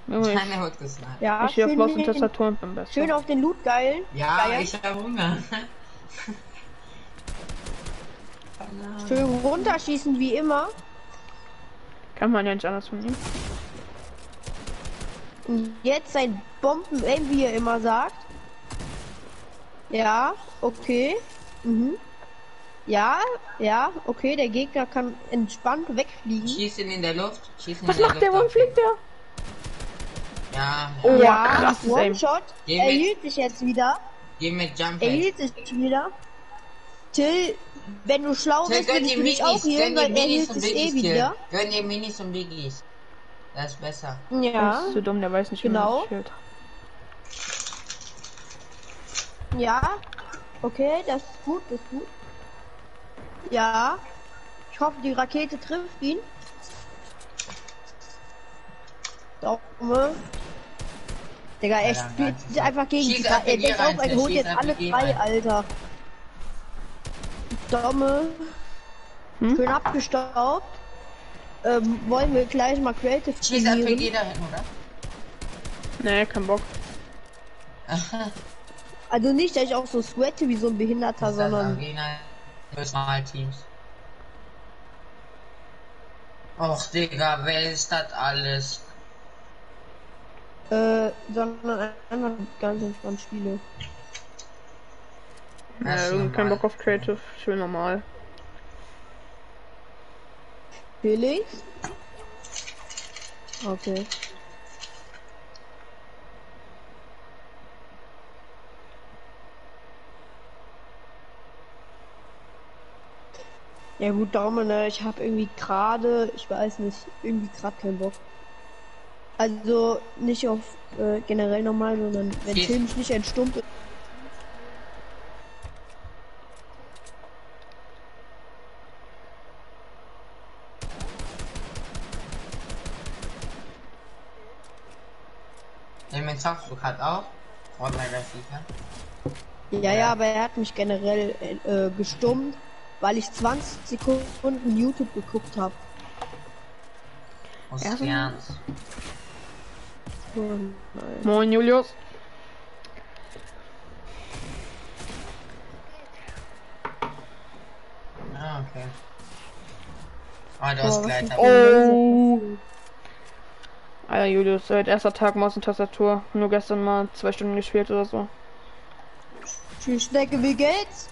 Junge, Keiner wird gesniped. Ja, ich stehe auf schön, Maus und Tastatur und bin besser. schön auf den Loot geilen. Ja, Geier. ich hab Hunger. Schön runterschießen wie immer. Kann man ja nicht anders von ihm. Und jetzt sein Bomben-Aim, wie er immer sagt. Ja, okay. Mhm. Ja, ja, okay, der Gegner kann entspannt wegfliegen. Schieß ihn in der Luft. Schieß ihn Was in der macht der? Luft Wo auf fliegt der? ihn. Ja, Oh, Ja, krasses Aim. One-Shot. Geh Er mit. hielt sich jetzt wieder. Geh mit Jump Er Head. hielt sich wieder. Till, wenn du schlau Till, bist, gönn würdest dir du dich Minis. auch hielen, Gönn dir weil er Minis hielt und sich eh Biggies, Till. wieder. Gönn dir Minis und Biggies. Das ist besser. Der Ja, ist zu dumm, der weiß nicht, wie man genau. das spielt. Ja. Okay, das ist gut, das ist gut. Ja. Ich hoffe, die Rakete trifft ihn. Daumen. Digga, er Alter, spielt nein. einfach gegen Schieß die RPG Er denkt rein, auch, er Till, holt schieß jetzt alle RPG frei, rein. Alter. Hm? Schön abgestaubt. Wollen wir gleich mal Creative Schieß trainieren? RPG da hinten, oder? Nee, kein Bock. Also nicht, dass ich auch so sweate wie so ein Behinderter, Das ist das sondern Arena Teams. Och, Digga, wer ist das alles? sondern einfach ganz entspannt spiele. Das ist Irgendwie kein normal. Bock auf Creative. Ich will normal. Felix? Okay. Ja gut, Daumen, ne? Ich habe irgendwie gerade, ich weiß nicht, irgendwie gerade keinen Bock. Also nicht auf generell normal, sondern wenn Geht. Till mich nicht entstummt ist. Den zockst du gerade auch? Fortnite oder FIFA? Ja, aber er hat mich generell gestummt, weil ich 20 Sekunden YouTube geguckt habe. Aus Ja, Ernst. Oh, nein. Moin, Julius. Ah, okay. Ah, du hast was Gleiter. Oh. Alter, Julius, seit erster Tag Maus und Tastatur. Nur gestern mal 2 Stunden gespielt oder so. Tschüss, Schnecke, wie geht's?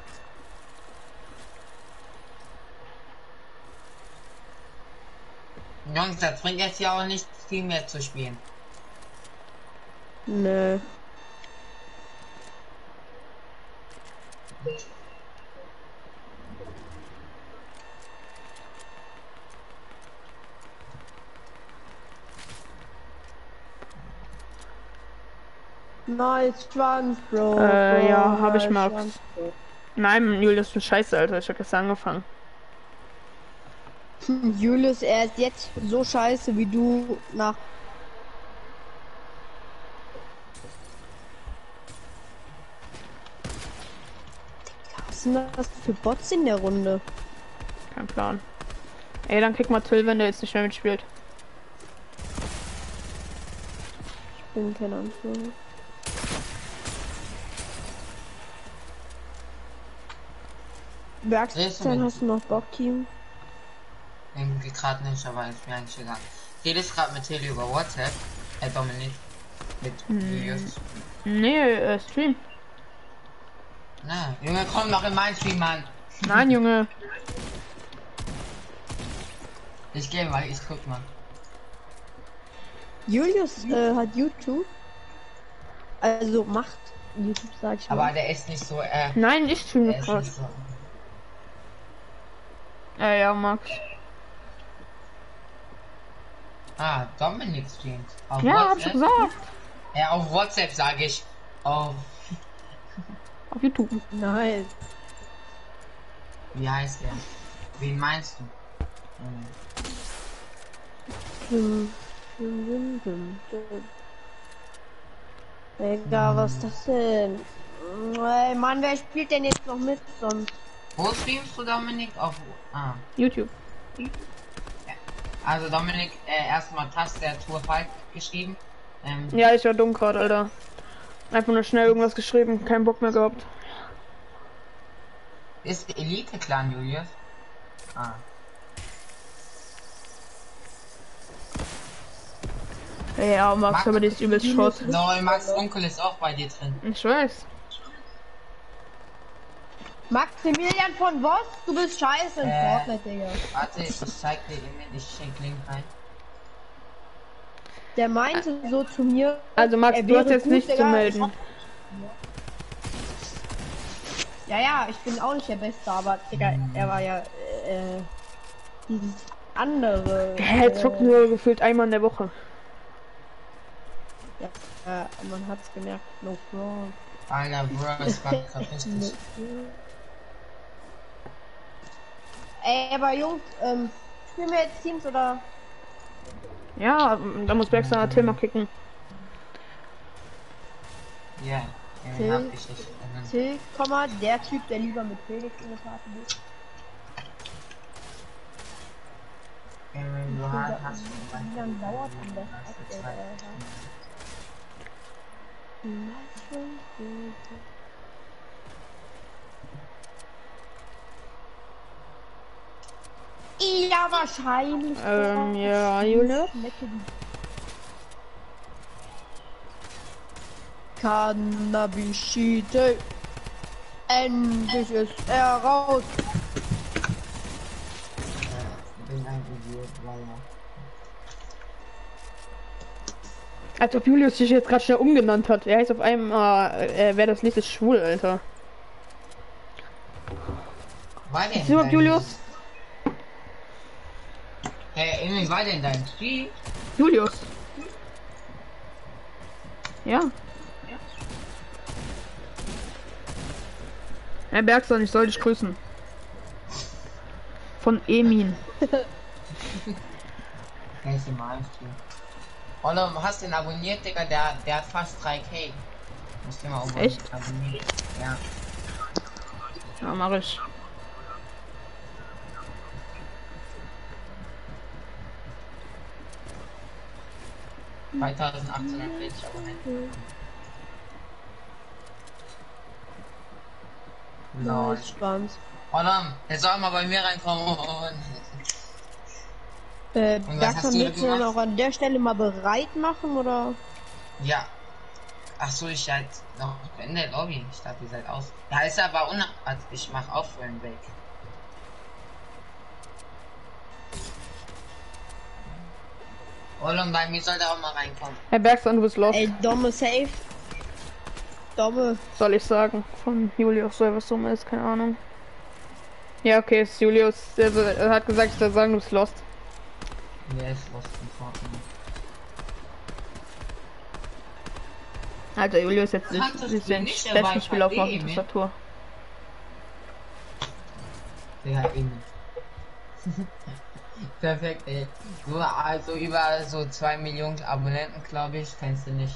Jungs, das bringt jetzt ja auch nicht viel mehr zu spielen. Nö. Nice Schwanz, Bro. Ja, hab ich Nice mal. Schwanz, Bro. Nein, Julius, du Scheiße, Alter. Ich hab gestern angefangen. Julius, er ist jetzt so scheiße wie du nach. Was sind das für Bots in der Runde? Kein Plan. Ey, dann krieg mal Till, wenn der jetzt nicht mehr mitspielt. Ich bin kein Anführer. Werkstatt, hast du noch Bock, Team? Irgendwie gerade nicht, aber ist mir eigentlich egal. Redest gerade mit Tilly über WhatsApp? Dominik. Mit Julius. Nee, Stream. Na, Junge, komm noch in mein Stream, Mann. Nein, Junge. Ich gehe mal, ich guck mal. Julius hat YouTube. Also macht YouTube, sag ich mal. Aber der ist nicht so, Nein, ich streame der ist gerade. nicht so. Ja, Max. Ah, Dominik streamt. Auf Ja, hab ich schon gesagt. Ja, auf WhatsApp sage ich. Auf, Auf YouTube. Nein. wie heißt der? Wen meinst du? Egal, was ist das denn? Ey, Mann, wer spielt denn jetzt noch mit sonst? Wo streamst du, Dominik? Auf, YouTube. Also Dominik, erstmal Tastatur falsch geschrieben. Ja, ich war dumm gerade, Alter. Einfach nur schnell irgendwas geschrieben, keinen Bock mehr gehabt. Ist Elite-Clan, Julius? Ah. Ja, Max, aber die ist übelst Schrott. Lol, Max Onkel ist auch bei dir drin. Ich weiß. Maximilian von Voss, du bist scheiße in Fortnite, Digga. Warte, ich zeig dir Image, ich schenk Link rein. Der meinte so zu mir. Also Max, du hast jetzt nichts zu melden. Ja, ich bin auch nicht der Beste, aber Digga, er war ja dieses andere. Er zockt nur gefühlt einmal in der Woche. Ja, man hat's gemerkt. No front. Alter, Bro, das war grad richtig. Ey, aber Jungs, spielen wir jetzt Teams oder? Ja, da muss Berg seine Thema kicken. Ja, Till, hab ich nicht. Till, der Typ, der lieber mit Felix in der Tat ist. Du hast Wie lange dauert denn das Update, ja, wahrscheinlich. Ja, Julius. Cannabis-Schiete. Endlich ist er raus. Ich bin ein Idiot, leider. Als ob Julius sich jetzt gerade schnell umgenannt hat. Er heißt auf einmal, wer das liest, ist schwul, Alter. War denn So, Julius? Hey, Emil, war denn dein Spiel? Julius. Ja. Herr Bergson, ich soll dich grüßen. Von Emin. Welche mal Ollum, hast den abonniert, Digga? Der hat fast 3K. Musst du mal Echt? abonnieren. Ja. Ja, mach ich. Mhm. 2840 Abonnenten. Lol. Spannend. Ollum, der soll mal bei mir reinkommen. Da kann jetzt noch an der Stelle mal bereit machen, oder? Ja. Ach so, ich halt noch in der Lobby. Ich dachte, ihr seid aus. Ja, ist aber ich mach auffüllen weg. Ollum, bei mir soll der auch mal reinkommen. Herr Bergson, du bist lost. Ey, Domme safe. Domme. Soll ich sagen. Von Julius soll was dumm ist, keine Ahnung. Ja, okay, ist Julius. Er hat gesagt, ich soll sagen, du bist lost. Ja, ist lost in Fortnite. Also Julius jetzt ist den besten Spieler auf der Tastatur. Ja, eben. Perfekt, ey. So, also über so 2 Millionen Abonnenten, glaube ich, kennst du nicht.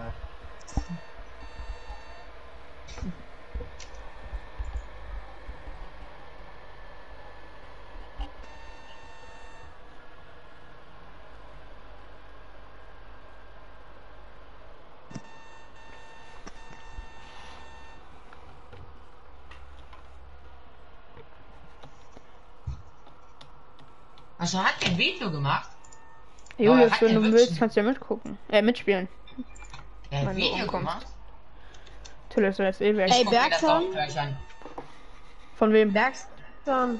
Also hat er ein Video gemacht? Julius, wenn du willst, kannst du ja mitgucken. Mitspielen. Er hat ein Video gemacht? Natürlich soll das eh weg. Ey, Bergson? Von wem? Bergson.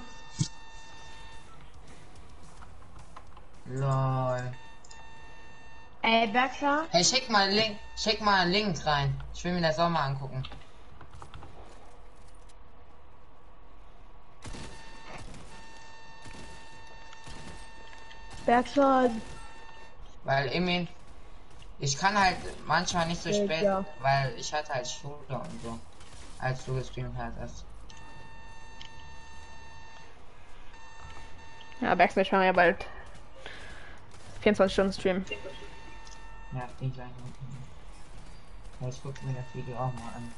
Lol. Ey, Bergson? Hey, schick mal einen Link rein. Ich will mir das auch mal angucken. Bergson. Weil ich kann halt manchmal nicht so spät, ja. weil ich hatte halt Schule und so, als du gestreamt hast. Ja, Bergson, ich mache ja bald 24 Stunden Stream. Ja, ich gleich noch. Ich guck mir das Video auch mal an.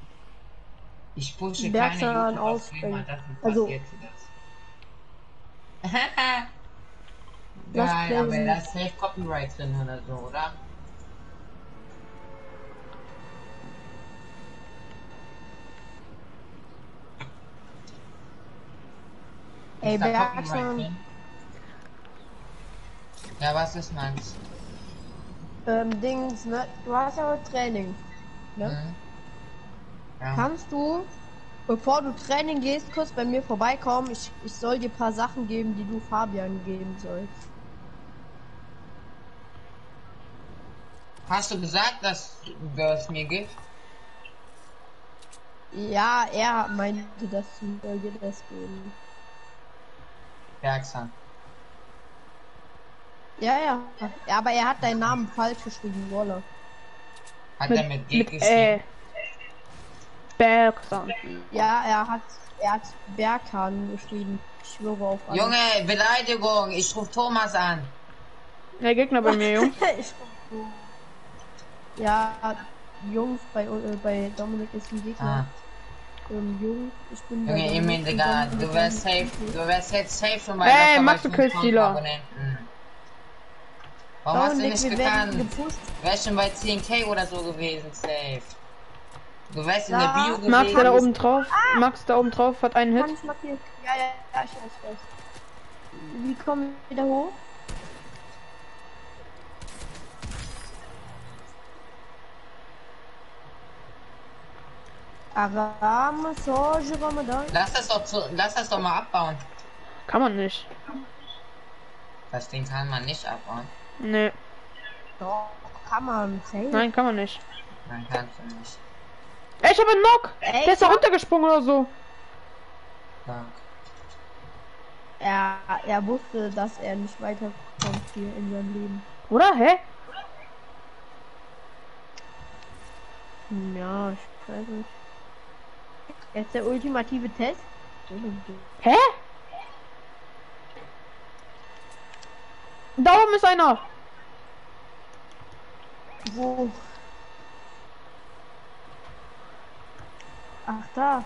Ich pushe keine Bergson YouTuber, ausbringen. das Also passiert das. Geil, aber da ist safe Copyright drin oder so, oder? Ey, Ist da Bergson. Copyright drin? Ja, was ist meins? Dings, ne? Du hast ja heute Training. Ne? Mhm. Ja. Kannst du, bevor du Training gehst, kurz bei mir vorbeikommen? Ich soll dir ein paar Sachen geben, die du Fabian geben sollst. Hast du gesagt, dass du es mir gibst? Ja, er meinte, dass du dir das geben. Bergson. Ja, aber er hat deinen Namen falsch geschrieben, Wolle. Hat er mit G Mit geschrieben? Bergson. Ja, er hat Berghahn geschrieben. Ich schwöre auf alles. Junge, Beleidigung, ich ruf Thomas an. Der Gegner bei mir, Jung. Ja, Jungs, bei Dominik ist ein Gegner. Jungs, ich bin bei Junge, Dominik Emin, und Digga, Dominik du wärst ist safe, ein Gegner. du wärst jetzt safe schon bei Ey, locker machst bei du 5000 Killstealer? Abonnenten. Warum hast du Dominik, nicht wir werden gekannt? gepusht. Du wärst schon bei 10k oder so gewesen, safe. Du wärst in der Ja. Bio Max da gewesen. oben drauf. Max da oben drauf hat einen Kann Hit. ich markieren? Ja, ich weiß. Wie kommen wir wieder hoch? Aram, Sorge, Ramadan. Lass das doch mal abbauen. Kann man nicht. Das Ding kann man nicht abbauen. Nee. Doch, kann man. Safe. Nein, kann man nicht. Nein, kannst du nicht. Ey, ich habe einen Knock. Ey, Der ist da runtergesprungen oder so. Fuck. Er wusste, dass er nicht weiterkommt hier in seinem Leben. Oder? Hä? Ja, ich weiß nicht. Jetzt der ultimative Test. Hä? Da oben ist einer. Wo? Ach, da.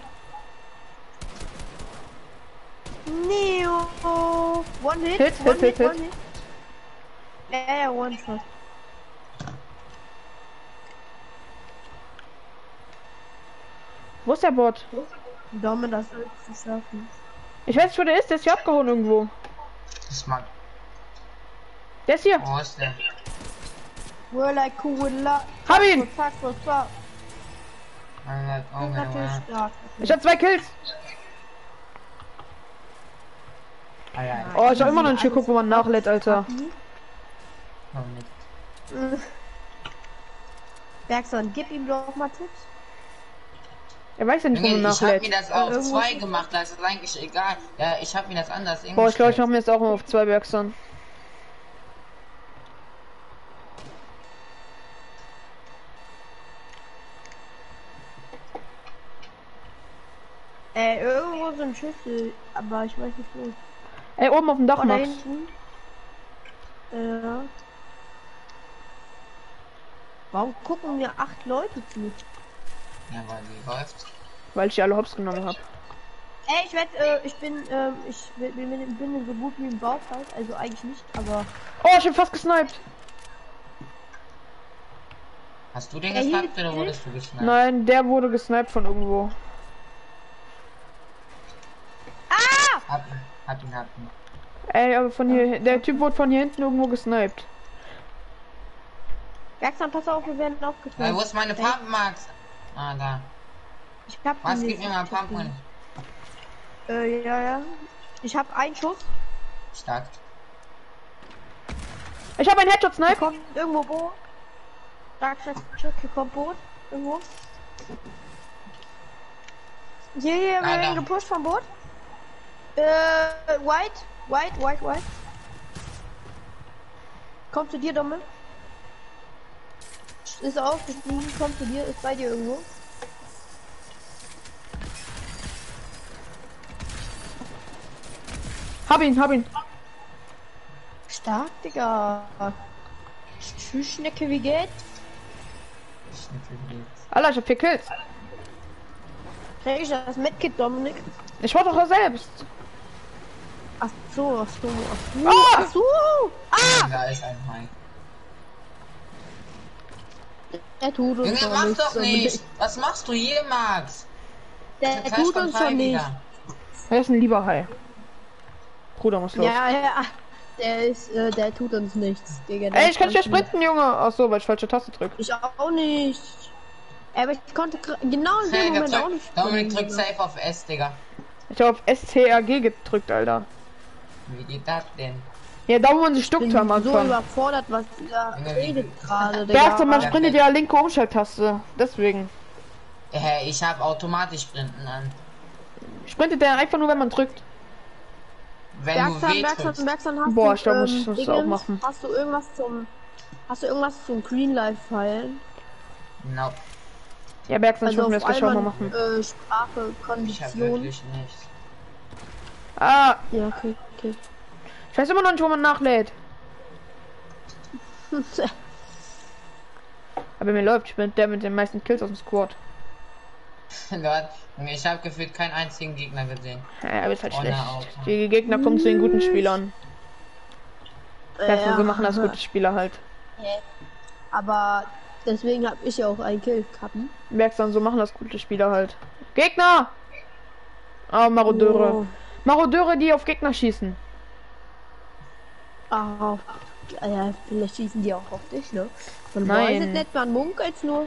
Neo. One hit. Hit. One hit. Ja, one shot. Wo ist der Bot? Daumen, das soll zu schaffen. Ich weiß nicht, wo der ist. Der ist hier abgehauen irgendwo. Das mag. Der ist hier. Wo ist der? Hab ihn. Zack. Oh, Natürlich stark. Ich hab 2 Kills. ja. Oh, ich hab immer noch nicht geguckt, wo man nachlädt, Alter. Bergson, gib ihm doch mal Tipps. Er weiß ja nicht, wo man Ich hab nachlädt. mir das auf Irgendwo- 2 gemacht, das ist eigentlich egal. Ja, ich hab mir das anders Boah, ich glaube, ich eingestellt. mach mir jetzt auch mal auf 2 Bergson. Irgendwo sind Schüsse, aber ich weiß nicht wo. Ey, oben auf dem Dach, Oh, da Max. hinten. Ja. Warum gucken mir 8 Leute zu? Ja, weil die läuft. Weil ich die alle hops genommen habe. Ey, bin so gut wie im Bauhaus, also eigentlich nicht, aber Oh, ich hab fast gesniped. Hast du den Er gesniped hielt oder wurdest du gesniped? Nein, der wurde gesniped von irgendwo. Hab ihn. Ey, aber von hier, der Typ wurde von hier hinten irgendwo gesniped. Bergson, pass auf, wir werden Wo aufgeschnitten. ist meine Pump, Max? Ah, da. Ich hab Was ihn gibt mir nicht. mal Pumpen? Ja. Ich hab einen Schuss. Stark. Ich habe einen Headshot Hier Snipe. kommt irgendwo Boot. Hier kommt Boot. Irgendwo. Hier, wir Ah, da. werden gepusht vom Boot. White. Kommt zu dir, Dommel. Ist aufgestiegen, kommt zu dir, ist bei dir irgendwo. Hab ihn. Stark, Digga. Tschüss, Schnecke, wie geht's? Alter, ich hab 4 Kills. Krieg ich das Medkit, Dominik? Ich war doch selbst. Ach so, ach so, ach so, Ah! ach so. Da ist ein Hai. Er tut uns Junge, doch mach nichts. doch nicht! Was machst du hier, Max? Der Gleich tut kommt uns Hai doch nicht. wieder. Er ist ein lieber Hai. Bruder muss los. Ja, ja, der tut uns nichts, Digga. Der Ey, ich kann nicht mehr ist ganz sprinten, Junge. Ach so, weil ich falsche Taste drücke. Ich auch nicht. Aber ich konnte genau in dem Hey, Moment auch nicht. Dominik springen, drückt Digga. safe auf S, Digga. Ich habe auf STRG gedrückt, Alter. Wie geht das denn? Ja, da wo man sich Ich stuckt bin am so Anfang. überfordert, was ihr da Junge, redet gerade, Bergson, man Digga. sprintet ja linke Umschalttaste. Deswegen. Hey, ich habe automatisch Sprinten an. Sprintet der einfach nur, wenn man drückt. Wenn du W drückst. Bergson, Boah, hast ich glaub, du, ich muss das auch Dingens? machen. Hast du irgendwas zum Green Life Feilen? Nope, Ja, Bergson, ich muss mir das gleich auch mal Allmann, machen. Sprache, ich habe Kondition. wirklich nichts. Ah, Ja, okay, okay. ich weiß immer noch nicht, wo man nachlädt. Aber mir läuft, ich bin der mit den meisten Kills aus dem Squad. Gott, ich habe gefühlt keinen einzigen Gegner gesehen. Ja, aber ist halt Ohne schlecht. Auto. Die Gegner kommen zu den guten Spielern. Bergson, so machen das Ja. gute Spieler halt. Aber deswegen habe ich ja auch einen Kill kappen. Bergson, so machen das gute Spieler halt. Gegner! Ah, Marodeure. Oh. Marodeure, die auf Gegner schießen. Ah, ja, vielleicht schießen die auch auf dich, ne? Man Nein. weiß es nicht, man munkelt's nur.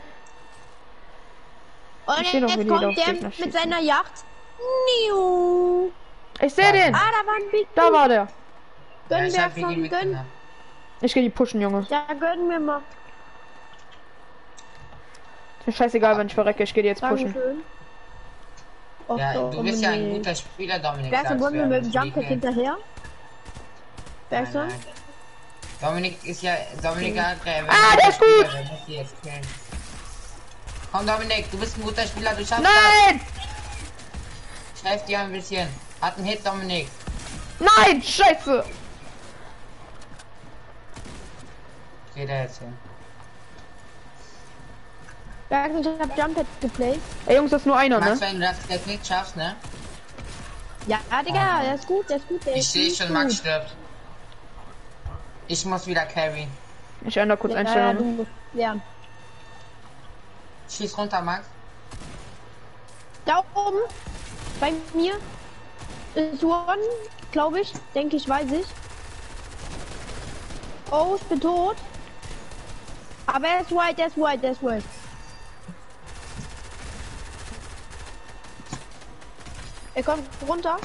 Und Ich seh doch, wie jetzt die da auf kommt der Gegner mit schießen. seiner Yacht. Niu. Ich sehe den! Ah, da war ein Big Da war der. Ja, Gönn, ich habe die Bergson, gönn. mitgenommen. Ich gehe die pushen, Junge. Ja, gönn mir mal. Ist mir scheißegal, wenn ich verrecke. Ich gehe die jetzt pushen. Dankeschön. Och, Ja, du bist ja ein Dominik. guter Spieler, Dominik. Bergson, sagst wollen du wir ja, mit dem das Jump liegt Pack mir. hinterher? Nein, Bergson? nein. Dominik ist ja. Dominik hat Ah, der ist gut. Der muss die jetzt killen. Komm, Dominik, du bist ein guter Spieler, du schaffst Nein! das. Ich helfe dir ein bisschen. Hat einen Hit, Dominik. Nein! Scheiße! Geht er jetzt hin? Bergson, ich hab Jump Pad geplayt. Ey, Jungs, das ist nur einer, Max, ne? wenn du das nicht schaffst, ne? Ja, Digga, der ist gut, der ist gut, der Ich ist sehe gut. schon, Max stirbt. Ich muss wieder carry. Ich ändere kurz Ja, Einstellungen. du musst lernen. Schieß runter, Max. Da oben, bei mir, ist One, glaube ich, denke ich, weiß ich. Oh, ich bin tot. Aber er ist white, er ist white, er ist white. Er kommt runter.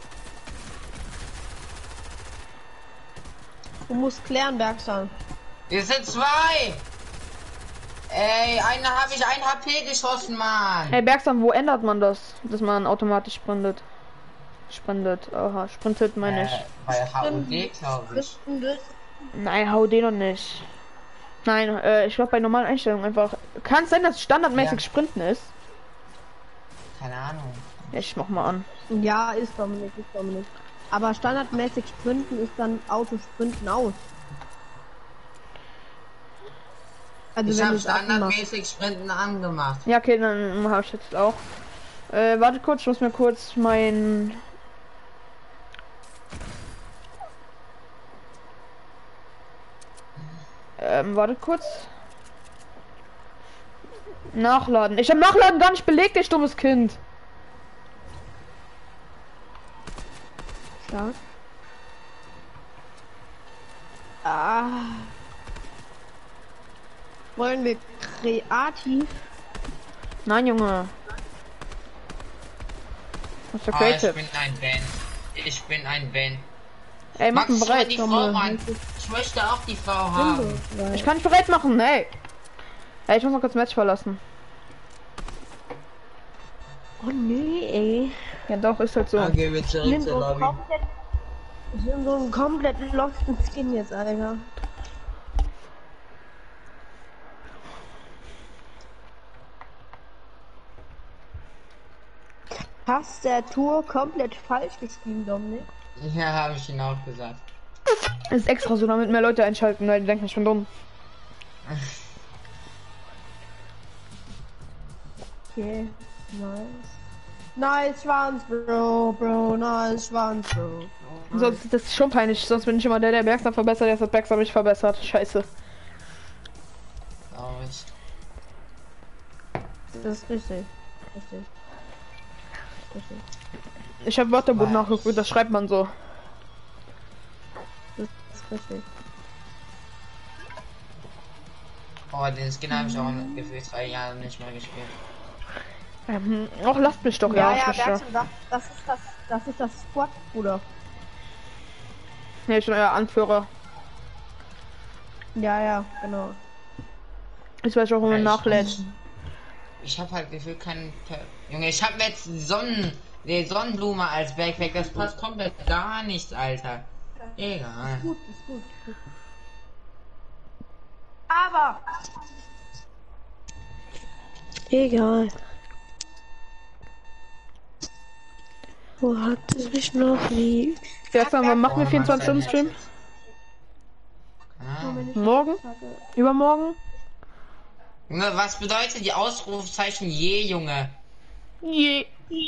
Du musst klären, Bergson. Wir sind zwei! Ey, einer habe ich ein HP geschossen, Mann! Hey, Bergson, wo ändert man das? Dass man automatisch sprintet. Sprintet. Aha, sprintet meine ich. Bei HUD, glaube ich. Nein, hau den noch nicht. Nein, ich glaube bei normalen Einstellungen einfach. Kann es sein, dass standardmäßig Ja. Sprinten ist? Keine Ahnung. Ja, ich mach mal an. Ja, ist Dominik, ist Dominik. Aber standardmäßig Sprinten ist dann Autosprinten aus. Also Ich wenn habe du es abmachst. standardmäßig Sprinten angemacht. Ja, okay, dann habe ich jetzt auch. Warte kurz, ich muss mir kurz mein. Warte kurz. Nachladen. Ich habe Nachladen gar nicht belegt, ich dummes Kind. Stark. Ah. Wollen wir kreativ? Nein, Junge. Was für Ah, ich creative? bin ein Ben. Ich bin ein Ben. Ey, mach ihn Max, bereit. die Frau rein. Ich möchte auch die Frau haben. Ich kann nicht bereit machen, hey. Ey, ich muss noch kurz Match verlassen. Oh nee, ey. Ja doch, ist halt so. Dann gehen wir zurück zur Lobby. Ich bin so einen komplett losten Skin jetzt, Alter. Tastatur komplett falsch geschrieben, Dominik. Ja, habe ich ihn auch gesagt. Das ist extra so, damit mehr Leute einschalten, weil die denken, ich bin dumm. Okay, nice. Nice Schwanz, Bro, nice Schwanz, Bro. Sonst, das ist schon peinlich, sonst bin ich immer der Bergster verbessert, jetzt hat Bergster mich verbessert. Scheiße. Glaube ich. Das ist richtig. Richtig. Richtig. Ich habe Wörterbuch nachgeguckt, das schreibt man so. Das ist richtig. Oh, den Skin habe ich auch gefühlt 3 Jahre nicht mehr gespielt. Auch lasst mich doch, Ja, ja. ja, Bergson, das ist das Squad, Bruder. Nee, ich bin euer Anführer. Ja, ja, genau. Ich weiß auch, wo man nachlädt. Ich habe halt gefühlt keinen... Junge, ich habe jetzt die Sonnenblume als Backpack. Das passt komplett gar nichts, Alter. Egal. Gut, ist gut. Aber... Egal. Wo hat es mich noch nie? Bergster, wann machen wir 24-Stunden-Stream? Morgen? Übermorgen? Junge, was bedeutet die Ausrufzeichen je, Junge? Je.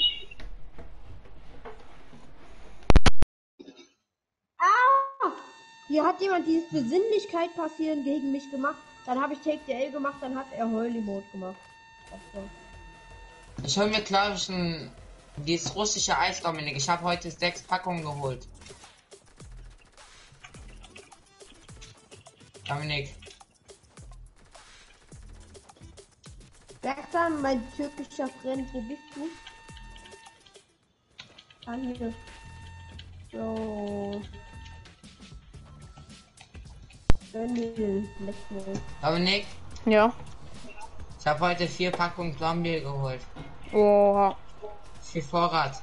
Hier hat jemand dieses Besinnlichkeit passieren gegen mich gemacht. Dann habe ich Take the L gemacht, dann hat er Holy-Mode gemacht. Ich hol mir, glaube ich, dieses russische Eis, Dominik. Ich habe heute 6 Packungen geholt. Dominik. Bergson, mein türkischer Freund, wo bist du? Ah, hier. So. Dominik, Ja. ich habe heute 4 Packungen Zombie geholt. Oha. Für Vorrat.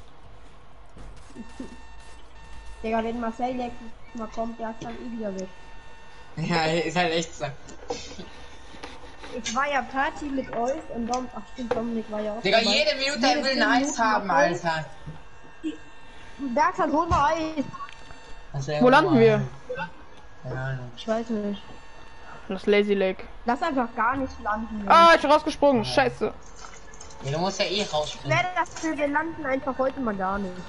Digga, wenn Marcel jetzt mal kommt, Bergson wieder weg. Ja, ist halt echt so. Ich war ja Party mit euch und ach stimmt, Dominik war ja auch Digga, dabei. jede Minute er will ein Eis haben, Alter. Bergson, hol mal Eis. Wo landen wir? Keine Ahnung. Ich weiß nicht. Das Lazy Lake. Lass einfach gar nicht landen. Ah, ich bin rausgesprungen. Scheiße. Ja, du musst ja eh Ich rausspringen. werde das für wir landen einfach heute mal gar nicht.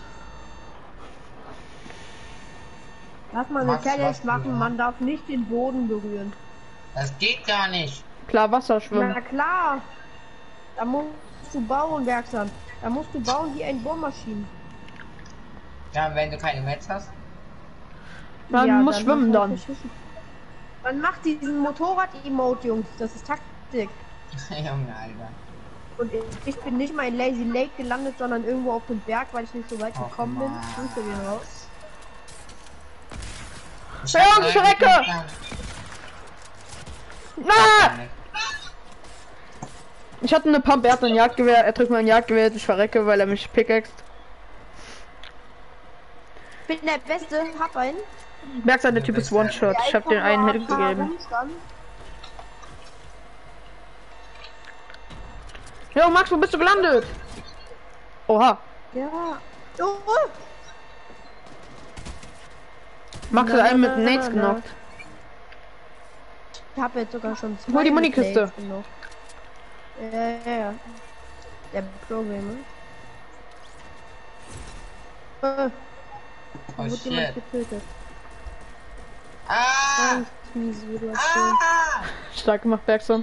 Lass mal eine Max, Challenge was machen, du, man darf nicht den Boden berühren. Das geht gar nicht. Klar, Wasser schwimmen. Na klar. Da musst du bauen, Bergson. Da musst du bauen wie ein Bohrmaschinen. Ja, wenn du keine Metz hast. Man muss dann schwimmen muss man dann. verschissen. Man macht diesen Motorrad-Emote, Jungs. Das ist Taktik. Junge, Alter. Und ich bin nicht mal in Lazy Lake gelandet, sondern irgendwo auf dem Berg, weil ich nicht so weit Oh, gekommen bin. Mann. Grüße gehen raus. Ja, ich verrecke! Na! Ich hatte eine Pump, er hat ein Jagdgewehr, er drückt mein Jagdgewehr, ich verrecke, weil er mich pickaxt. Ich bin der Beste, hab einen. Bergson, der Typ ist One-Shot. Ich hab den einen Hit gegeben. Jo, Max, wo bist du gelandet? Oha. Ja. Oh. Max hat einen mit Nades genockt. Ich habe jetzt sogar schon zwei. Hol die Munikiste. Nades genockt. Ja. Der Pro-Gamer. Oh Wurde shit. jemand getötet. Ah! Ganz miese Situation. Ah! Stark gemacht, Bergson.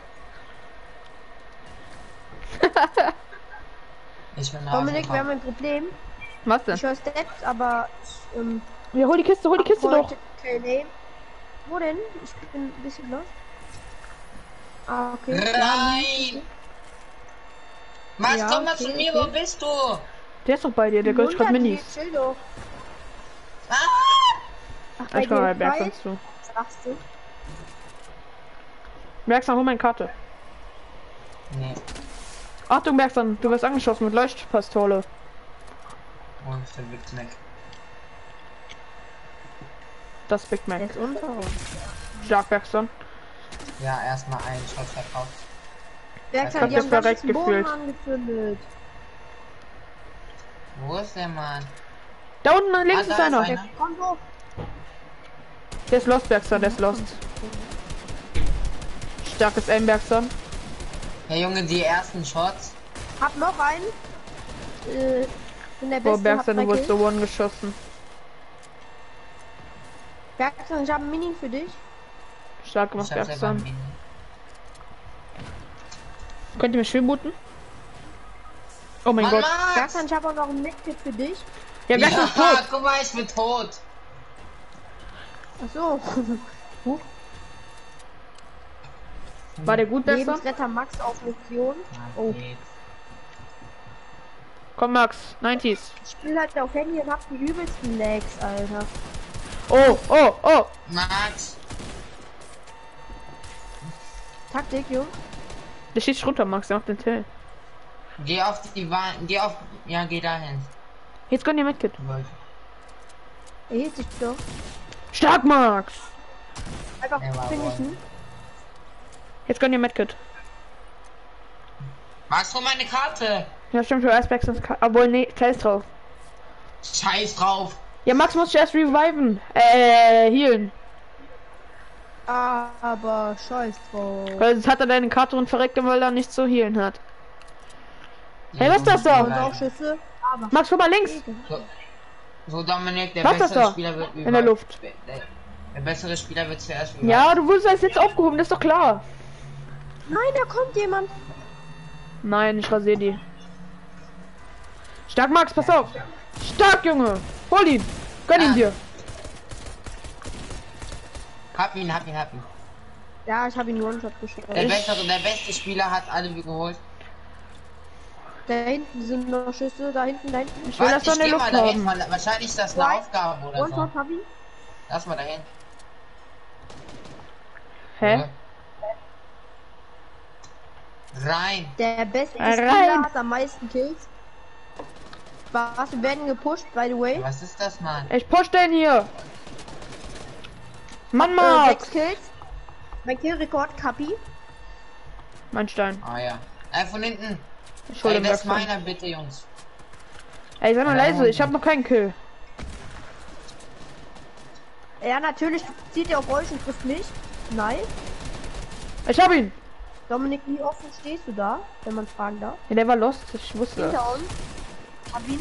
Ich bin Dominik, wir haben rausgekommen. ein Problem. Was denn? Ich höre Steps, aber Ja, hol die Kiste doch. keine. Wo denn? Ich bin ein bisschen lost. Ah, okay. Nein! Max, Ja, komm mal okay, zu mir, okay. wo bist du? Der ist doch bei dir, der gehört gerade Minis. Chill doch. Ah! Ach, bei Ich komm dir bei im Bergson Fight? zu. Was sagst du? Bergson, hol meine Karte. Nee. Achtung, Bergson, du wirst angeschossen mit Leuchtpistole. Wo ist der Big Mac? Das Big Der Mac. ist unter uns. Stark, Bergson. Ja, erstmal einen Shot verkauft. Bergson, hab die das haben verreckt ganzen Boden gefühlt. angezündet. Wo ist der Mann? Da unten links da ist einer. einer. Komm hoch. Der ist lost, Bergson, der ist lost. Starkes Aim, Bergson. Ja, Junge, die ersten Shots. Hab noch einen. Bin der Boah, Beste. Bergson, hab du drei wurdest so Kills. one geschossen. Bergson, ich habe ein Mini für dich. Stark gemacht, Ich hab selber ein Bergson. Mini. Könnt ihr mir schön booten? Oh mein Mann, Gott. Max! Bergson, ich habe auch noch ein Medkit für dich. Ja, Bergson ist tot. Guck mal, ich bin tot. Ach so. Huch. War der gut, Bergson? Lebensretter Max auf Mission. Oh. Komm, Max. 90s. Ich spiele halt auf Handy und hab die übelsten Lags, Alter. Oh, oh, oh. Max! Taktik, Jungs. Der schießt runter, Max. Der macht den Till. Geh auf die Wand, geh auf... Ja, geh dahin. Jetzt gönn ihr Medkit. Er hielt sich doch. Stark, Max. Einfach Er war finishen. Jetzt gönn ihr Medkit. Max, hol meine Karte! Ja, stimmt, für Bergsons. Obwohl, nee, scheiß drauf. Scheiß drauf! Ja, Max muss erst reviven. Healen. Aber scheiß drauf. Weil jetzt hat er deine Karte und verreckt, weil er nicht zu healen hat. Hey, was ist das da? Und auch Schüsse. Aber Max, guck mal links. So, Dominik, der Was ist das bessere da? Spieler wird In der Luft. Der bessere Spieler wird zuerst Ja, du wurdest als jetzt aufgehoben, das ist doch klar. nein, da kommt jemand. Nein, ich rasiere die. Stark, Max, pass auf. Stark, Junge. Hol ihn. Gönn ihn dir. Hab ihn. Ja, ich habe ihn One-Shot geschickt. Der beste Spieler hat alle geholt. Da hinten sind noch Schüsse, da hinten. Ich will das doch in der geh Luft mal dahin, haben. Mann. Wahrscheinlich ist das eine Aufgabe oder so. One-Shot hab ihn. Lass mal dahin. Hä? Rein. Der beste Rein. Spieler hat am meisten Kills. Was, wir werden gepusht, by the way. Was ist das, Mann? Ich push den hier. Mann, 6 Max. Kills. Mein Killrekord, Kapi. Mein Stein. Ah ja. Von hinten. Ich hol Ey, den das ist Bergson. meiner, bitte, Jungs. Ey, sei mal leise, ich hab noch keinen Kill. Ja, natürlich zieht er auf euch und trifft mich. Nein. Ich hab ihn. Dominik, wie offen stehst du da, wenn man fragen darf? Ja, der war lost, ich wusste das. Hinter uns. Hab ihn.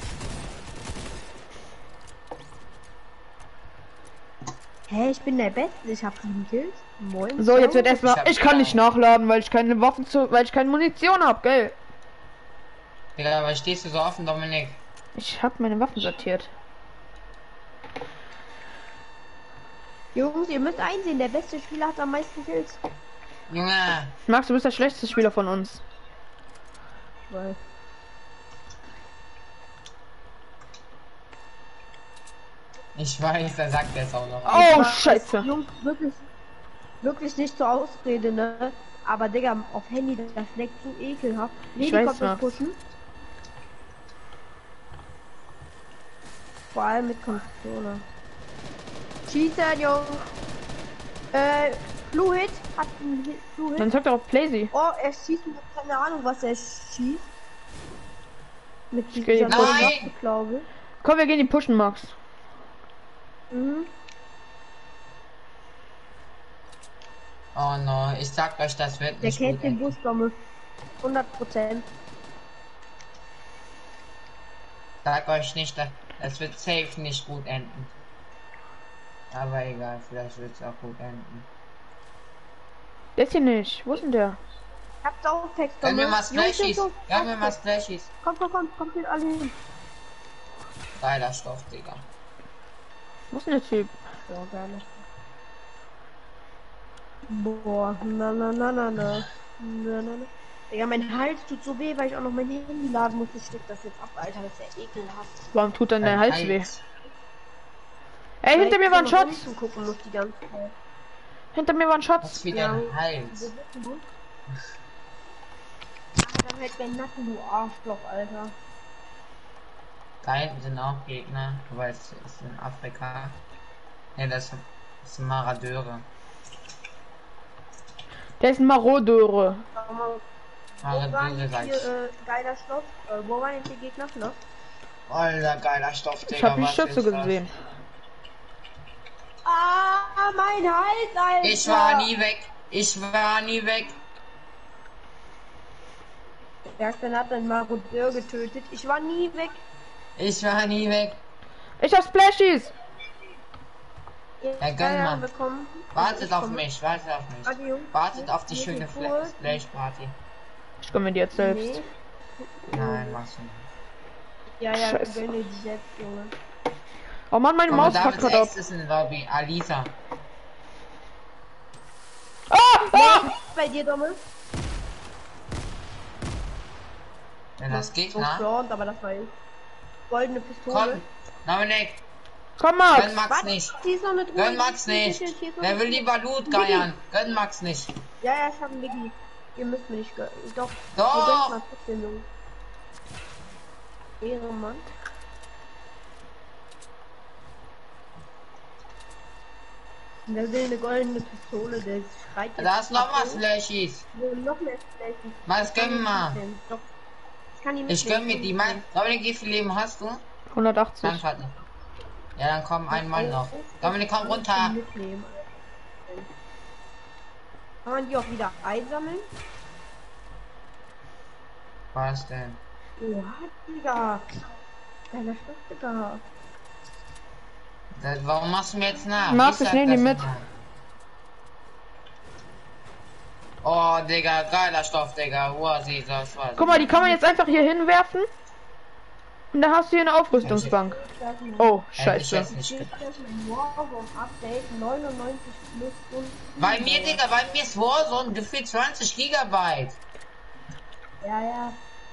Hä, ich bin der Beste. Ich hab 7 Kills. Moin. So, jetzt wird Ich erstmal. hab Ich kann nicht keine. nachladen, weil ich keine Waffen weil ich keine Munition hab, gell? Digga, aber stehst du so offen, Dominik? Ich hab meine Waffen sortiert. Jungs, ihr müsst einsehen, der beste Spieler hat am meisten Kills. Junge. Max, du bist der schlechteste Spieler von uns. Weil Ich weiß, er sagt das auch noch. Oh, weiß, scheiße. Jungs, wirklich nicht zur Ausrede, ne? Aber Digga, auf Handy, das leckt so ekelhaft. Ich Nee, die weiß, kommt Max. das pushen. Vor allem mit Controller. Schießen, Jungs. Fluid hat einen Fluid. Dann sagt er auf Playsy. Oh, er schießt mit keine Ahnung, was er schießt. Mit geh dieser die neuen pushen. Waffe, glaube Komm, wir gehen die pushen, Max. ich. Mhm. Oh no, ich sag euch, das wird Der nicht gut kennt den enden. Bus, Domme. 100%. Sag euch nicht, das wird safe nicht gut enden. Aber egal, vielleicht wird es auch gut enden. Der ist hier nicht. Wo ist denn der? Ich hab's auch Text, Gönn mir Domme. mal Jungs, Splashies. Jungs, Gönn mir mal Splashies. Kommt mit alle hin. Geiler Stoff, Digga. Wo ist denn der Typ? So, gerne. Boah, na. Digga, mein Hals tut so weh, weil ich auch noch mein Handy laden muss. Ich steck das jetzt ab, Alter. Das ist ja ekelhaft. Warum tut dann der Dein Hals weh? Hals. Ey, hinter mir war ein Schatz. Ich gucken muss die ganze Zeit. Hinter mir war ein Was Schatz. für Ja. dein Hals? Wo bist du? Ah, dann halt dein Nacken, du Arschloch, Alter. Da hinten sind auch Gegner, weil es ist in Afrika. Ja, das sind Maradeure. Der ist ein Marodöre. Wo waren Maradeure jetzt sag hier, ich. geiler Stoff? Wo waren jetzt die Gegner? Ne? Alter, geiler Stoff, Digga. Ich hab die was Schütze ist das? gesehen. Ah, mein Hals, Alter! Ich war nie weg. Ich war nie weg. Bergstein hat einen Marodeur getötet. Ich war nie weg. Ich war nie weg. Ich hab Splashies. Ja, gönn mal. bekommen. Wartet auf mich, wartet auf mich. Warte, Jungs. Wartet auf die Hier schöne ist die Tour. Splash Party. Ich komme mir die jetzt selbst. Nee. Nein, machst du nicht. Ja, Scheiße. gönne die selbst, Junge. Oh Mann, meine Maus packt gerade ab. ist in Lobby, Alisa. Bei dir, Domme? Wenn das So Gegner. front, aber das war ich. Goldene Pistole. Komm, Dominik, Komm, Max! gönn Max nicht. Die ist noch mit drin. Gönn Max nicht. Der will lieber Loot geiern. Gönn Max nicht. Ja, ich hab einen Biggie. Ihr müsst mir nicht gönnen. Doch. Doch. Ihr gönnt mal trotzdem, Junge. Ehrenmann. Wer will eine goldene Pistole, der schreit jetzt. Da ist noch was, Achtung. Flashies. Noch mehr Flächen. Was gönn mal. Doch. Ich kann ihn Ich gönn mir die mal. Dominik, wie viel Leben hast du? 180. Dann warte. Ja, dann komm einmal noch. Dominik, komm runter. Mitnehmen. Kann man die auch wieder einsammeln? Was denn? Ja, Digga. Deiner Stoff, Digga. Warum machst du mir jetzt nach? Max, ich sag nehm die das mit. nicht. Oh, Digga, geiler Stoff, Digga. Wow, sieh das was. Guck mal, die kann man jetzt einfach hier hinwerfen. Und da hast du hier eine Aufrüstungsbank. Oh, Hätte ich scheiße. jetzt nicht Steht gedacht. das mit Warzone Update 99 plus Stunden? Bei mir, Digga, bei mir ist Warzone gefühlt 20 Gigabyte. Ja.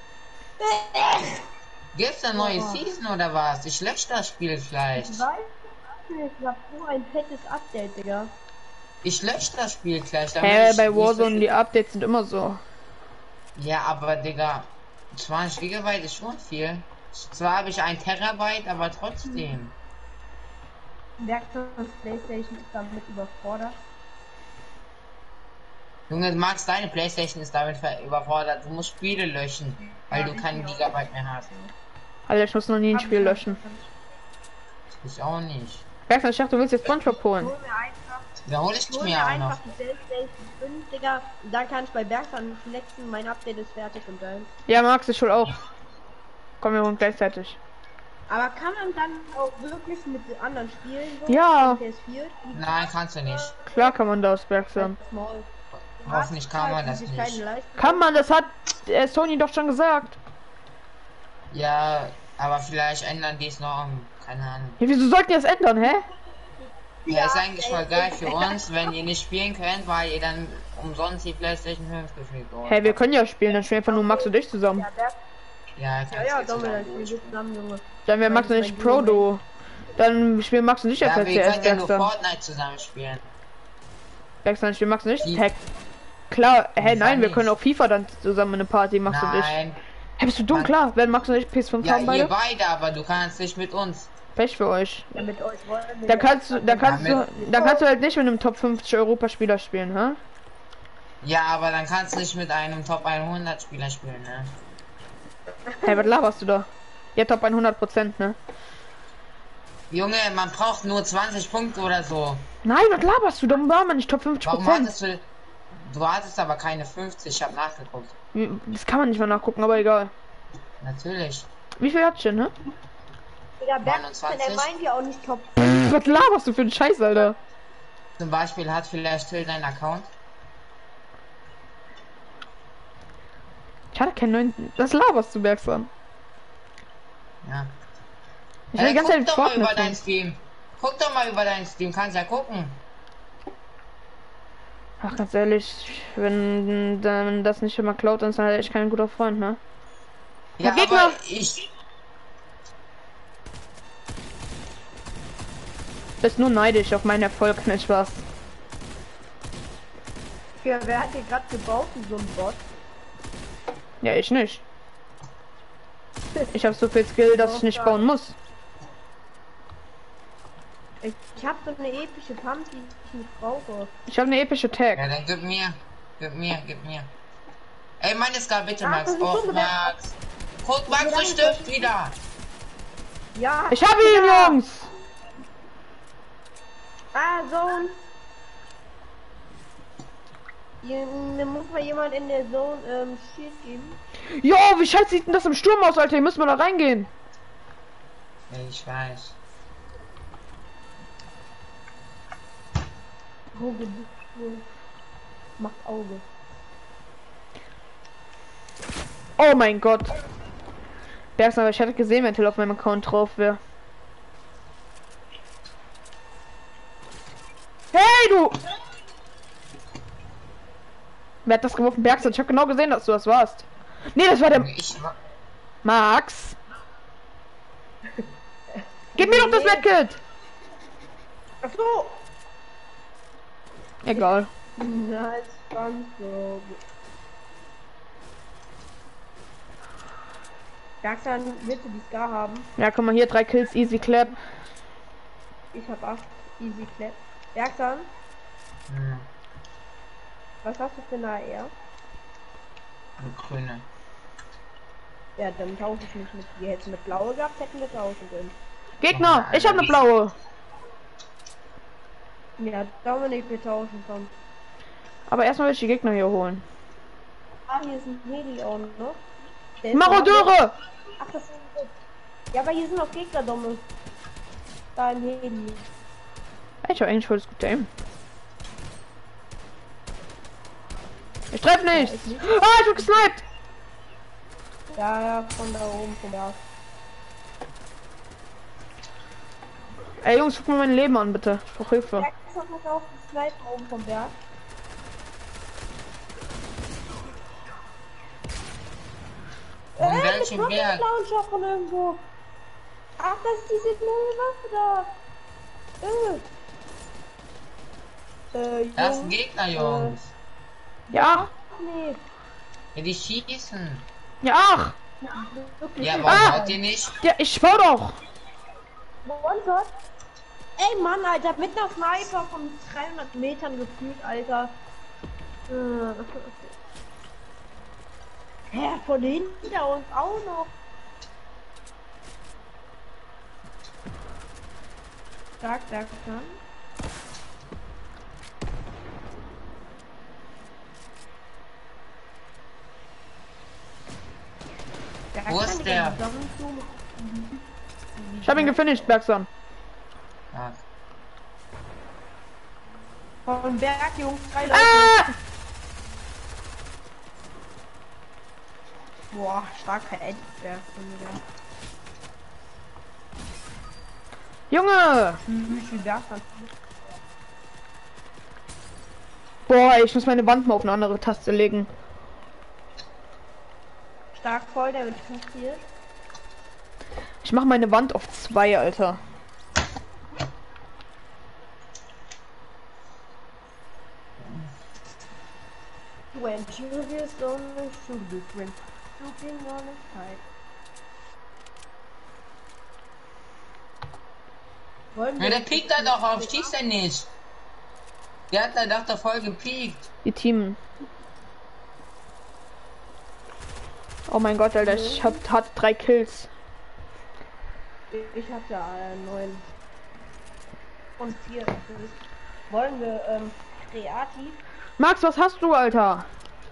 Gibt's da neue Oh. Season oder was? Ich lösche das Spiel vielleicht. Ich weiß nicht, ich hab so ein fettes Update, Digga. Ich lösche das Spiel gleich. damit Hä, ich bei nicht so Warzone, viel- die Updates sind immer so. Ja, aber Digga, 20 Gigabyte ist schon viel. Zwar habe ich 1 Terabyte, aber trotzdem. Werkzeug und Playstation ist damit überfordert. Junge, Max, deine Playstation ist damit überfordert. Du musst Spiele löschen, weil du keinen Gigabyte mehr hast. Alter, ich muss noch nie ein Spiel löschen. Ich auch nicht. Bergson, ich dachte, du willst jetzt Spongebob holen. Hol mir einfach, Da hole ich hol mir mir auch einfach noch. die Playstation 5, Digga. Und dann kann ich bei Bergson flexen, mein Update ist fertig und dann. Ja, Max, ich hol auch. Kommen wir holen gleichzeitig. Aber kann man dann auch wirklich mit anderen spielen? So? Ja. Auf PS4? Nein, kannst du nicht. Klar kann man das, Bergson. Small. Hoffentlich kann man das Die nicht. kleine Leistung. Kann man, das hat Sony doch schon gesagt. Ja, aber vielleicht ändern die es noch. Keine Ahnung. Ja, wieso sollten die das ändern, hä? Ja, ist eigentlich voll geil für uns, wenn ihr nicht spielen könnt, weil ihr dann umsonst die PlayStation 5 gefühlt holt. Hä, wir können ja spielen, dann spielen einfach nur Max und ich zusammen. Ja, Berg. Ja, Ja, Dominik, wir sind zusammen, Junge. Dann wäre Max und ich Pro Duo. Dann spielen Max und ich jetzt Ja, als wir CS, können ja nur Bergson. Fortnite zusammen spielen. Bergson, ich spiele Max und ich Die- Tag. Klar, hä, Die nein, wir nicht. können auch FIFA dann zusammen eine Party, Max und ich. Nein. Hä, bist du dumm? Mann. Klar, wenn Max und ich PS5 Ja, haben ihr beide. beide, aber du kannst nicht mit uns. Pech für euch. Ja, mit euch wollen wir. Da kannst du, dann kannst Damit- du, dann kannst du halt nicht mit einem Top 50 Europaspieler spielen, hä? Ja, aber dann kannst du nicht mit einem Top 100 Spieler spielen, ne? Hey, was laberst du da? Ja, Top 100%, ne? Junge, man braucht nur 20 Punkte oder so. Nein, was laberst du? Dann war man nicht Top 50%. Warum hattest du... Du hattest aber keine 50, ich habe nachgeguckt. Das kann man nicht mal nachgucken, aber egal. Natürlich. Wie viel hat denn, ne? Digga, Bergson, 29. der meint ja auch nicht Top. Was laberst du für einen Scheiß, Alter? Zum Beispiel hat vielleicht Till deinen Account. Ich hatte keinen neuen. Das laberst du, Bergson. Ja. Ich will die ganze Zeit guck doch mal über Fortnite dein Steam. Guck doch mal über dein Steam, kannst ja gucken. Ach, ganz ehrlich, wenn dann das nicht immer klaut, dann ist er halt echt kein guter Freund, ne? Ja, Der Gegner- aber ich... Bist nur neidisch auf meinen Erfolg, nicht Spaß. Ja, wer hat hier gerade gebaut, wie so ein Bot? Ja, ich nicht. Ich habe so viel Skill, dass ich nicht bauen muss. Ich hab so eine epische Pump, die ich nicht brauche. Ich habe eine epische Tag. Ja, dann gib mir. Gib mir. Ey, meine Ska, bitte, Ah, Max. das ist Oh, so Max. Guck, Max, du stirbst wieder. Ja. Ich habe ihn, ja. Jungs! Ah, Zone. Mir muss mal jemand in der Zone Shield geben. Jo, wie scheiße sieht denn das im Sturm aus, Alter? Hier müssen wir da reingehen. Ja, ich weiß. Auge. Macht Auge. Oh mein Gott. Bergson, aber ich hätte gesehen, wenn Till auf meinem Account drauf wäre. Hey, du! Wer hat das geworfen? Bergson, ich habe genau gesehen, dass du das warst. Nee, das war der Ich war. Max. Gib mir doch das Medkit! Ach so! Egal. Nein, ganz so. Bergsan, willst du die Scar haben? Ja, guck mal hier, 3 Kills, easy clap. Ich hab 8. Easy clap. Bergsan, Hm, was hast du für eine AR? eine grüne. Ja, dann tausche ich mich mit dir. Hättest du mit blaue gehabt, hätten wir tauschen können. Gegner, ich habe eine blaue. Ja, Dominik, wir tauschen, komm. Aber erstmal will ich die Gegner hier holen. Ah, hier ist ein Heli auch noch. Der ist Marodeure! Ach, das ist gut. Ja, aber hier sind auch Gegner, Domme. Da im Heli. Ich hab eigentlich voll das gute Aim. Ich treffe nicht! Ah, ich hab gesniped! Ja, ja, von da oben, vom Berg. Ey Jungs, guck mal mein Leben an, bitte. Ich brauch Hilfe. Ja, ich hab auch gesniped oben vom Berg. Von welchem Berg? Launcher von irgendwo. Ach, das ist diese neue Waffe da. Das ist ein Gegner, Jungs. Ja, Nee. Ja, die schießen. ja, ach! Wirklich. Ja, warum Ah! haut ihr nicht? Ja, ich schwör doch! One-Shot? Ey, Mann, Alter, mit einer Sniper von 300 Metern gefühlt, Alter. Ja, von hinter uns auch noch. Stark, stark, stark. Wo ist der? Ich hab ihn gefinisht, Bergson. Ah, Von Berg, Jungs, 3 Leute. Ah! Boah, starker Endberg von mir. Junge! Wie viel Berg hat Boah, ich muss meine Wand mal auf eine andere Taste legen. Stark voll, der wird 5 hier. Ich mach meine Wand auf 2, Alter. When Julius only should be friend, looking on his side. Wollen ja, der piekt da doch auf, schießt er nicht. Der hat da doch da voll gepiekt. Die Team. Oh mein Gott, Alter, ich hat 3 Kills. Ich hab ja 9 und 4. Wollen wir kreativ? Max, was hast du, Alter?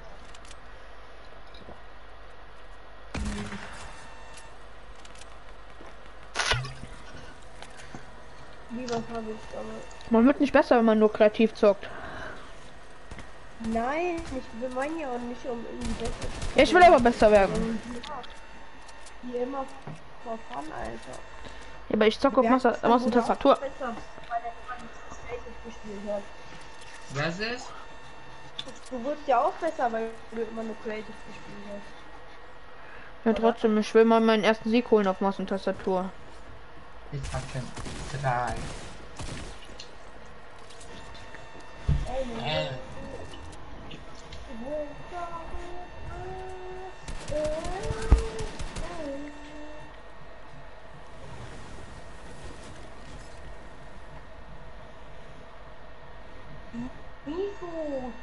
Lieber habe ich aber. Man wird nicht besser, wenn man nur kreativ zockt. Nein, wir meinen ja auch nicht um irgendwie besser. Ich will aber besser werden. Wie immer vor Fun, Alter. Ja, aber ich zocke auf Maus und Tastatur. Besser, weil der Creative gespielt hat. Was ist? Du wurdest ja auch besser, weil du immer nur Creative gespielt hast. Ja, trotzdem, ich will mal meinen ersten Sieg holen auf Maus und Tastatur. Ich hab schon 3. Wieso?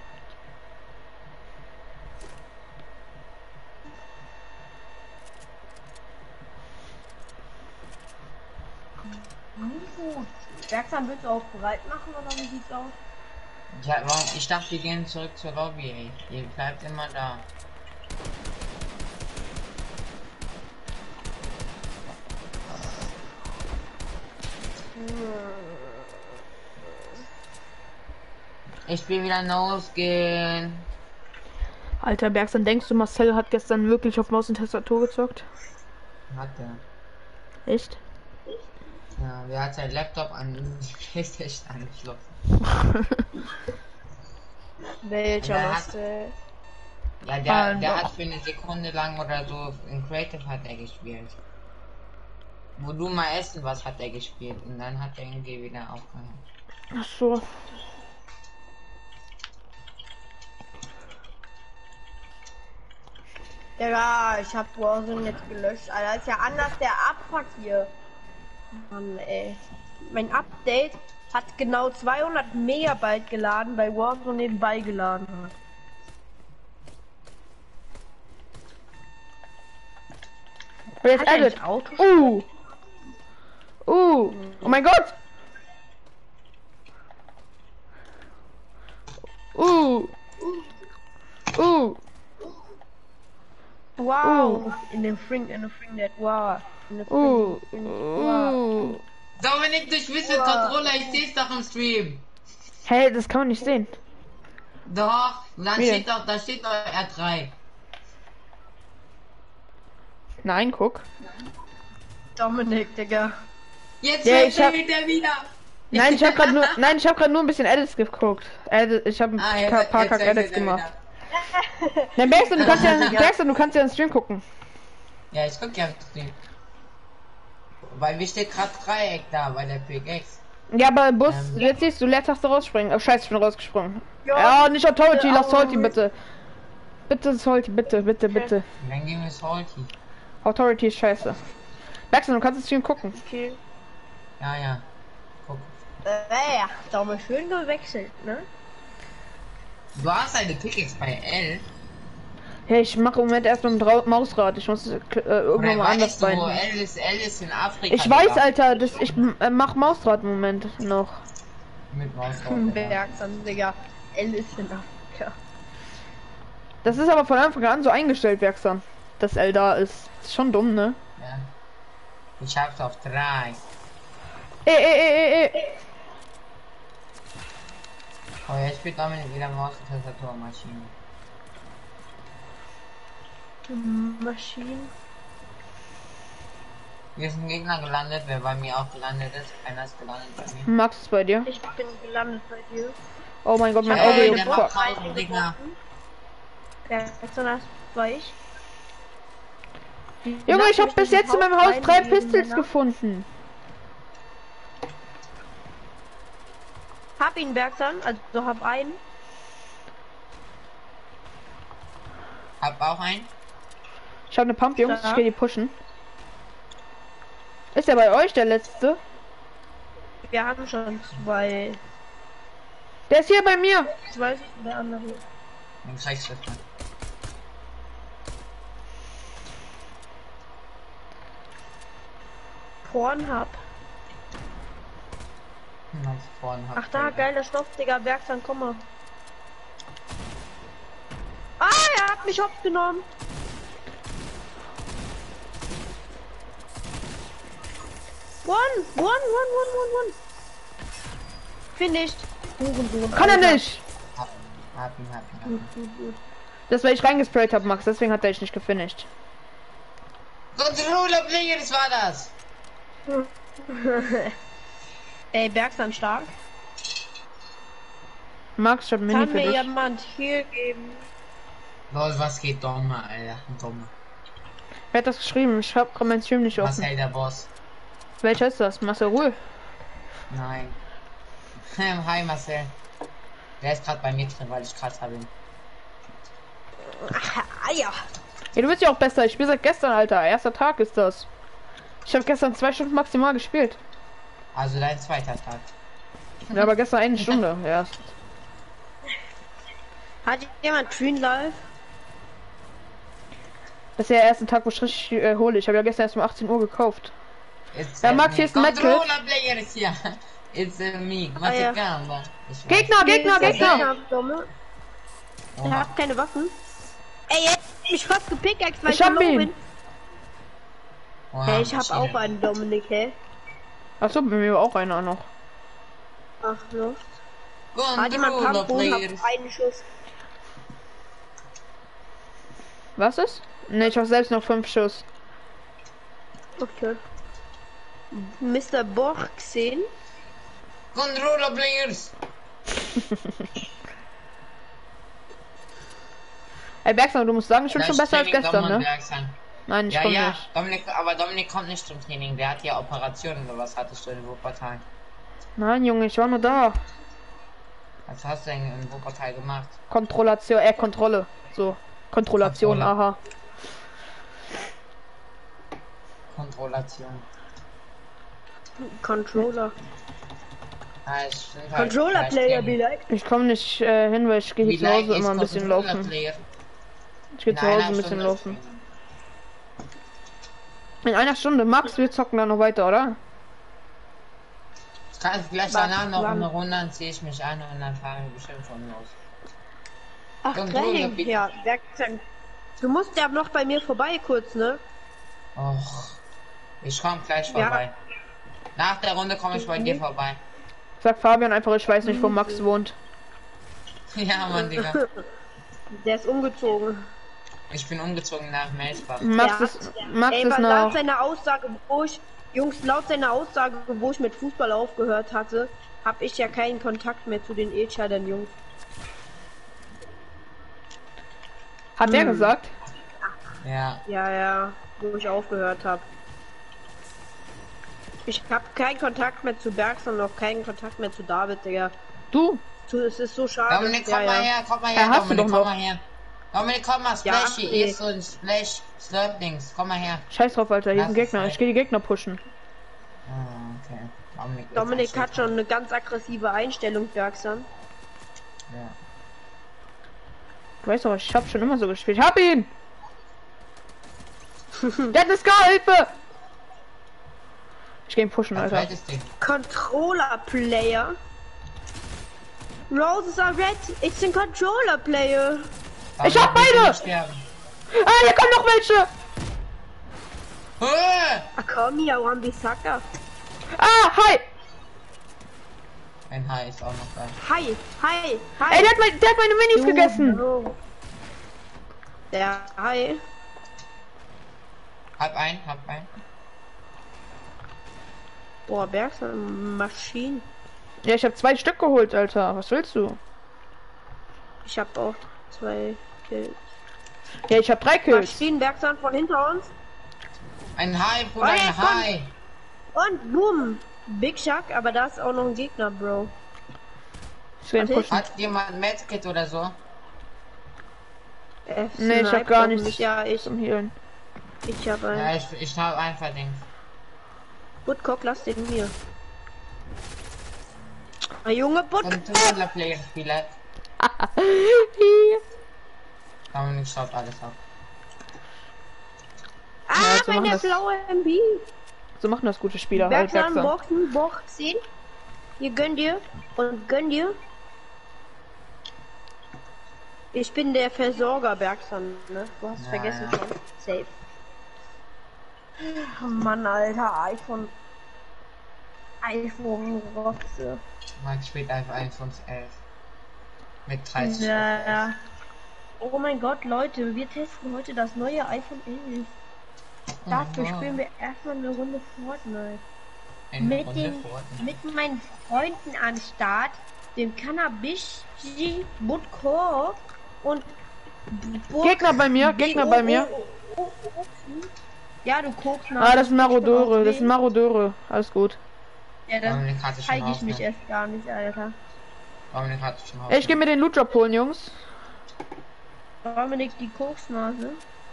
Wieso? Bergsan, willst du auch bereit machen oder wie sieht's aus? Ja, warum? Ich dachte, wir gehen zurück zur Lobby, ey. Ihr bleibt immer da. Ich spiele wieder No-Skin. Alter Bergs, dann denkst du, Marcel hat gestern wirklich auf Maus und Tastatur gezockt? Hat er. Echt? Ja, wer hat sein Laptop an die Playstation angeschlossen? Welcher Ja, was? Ja, der hat für eine Sekunde lang oder so in Creative hat er gespielt. Wo du mal essen was hat er gespielt und dann hat er irgendwie wieder aufgehört. Ach so. Ja, ich hab Warzone jetzt gelöscht, Alter. Ist ja anders der Abfuck hier. Mann, ey. Mein Update hat genau 200 Megabyte geladen, weil Warzone nebenbei geladen hat. Wer ist Hat er edit? nicht Auto? Oh mein Gott! Wow! In dem Fring that wow. In dem Fring wow. Dominik, du spielst mit Controller, ich seh's doch im Stream. Hey, das kann man nicht sehen. Doch, dann Wie steht doch, da steht doch R3. Nein, guck. Dominik, Digga. Jetzt Ja, fällt er wieder. Nein, ich habe gerade nur ein bisschen Edits geguckt. Ich habe ein paar Kack Edits gemacht. Dann Bergson, du kannst ja einen Stream gucken. Ja, ich guck ja im Stream. Weil mir steht gerade Dreieck da bei der Pickaxe. Ja, aber Bus, jetzt siehst du, Leertaste rausspringen. Oh, scheiße, ich bin rausgesprungen. Ja, nicht Authority, lass Salty bitte. Bitte Salty, bitte. Dann gehen wir Salty. Authority ist scheiße. Bergson, du kannst den Stream gucken. Okay. Ja. Guck. Ja, da haben wir schön gewechselt, ne? Du hast eine Pickaxe bei L. Hey, ich mache im Moment erst mit dem Mausrad. Ich muss irgendwann mal anders sein. sein. L ist in Afrika. Ich weiß, Alter, ich mach Mausrad im Moment noch. Mit Mausrad. Bergson, Digga. L ist in Afrika. Das ist aber von Anfang an so eingestellt, Bergson. Dass L da ist. Ist schon dumm, ne? Ja. Ich hab's auf 3. Oh, jetzt spielt Dominik wieder Maus und Tastaturmaschine. Maschinen. Hier ist ein Gegner gelandet, wer bei mir auch gelandet ist. Einer ist gelandet bei mir. Max ist bei dir. Ich bin gelandet bei dir. Oh mein Gott, mein Auge Ey, juckt der voll. macht draußen, Digga. Bergson, das war ich. Junge, ich habe bis jetzt in meinem Haus 3 Pistols gefunden. Hab ihn, Bergson, also hab einen. Hab auch einen. Ich habe eine Pump, Jungs. Ich gehe die pushen. Ist er bei euch der letzte? Wir haben schon 2. Der ist hier bei mir. Ich weiß nicht, der andere. Dann zeigst du das mal. Pornhub. Ach da, geiler Stoff, Digga. Bergson, komm mal. Ah, er hat mich hops genommen. One. Finished. Kann er nicht. Hab ihn. Gut. Das, weil ich reingesprayt habe, Max. Deswegen hat er dich nicht gefinisht. Controller Player, das war das. Ey, Bergson stark. Max, ich hab Mini Kann für mir dich. jemand hier geben? Lol, was geht Dommer, Alter? Dommer. Wer hat das geschrieben? Ich hab mein Stream nicht offen. Marcel, der Boss. Welcher ist das? Marcel Ruhe? Nein. Hi Marcel. Der ist gerade bei mir drin, weil ich krass habe. Ja. Ja, du bist ja auch besser. Ich spiele seit gestern, Alter. Erster Tag ist das. Ich habe gestern 2 Stunden maximal gespielt. Also dein zweiter Tag. Ja, aber gestern 1 Stunde erst. Hat jemand Green Live? Das ist ja der erste Tag, wo ich richtig hole. Ich habe ja gestern erst um 18 Uhr gekauft. Ja, Max, hier ist ein Medkit. Controller Player ist hier. It's me. Was ja. Gegner! Er hat keine Waffen. Ey, jetzt mich fast gepickaxt, weil Ich hab low ihn. bin. Hey, ich hab auch einen Dominik, hä? Achso, bei mir war auch einer noch. Ach so. Hat jemand Pampo, hab einen Schuss. Was ist? Ne, ich habe selbst noch 5 Schuss. Okay. Mr. Borg gesehen. Controller Players. Ey, Bergson, du musst sagen, ich bin schon besser als gestern, ne? Nein, ich komme nicht. Dominik kommt nicht zum Training. Der hat ja Operationen oder was hattest du in Wuppertal? Nein, Junge, ich war nur da. Was hast du denn in Wuppertal gemacht? Kontrolle. So. Kontrollation, aha. Kontrollation. Controller. Halt Controller Player be like. Ich komme nicht hin, weil ich gehe hier zu Hause immer ein bisschen laufen. Ich gehe zu Hause ein bisschen laufen. In einer Stunde. Max, wir zocken dann noch weiter, oder? Ich kann vielleicht danach noch eine Runde, dann ziehe ich mich an und dann fahren wir bestimmt von los. Ach, Training, ja, du musst ja noch bei mir vorbei kurz, ne? Och, ich komme gleich vorbei. Nach der Runde komme ich bei dir vorbei. Sag Fabian einfach, ich weiß nicht, wo Max wohnt. Ja, Mann, Digga. Der ist umgezogen. Ich bin umgezogen nach Melsbach. Max ist noch... Laut seiner Aussage, laut seiner Aussage, wo ich mit Fußball aufgehört hatte, habe ich ja keinen Kontakt mehr zu den E-Scheidern Jungs. Hat der gesagt? Ja. Ja, wo ich aufgehört habe. Ich habe keinen Kontakt mehr zu Bergs und noch keinen Kontakt mehr zu David, Digga. Du? Es ist so schade. Dominik, komm mal her, komm mal her, Dominik, komm mal her. Dominik, komm mal, Splash, hier ist so ein Splash, Slurp-Dings, komm mal her. Scheiß drauf, Alter, hier ist ein Gegner, ich gehe die Gegner pushen. Ah, okay. Dominik hat schon eine ganz aggressive Einstellung, Bergson. Ja. Du weißt doch, ich hab schon immer so gespielt. Ich hab ihn! Der hat eine Ska-Hilfe! Ich geh ihn pushen, Alter. Controller Player. Roses are red. It's a controller player. Ich hab beide! Ah, hier kommen noch welche! Akomi, Awambisaka. Ah, hi! Ein Hai ist auch noch da. Hi. Ey, der hat meine Minis gegessen! Bro. Der Hai. Hab ein. Boah, Bergson, Maschinen. Ja, ich habe 2 Stück geholt, Alter. Was willst du? Ich habe auch 2 Kills. Ja, ich habe 3 Kills. Maschinen, Bergson von hinter uns. Ein Hai, Bruder, ein Hai. Und boom. Big Shark, aber da ist auch noch ein Gegner, Bro. Hat jemand Medkit oder so? Nee, ich hab gar nichts. Ja, ich zum Healen. Ich hab ein. Ja, ich hab einfach den. Woodcock, lass den mir. Ein Junge Controller-Player-Spieler. Dominik schaut alles ab. Ah, ja, meine blaue MB. So machen das gute Spieler. Bergson, Boxen. Hier gönn dir. Ich bin der Versorger, Bergson, ne? Du hast vergessen schon. Safe. Oh Mann, Alter, iPhone Rotze. Max spielt einfach iPhone 11. Mit 30. Ja. Oh mein Gott, Leute, wir testen heute das neue iPhone 11. Dafür spielen wir erstmal eine Runde Fortnite. Mit meinen Freunden am Start, dem Cannabis, Butko und Gegner bei mir. Ja, du guckst nach. Ah, das sind Marodeure. Alles gut. Ja, dann zeige ich mich erst gar nicht, Alter. Ich gehe mir den Loot-Drop holen, Jungs. Dominik, die Koksnase.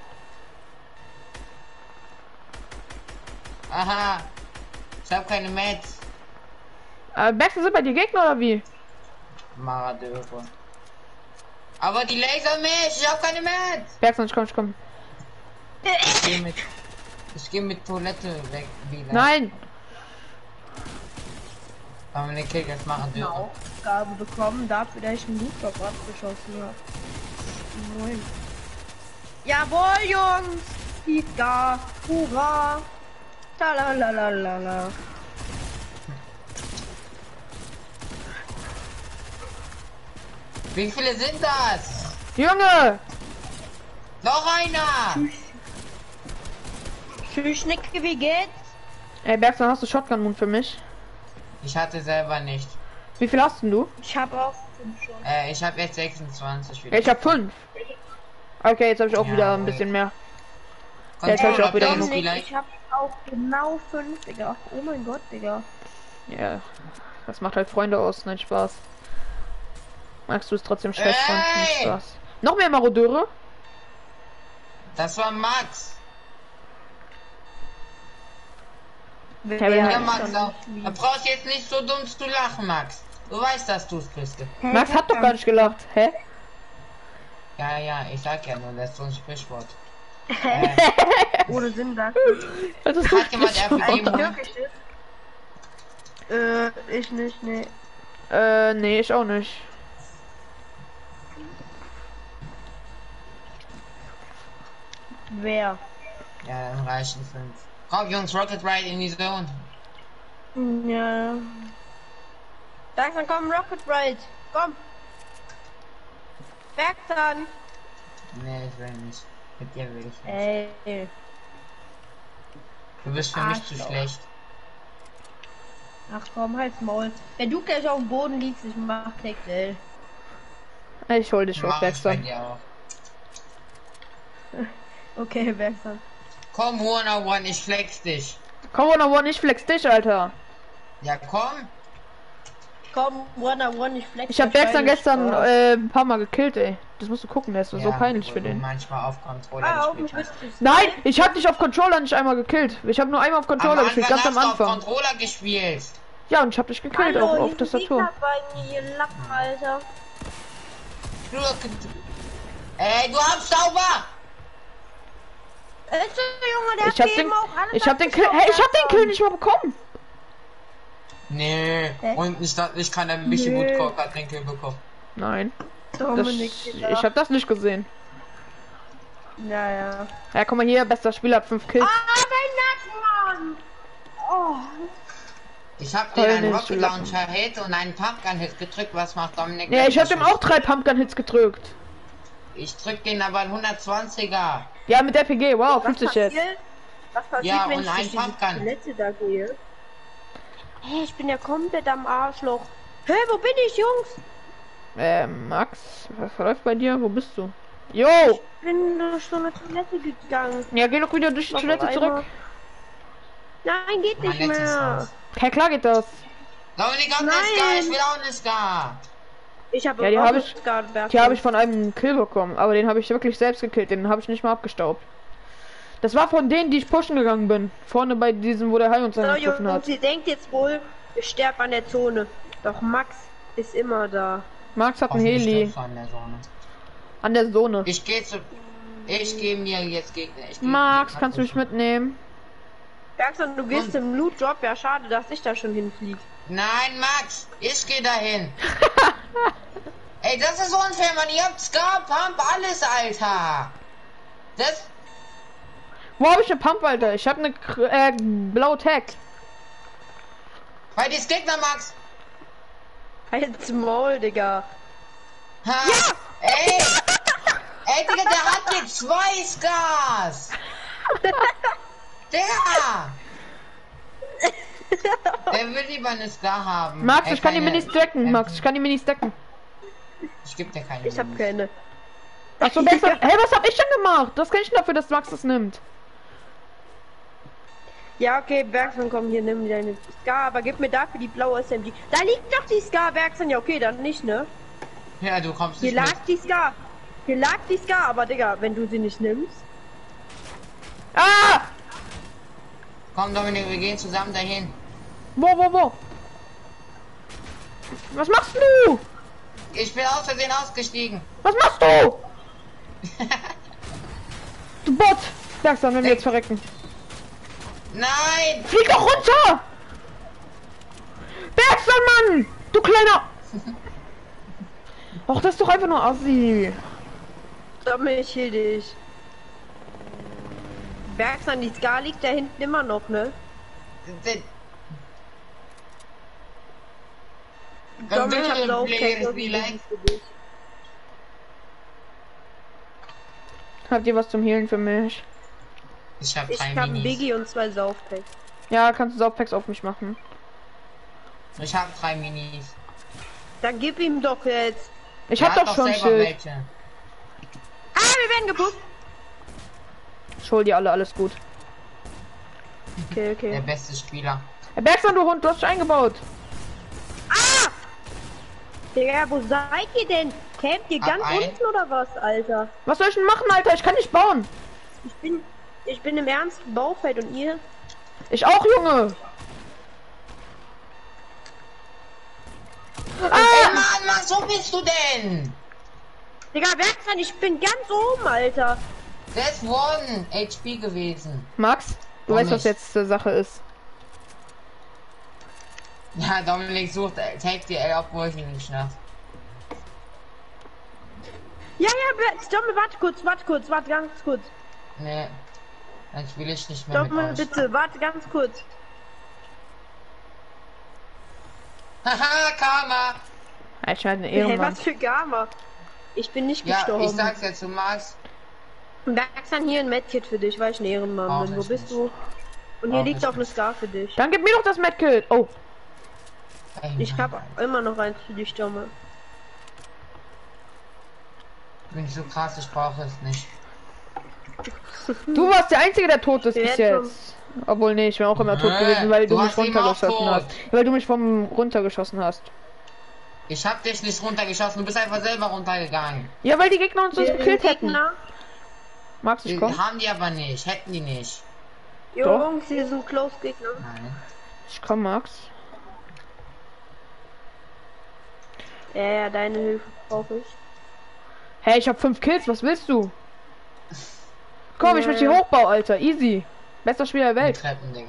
Aha. Ich hab keine Mats. Bergson, sind bei dir Gegner oder wie? Maradeure. Aber die Laser mich, ich hab keine Mats. Bergson, ich komm. Ich geh mit Toilette weg wieder. Nein! Dominik, jetzt machen wir Aufgabe bekommen dafür, dass ich einen Lootbox abgeschossen habe. Moin. Jawohl, Jungs! Liga! Hurra! Talalalala. Wie viele sind das? Junge! Noch einer! Schnicke, wie geht's? Ey, Bergson, hast du Shotgun-Mund für mich? Ich hatte selber nicht. Wie viel hast denn du? Ich habe auch 5 schon. Ich habe jetzt 26 wieder. Ja, ich hab 5. Okay, jetzt habe ich auch wieder ein bisschen mehr. Ja, jetzt habe ich auch wieder genug. Ich habe auch genau 5, Digga. Oh mein Gott, Digga. Ja, das macht halt Freunde aus, nein, Spaß. Magst du es trotzdem schlecht von? Nicht Spaß. Noch mehr Marodeure? Das war Max. Ja, Max auch. Du brauchst jetzt nicht so dumm zu lachen, Max. Du weißt, dass du es bist. Max hat doch gar nicht gelacht. Hä? Ja, ich sag ja nur, das ist so ein Sprichwort. Ohne Sinn, das. Das ist so Hat jemand RPG? Ich nicht, nee. Nee, ich auch nicht. Wer? Ja, dann reichen 5. Komm, Jungs, Rocket Ride in die Zone. Ja. Dann komm, Rocket Ride. Komm. Bergson. Nee, ich will nicht. Mit dir will ich nicht. Ey. Du bist für mich zu schlecht. Ach komm, halt's Maul. Wenn du gleich auf dem Boden liegst, ich mach Tackle. Ich hol dich hoch, Mach ich bei Bergson. dir auch. Okay, Bergson. Komm, One-on-One, ich flex dich. Komm, One, ich flex dich, Alter. Ja, komm. Komm, One-on-One, ich flex. Ich hab das Bergson Bein. gestern ein paar Mal gekillt, ey. Das musst du gucken, der ist so peinlich wo für du den. manchmal auf Controller Auf gespielt dem hast. Rüstung. Nein, ich hab dich auf Controller nicht einmal gekillt. Ich habe nur einmal auf Controller gespielt, ganz am hast du Anfang. auf Controller gespielt. Ja, und ich hab dich gekillt Hallo, auch auf hier Tastatur. Gegner bei mir, ihr Lappen, Alter. Ey, du hast sauber! Ist der Junge, der Ich hab den, ich hab den Kill, hey, ich hab den Kill nicht mal bekommen. Nee, und ich kann ein bisschen gut gucken, hat den Kill bekommen. Nein, Dominik, ich hab das nicht gesehen. Ja. Ja, guck mal hier, bester Spieler hat 5 Kills. Mein Nacken, Mann! Oh. Ich hab Toll, den einen nicht Rocket zu lachen. Launcher Hit und einen Pumpgun Hit gedrückt. Was macht Dominik? Ja, ich hab dem auch 3 Pumpgun Hits gedrückt. Ich drück den aber 120er. Ja, mit der PG, wow, 50 jetzt. Was passiert, Ja, wenn und ich ein durch diese Pumpgun. Toilette da gehe? Hey, ich bin ja komplett am Arschloch. Hey, wo bin ich, Jungs? Max, was läuft bei dir? Wo bist du? Jo! Ich bin durch so eine Toilette gegangen. Ja, geh doch wieder durch die Noch Toilette einmal. zurück. Nein, geht nicht Mein letztes mehr. Haus. Ja, klar geht das. Dominik hat eine Nein. Scar, ich will auch eine Scar. Ich habe Ja, die auch habe ich, Skartberg. die habe ich von einem Kill bekommen, aber den habe ich wirklich selbst gekillt, den habe ich nicht mal abgestaubt. Das war von denen, die ich pushen gegangen bin. Vorne bei diesem, wo der Hai uns So, angegriffen Jungs, hat. sie denkt jetzt wohl, ich sterbe an der Zone. Doch Max ist immer da. Max hat Auf einen dem Heli Stoff an der Sonne. an der Zone. Ich gehe mir jetzt Gegner. Max, kannst du mich mitnehmen? Bergson, du gehst im Loot-Job. Ja, schade, dass ich da schon hinfliege. Nein, Max, ich gehe dahin. Ey, das ist unfair, Mann. Ihr habt Scar, Pump, alles, Alter. Das... Wo habe ich eine Pump, Alter? Ich habe eine blaue Tag. Bei des Gegner, Max. Halt's Maul, Digga. Ha. Ja! Ey! Ey, Digga, der hat jetzt 2 Scars! Der! Der will lieber eine Scar haben. Max, ich kann die keine- Minis decken. Max, ich kann die Minis decken. Ich geb dir keine. Ich hab Minis. keine. Achso, Bergson. Hey, was hab ich denn gemacht? Das kann ich dafür, dass Max das nimmt. Ja, okay, Bergson, komm hier, nimm deine Scar, aber gib mir dafür die blaue SMG. Da liegt doch die Scar, Bergson. Ja, okay, dann nicht, ne? Ja, du kommst Hier nicht lag mit. die Scar. Hier lag die Scar, aber Digga, wenn du sie nicht nimmst. Ah! Komm, Dominik, wir gehen zusammen dahin. Wo? Was machst du? Ich bin aus Versehen ausgestiegen. Was machst du? Du Bot! Bergson, wenn wir jetzt verrecken. Nein! Flieg doch runter! Bergson, Mann! Du kleiner... Och, das ist doch einfach nur Assi. Dommel, ich heal dich. Bergson, die Scar liegt da hinten immer noch, ne? Dommel, ich hab so Players be like. Habt ihr was zum Healen für mich? Ich habe Ich habe einen Biggie und 2 Saufpacks. Ja, kannst du Saufpacks auf mich machen. Ich habe 3 Minis. Dann gib ihm doch jetzt. Ich hab doch schon Schild. Welche. Ah, wir werden gepusht. Ich hol die alle, alles gut. Okay, okay. Der beste Spieler. Herr Bergson, du Hund, du hast dich eingebaut. Ah! Digga, wo seid ihr denn? Campt ihr ganz unten oder was, Alter? Was soll ich denn machen, Alter? Ich kann nicht bauen. Ich bin im ernsten Baufeld und ihr? Ich auch, Junge. Ey, Mann, wo bist du denn? Digga, Werkstein, ich bin ganz oben, Alter. Der ist 1 HP gewesen. Max, du weißt, was jetzt Sache ist. Ja, Dominik sucht Take die L, obwohl ich ihn nicht schnapp. Ja, warte ganz kurz. Nee, dann spiele ich nicht mehr Dominik, mit euch. bitte, warte ganz kurz. Haha, Karma! Ich werde eine Hey, Ehrenmann. was für Karma. Ich bin nicht Ja, gestorben. ich sag's jetzt, du magst. Werkstein, hier ein Medkit für dich, weil ich ein Ehrenmann Brauch bin. Wo ich bist nicht. du? Und hier Brauch liegt ich auch eine nicht. Star für dich. Dann gib mir doch das Medkit. Oh, Ey, Ich Mann, habe immer noch eins für dich, Domme. ich bin so krass, ich brauche es nicht. du warst der Einzige, der tot ist bis Wer jetzt. Obwohl, nee, ich wäre auch immer tot gewesen, weil du du mich hast ihn auch runtergeschossen tot. hast. Weil du mich vom runtergeschossen hast. Ich hab dich nicht runtergeschossen, du bist einfach selber runtergegangen. Ja, weil die Gegner uns gekillt hätten. Gegner. Max, ich komm. Haben die aber nicht, hätten die nicht. Jungs, hier sind Close-Gegner. Nein. Ich komm, Max. Ja, deine Hilfe brauche ich. Hey, ich hab 5 Kills, was willst du? Komm, ich möchte die Hochbau, Alter. Easy. Bester Spieler der Welt. Treppen, Digga.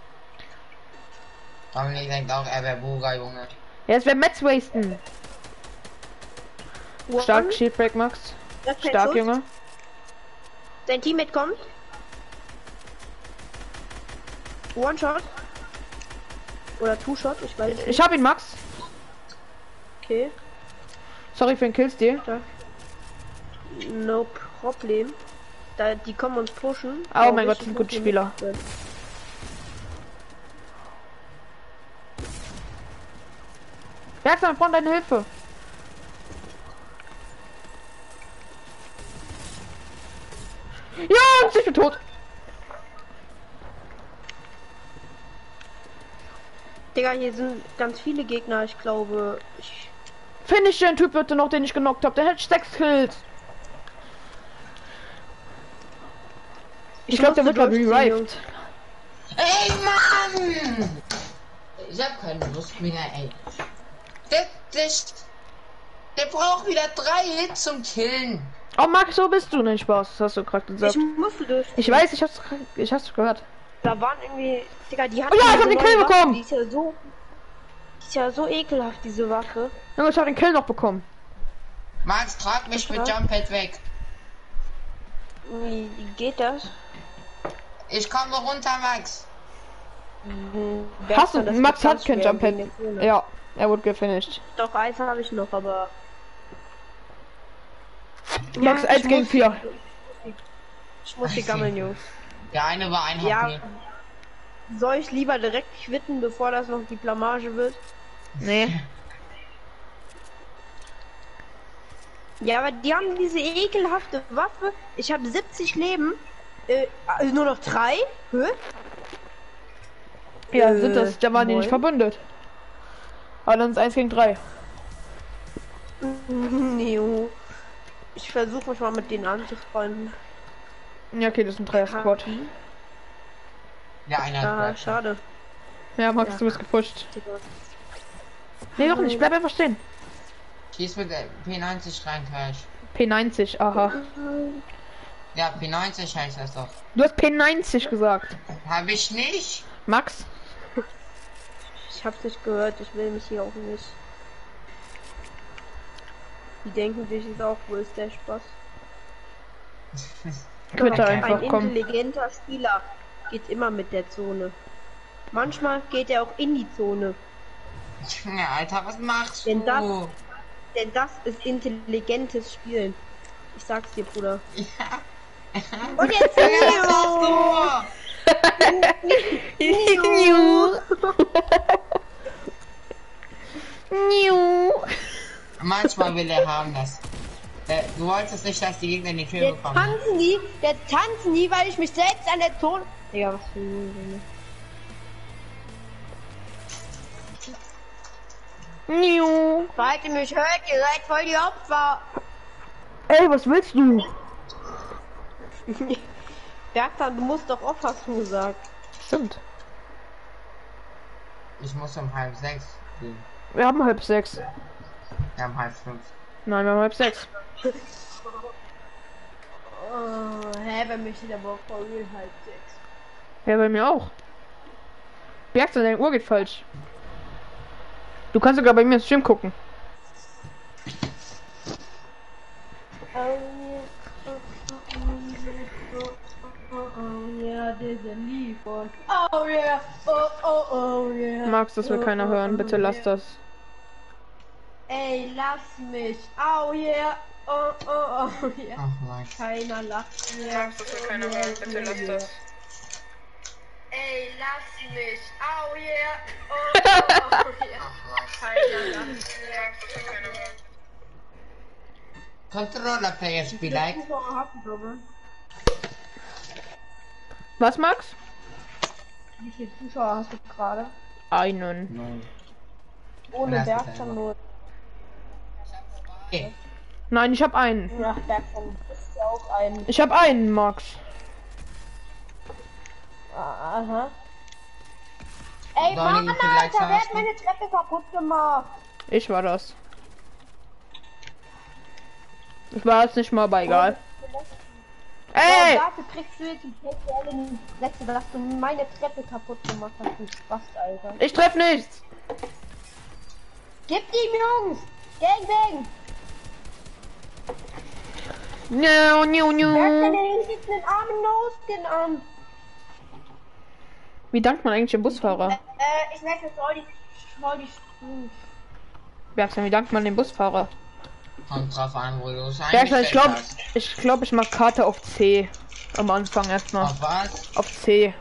Dominik denkt auch, er wäre Buga, Junge. Ja, es wäre Metz wasten. Stark, Shieldbreak, Max. Stark, Junge. Dein Teammate kommt. One-Shot. Oder Two-Shot, ich weiß nicht. Ich hab ihn, Max. Okay. Sorry für den Killstil. No Problem. Die kommen uns pushen. Oh mein Gott, das sind gute Spieler. Bergson, Freund, deine Hilfe. Ja, ich bin tot. Digga, hier sind ganz viele Gegner, ich glaube. Finish den Typ bitte noch, den ich genockt habe. Der hätte 6 Kills. Ich glaube, der wird gerade revived. Ey, Mann! Ich hab keine Lust mehr, ey. Der braucht wieder 3 Hits zum Killen. Oh, Max, so bist du nicht, Spaß. Das hast du gerade gesagt. Ich musste durch. Ich weiß, ich hab's gehört. Da waren irgendwie. Digga, die hat. Oh ja, ich hab den Kill bekommen! Die ist ja so ekelhaft, diese Waffe. Junge, ich hab den Kill noch bekommen. Max, trag mich mit Jumppad weg. Wie geht das? Ich komme runter, Max. Hast du? Max hat kein Jumppad. Ja, er wurde gefinisht. Doch, eins habe ich noch, aber. Max, 1 gegen 4. Ich muss die gammeln, Jungs. Der eine war ein Ja. HP. Soll ich lieber direkt quitten, bevor das noch die Blamage wird? Nee. Ja, aber die haben diese ekelhafte Waffe. Ich habe 70 Leben. Nur noch 3? Hä? Ja, sind das. Da waren die moin. nicht verbündet. Aber dann ist 1 gegen 3. Neo. Ich versuche mich mal mit denen anzufreunden. Ja, okay, das ist ein 3er-Squad. Ja, einer Ah, bleibt. schade. Ja, Max, Ja. du bist gepusht. Nee, doch nicht. Bleib einfach stehen. Schieß mit der P90 rein gleich. P90, aha. Ja, P90 heißt das doch. Du hast P90 gesagt. Hab ich nicht? Max? Ich hab's nicht gehört, ich will mich hier auch nicht. Die denken sich jetzt auch, wo ist der Spaß? Könnte Okay. einfach Ein kommen. intelligenter Spieler geht immer mit der Zone. Manchmal geht er auch in die Zone. Ja, Alter, was machst Denn das- du? Denn das ist intelligentes Spielen. Ich sag's dir, Bruder. Ja, Und jetzt Manchmal will er haben das. Du wolltest nicht, dass die Gegner in die Tür bekommen. Der tanzen nie, weil ich mich selbst an der Ton... Digga, was für ein Falls ihr mich hört, ihr seid voll die Opfer. Ey, was willst du? Bergtan, du musst doch Opfer, hast du gesagt. Stimmt. Ich muss um 5:30 gehen. Wir haben 5:30. Wir haben 5:30. Nein, wir haben 5:30. Bei mich ist aber for real 5:30. Ja, bei mir auch. Bergtan, deine Uhr geht falsch. Du kannst sogar bei mir im Stream gucken. Max, das will keiner hören. Bitte lass das. Ey, lass mich. Oh yeah. Oh yeah. Ach nein. Keiner lacht mir. Max, das will keiner hören. Bitte lass das. Ey, lass mich. Oh yeah. Oh yeah. Keiner lacht mir. Controller players be like. Was, Max? Wie viele Zuschauer hast du gerade? Einen. Nein. Ohne Bergson nur. Okay. Nein, ich habe einen. Nach Bergson ist ja auch ein. Ich habe einen, Max. Aha. Ey, Donny, Mann, wie viele Likes Alter, wer hast hat du? meine Treppe kaputt gemacht? Ich war das. Ich war jetzt nicht mal, aber egal. Ey! Ja, dafür kriegst du jetzt die Plätze, dass du meine Treppe kaputt gemacht hast, du Spaß, Alter. Ich treff nichts! Gib ihm, Jungs! Gang! No, no, Wer hat denn no. den armen No-Skin an? Wie dankt man eigentlich dem Busfahrer? Ich merke, voll die Bergstein, wie dankt man dem Busfahrer? Kommt drauf an, wo du es Bergstein, eingestellt hast. ich glaube, ich mach Karte auf C. Am Anfang erstmal. Auf was? Auf C.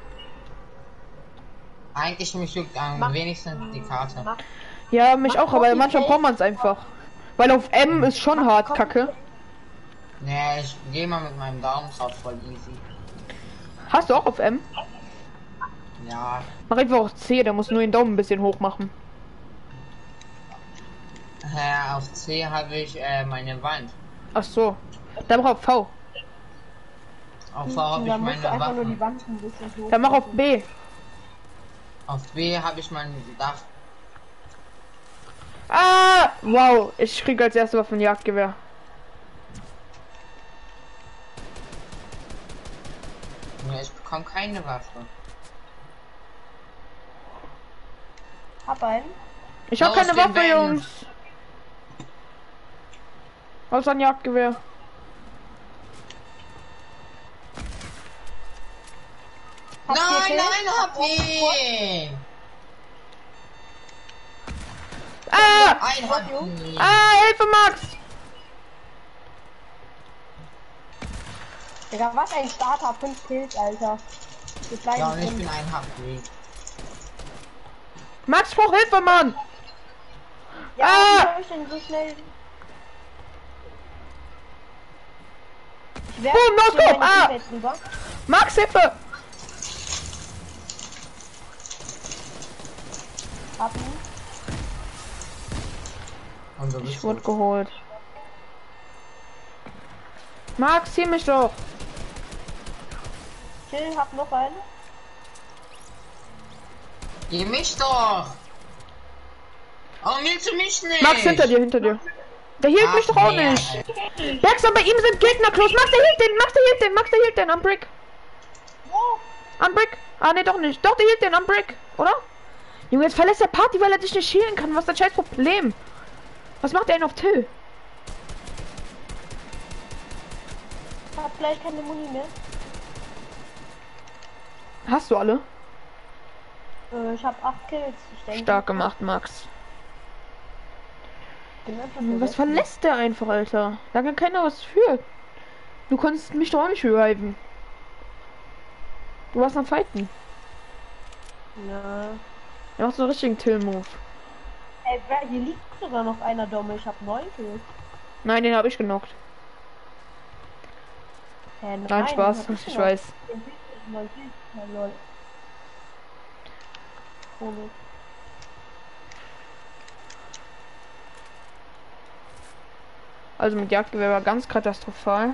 Eigentlich mich juckt am wenigsten die Karte. Ja, mich auch, aber manchmal braucht man es einfach. Weil auf M ist schon hart, Kacke. Ne, ich gehe mal mit meinem Daumen drauf, voll easy. Hast du auch auf M? Ja, Mach einfach auf C, der muss nur den Daumen ein bisschen hoch machen. auf C habe ich meine Wand. Ach so. Dann mach auf V. Auf V habe ich meine einfach nur die Waffen. Wand ein bisschen hoch. Dann mach auf B. Auf B habe ich mein Dach. Ah! Wow, ich krieg als erste Waffe ein Jagdgewehr. Ja, ich bekomme keine Waffe. Hab einen. Ich hab Aus keine den Waffe, Wänden. Jungs. Außer ein Jagdgewehr. Nein, HP! Ah! Ein HP! Ah, Hilfe, Max! Digga, was ein Starter, 5 Kills, Alter. Wir bleiben Ja, und ich drin. bin ein HP. Max braucht Hilfe, Mann! Ja, Ah! wie soll ich denn so schnell... Ich werf Boom, no hier scope! meine Ah! Teammates rüber. Max, Hilfe! Hab ihn. Und du Ich bist wurde tot. geholt. Max, zieh mich doch! Chill, hab noch einen. Geh mich doch! Warum willst du mich nicht? Max, hinter dir, hinter dir. Der hielt mich doch auch nee, nicht. Alter. Bergson, bei ihm sind Gegner close. Max, der hielt den, Max, der hielt den, Max, der hielt den am Brick. Oh, Am Brick? Ah, ne, doch nicht. Doch, der hielt den am Brick, oder? Junge, jetzt verlässt der Party, weil er dich nicht healen kann. Was ist das scheiß Problem? Was macht er denn auf Till? ich hab gleich keine Muni mehr. Hast du alle? Ich hab 8 Kills. Ich denke, Stark gemacht, Max. ich bin einfach Was verlässt der einfach, Alter? Da kann keiner was für. Du konntest mich doch auch nicht reviven. Du warst am Fighten. Ja. Du machst so einen richtigen Till-Move. Ey, hier liegt sogar noch einer Domme. Ich hab 9 Kills. Nein, den habe ich genockt. Nein, Spaß, ich weiß. Komisch. Also mit Jagdgewehr war ganz katastrophal.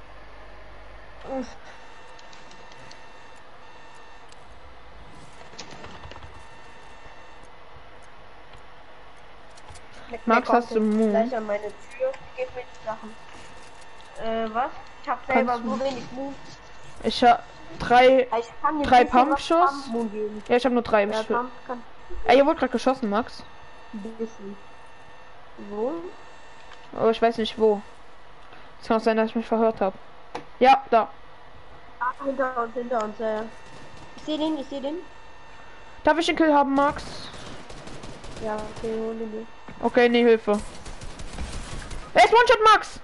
Max, hast du Move? Gleich an meine Tür, gib mir die Sachen. Was? Ich hab selber so wenig Move. Ich hab drei Pumpschuss. Ja, ich hab nur 3. Ey, ihr wurde gerade geschossen, Max. Wo? Aber ich weiß nicht wo. Es kann auch sein, dass ich mich verhört habe. Ja, da. Ah, hinter uns, Ich sehe den. Darf ich den Kill haben, Max? Ja, okay, hol den. Okay, nee, Hilfe. Er ist One-Shot, Max!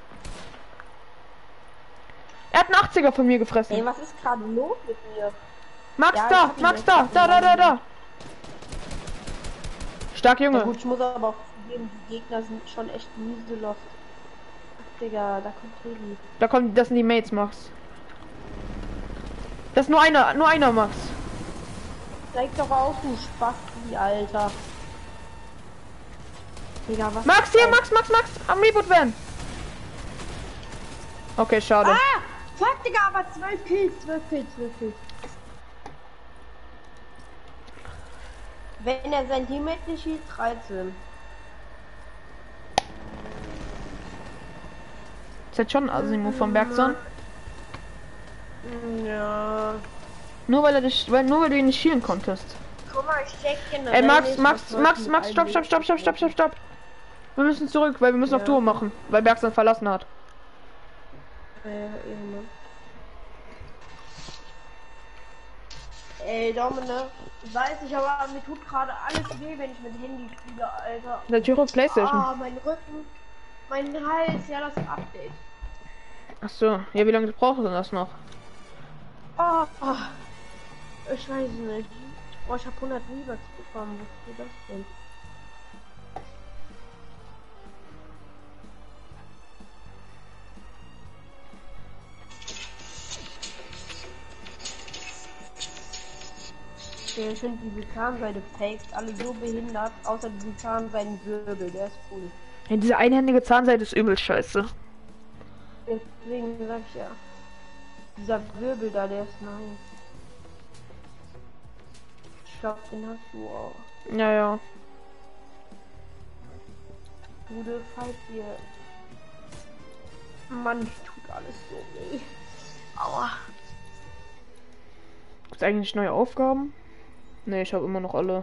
Er hat einen 80er von mir gefressen. Ey, was ist gerade los mit mir? Max, ja, da! Stark, Junge. Ja, gut, ich muss aber auch zugeben, die Gegner sind schon echt miese lost. Ach, Digga, da kommt Heli. Das sind die Mates, Max. Das ist nur einer, Max. Zeig doch aus, du Spasti, Alter. Digga, was? Max, hier, Max, am Reboot werden. Okay, schade. Ah! Fuck, Digga, aber 12 Kills. Wenn er sein Teammate nicht hielt, 13. Ist jetzt schon Asimo von Bergson. Ja. Nur weil du ihn nicht healen konntest. Guck mal, ich check generell. Ey, Max, stopp. Wir müssen zurück, weil wir müssen auf Tour machen, weil Bergson verlassen hat. Ey, Domine, weiß ich, aber mir tut gerade alles weh, wenn ich mit Handy spiele, Alter. Natürlich PlayStation. Ah, mein Rücken, mein Hals, ja, das Update. Ach so, ja, wie lange brauchst du denn das noch? Ich weiß nicht. Oh, ich habe 100 V-Bucks bekommen. Was ist das denn? Ich finde diese Zahnseide-Fakes alle so behindert, außer diesen Zahnseiden-Wirbel, der ist cool. Ja, diese einhändige Zahnseide ist übel scheiße. Deswegen sag ich ja. Dieser Wirbel da, der ist nice. Ich glaube, den hast du auch. Ja. Gute Fight hier. Mann, tut alles so weh. Aua. Gibt's eigentlich neue Aufgaben? Ne, ich habe immer noch alle.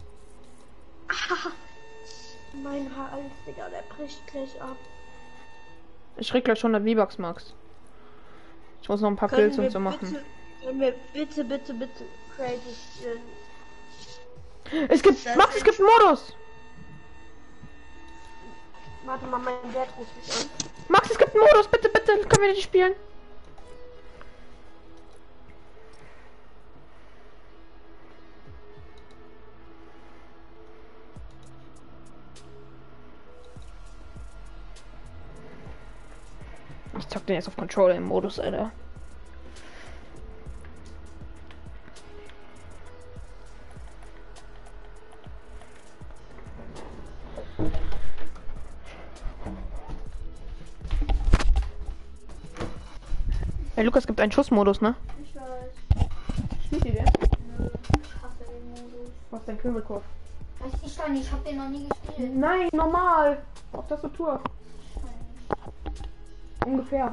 Mein Hals, Digga, der bricht gleich ab. Ich krieg gleich 100 V-Bucks, Max. Ich muss noch ein paar Kills und so machen. Können wir bitte Creative spielen? Es gibt einen Modus! Warte mal, mein Dad ruft mich an. Max, es gibt einen Modus, bitte, können wir nicht spielen? Ich zock den jetzt auf Controller im Modus, Alter. Hey Lukas, gibt einen Schussmodus, ne? Ich weiß. Spielt ihr den? Nö, ich hasse den Modus. Was ist dein Kürbelkopf? Weiß ich doch nicht, ich hab den noch nie gespielt. Nein, normal. Auf Tastatur. Ungefähr.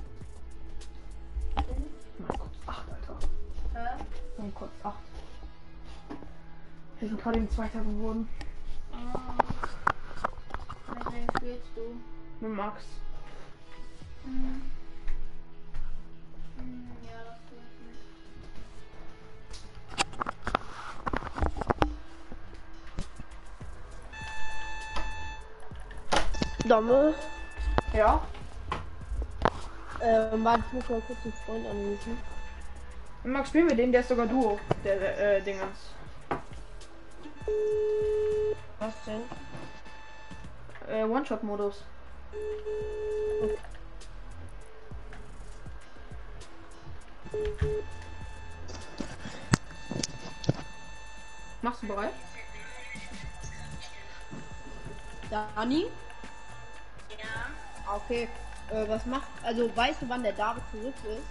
Mein Gott, 8, Alter. Mein Gott, 8. Wir sind gerade im Zweiter geworden. Mit wem spielst du? Mit Max. Ja, das tue ich nicht. Domme. Ja? Warte, ich muss mal kurz einen Freund anrufen. Max, spielen wir den, der ist sogar Duo, der Dingens. Was denn? One-Shot-Modus. Okay. Machst du bereit? Dani? Ja. Okay. Was macht. Also weißt du, wann der David zurück ist?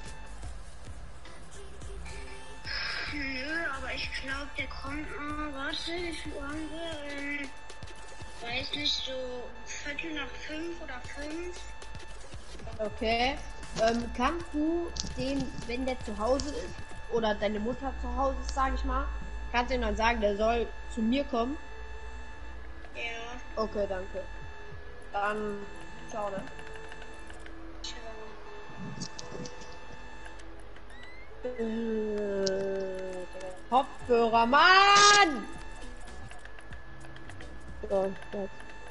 Nö, aber ich glaube, der kommt. Warte, wie viel Uhr haben wir? Weiß nicht, so Viertel nach 5 oder 5. Okay. Kannst du den, wenn der zu Hause ist, oder deine Mutter zu Hause ist, sag ich mal, kannst du ihm dann sagen, der soll zu mir kommen? Ja. Okay, danke. Dann, ciao, ne? Kopfhörer, Mann! So, jetzt.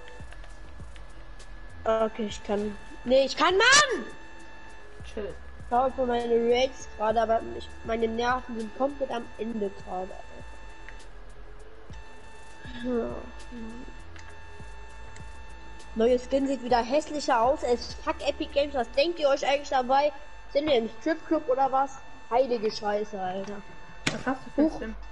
Okay, ich kann. Nee, ich kann, Mann! Chill. Ich glaube für meine Rates gerade, aber meine Nerven sind komplett am Ende gerade. Ja. Neue Skin sieht wieder hässlicher aus. Es fuck Epic Games. Was denkt ihr euch eigentlich dabei? Sind wir im Stripclub oder was? Heilige Scheiße, Alter. Was hast du für ein Skin?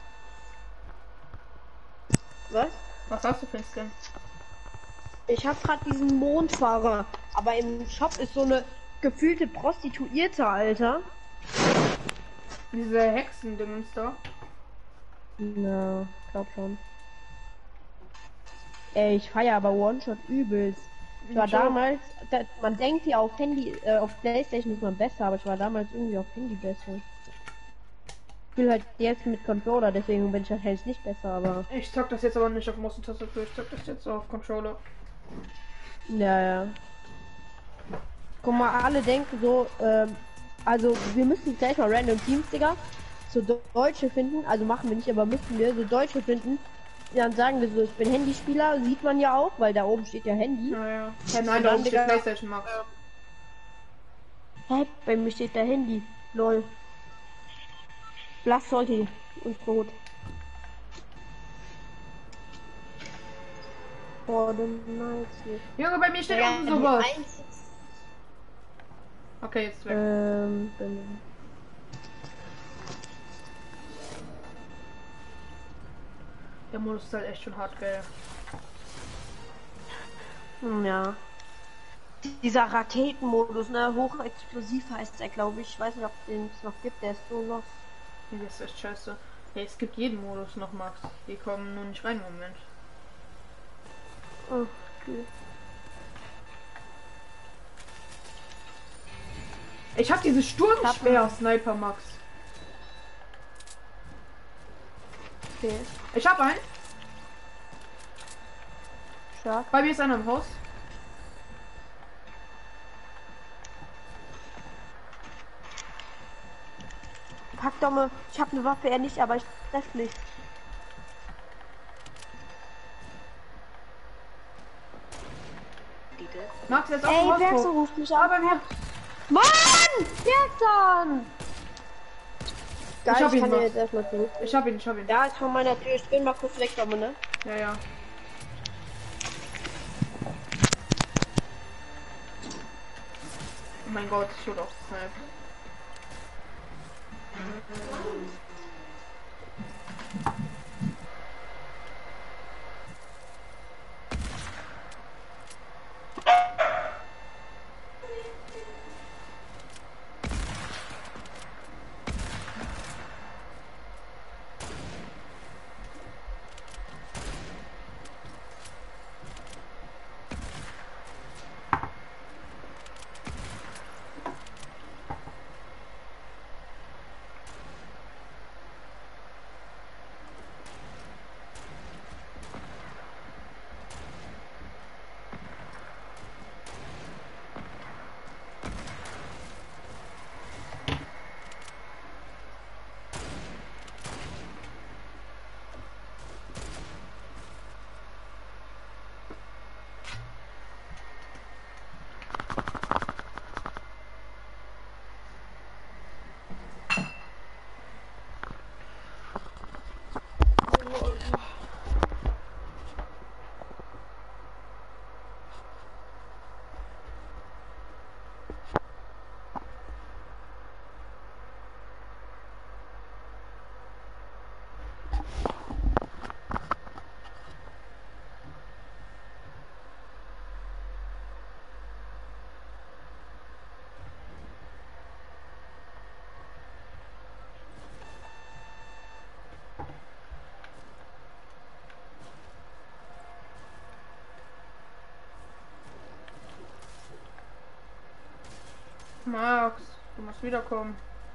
Was? Was hast du für ein Skin? Ich hab grad diesen Mondfahrer, aber im Shop ist so eine gefühlte Prostituierte, Alter. Diese Hexendingens da. Na, glaub schon. Ey, ich feier aber One-Shot übelst. Ich war damals, man denkt ja auf Handy, auf Playstation ist man besser, aber ich war damals irgendwie auf Handy besser. Ich spiele halt jetzt mit Controller, deswegen bin ich halt jetzt nicht besser, aber... Ich zock das jetzt aber nicht auf Maustastatur, ich zock das jetzt auf Controller. Ja, ja. Guck mal, alle denken so, also wir müssen gleich mal random Teams, Digga, so Deutsche finden, also machen wir nicht, aber müssen wir so Deutsche finden. Dann sagen wir so, ich bin Handyspieler, sieht man ja auch, weil da oben steht ja Handy. Naja. Ja, nein, da oben steht PlayStation Max. Hä? Bei mir steht da Handy. Lol. Blass sollte und rot. For the night. Junge, bei mir steht Ja, auch sowas. die Okay, jetzt weg. Der Modus ist halt echt schon hart geil. Ja. Dieser Raketenmodus, ne? Hochexplosiv heißt der, glaube ich. Ich weiß nicht, ob den es noch gibt, der ist so los. Ja, das ist echt scheiße. Ja, es gibt jeden Modus noch, Max. Die kommen nur nicht rein im Moment. Oh, okay. Ich hab dieses Sturmspeer-Sniper, Max. Okay. Ich hab einen. Stark. Bei mir ist einer im Haus. Pack Domme. Ich habe eine Waffe, er nicht, aber ich treffe nicht. Max, jetzt auf Ey, dem Bergson Haus. ruft mich an. Aber mir. Mann! Bergson! Geil, Ich hab ihn, kann Max. dir jetzt erstmal zu. Ich hab ihn. Ja, ist von meiner Tür. Ich bin mal kurz weg, Domme, ne? Ja, ja. Oh mein Gott, ich wurde auch Snipe. Max, du musst wiederkommen.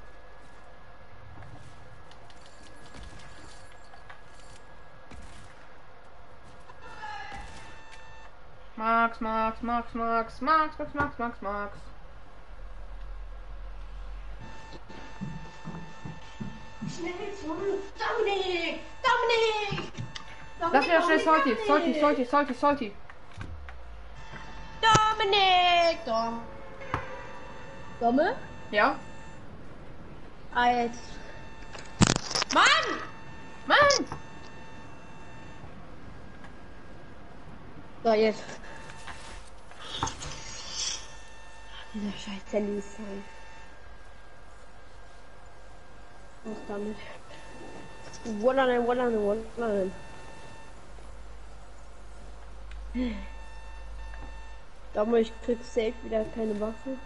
Max, Max, Max, Max, Max, Max, Max, Max, Max. Schnell zum Dominik! Dominik! Lass wieder schnell Salty. Dominik! Domme? Ja? Als. Mann! Mann! So, jetzt. Dieser scheiß Handy ist sein. Was damit? Wallanen. Aber ich krieg safe wieder keine Waffe.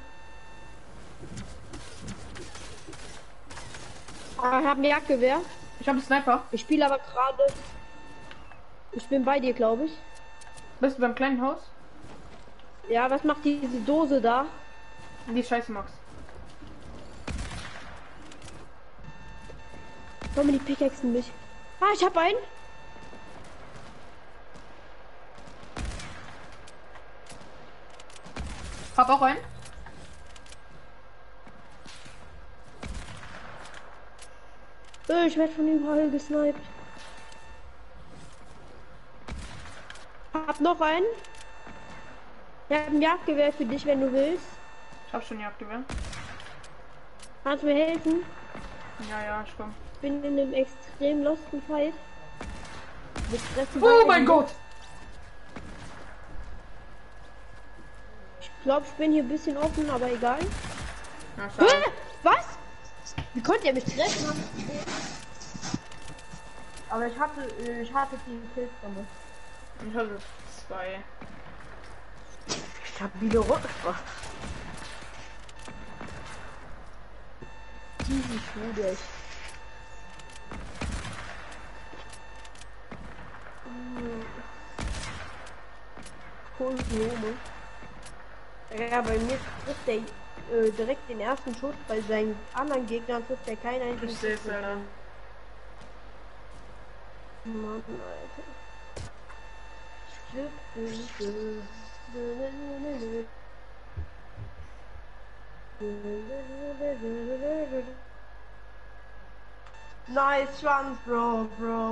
Aber ich habe ein Jagdgewehr. Ich habe einen Sniper. Ich spiele aber gerade. Ich bin bei dir, glaube ich. Bist du beim kleinen Haus? Ja, was macht diese Dose da? Die Scheiße, Max. Dominik pickaxen mich. Ah, ich hab einen. Hab auch einen. Ich werde von überall gesniped. Hab noch einen. Ich hab ein Jagdgewehr für dich, wenn du willst. Ich hab schon Jagdgewehr. Kannst du mir helfen? Ja, ich komm. Ich bin in einem extrem losten Fight. Oh mein Gott! Ich glaube, ich bin hier ein bisschen offen, aber egal. Ja, schade. Was? Wie konnte er mich treffen? Aber ich hatte die Kills damit. Ich hatte 2. Stabile Rücksprache. Easy Food. Ja, bei mir trifft der direkt den ersten Schuss, bei seinen anderen Gegnern trifft er keinen einzigen Ich seh's, Alter. Mann, Alter. Nice Schwanz, Bro.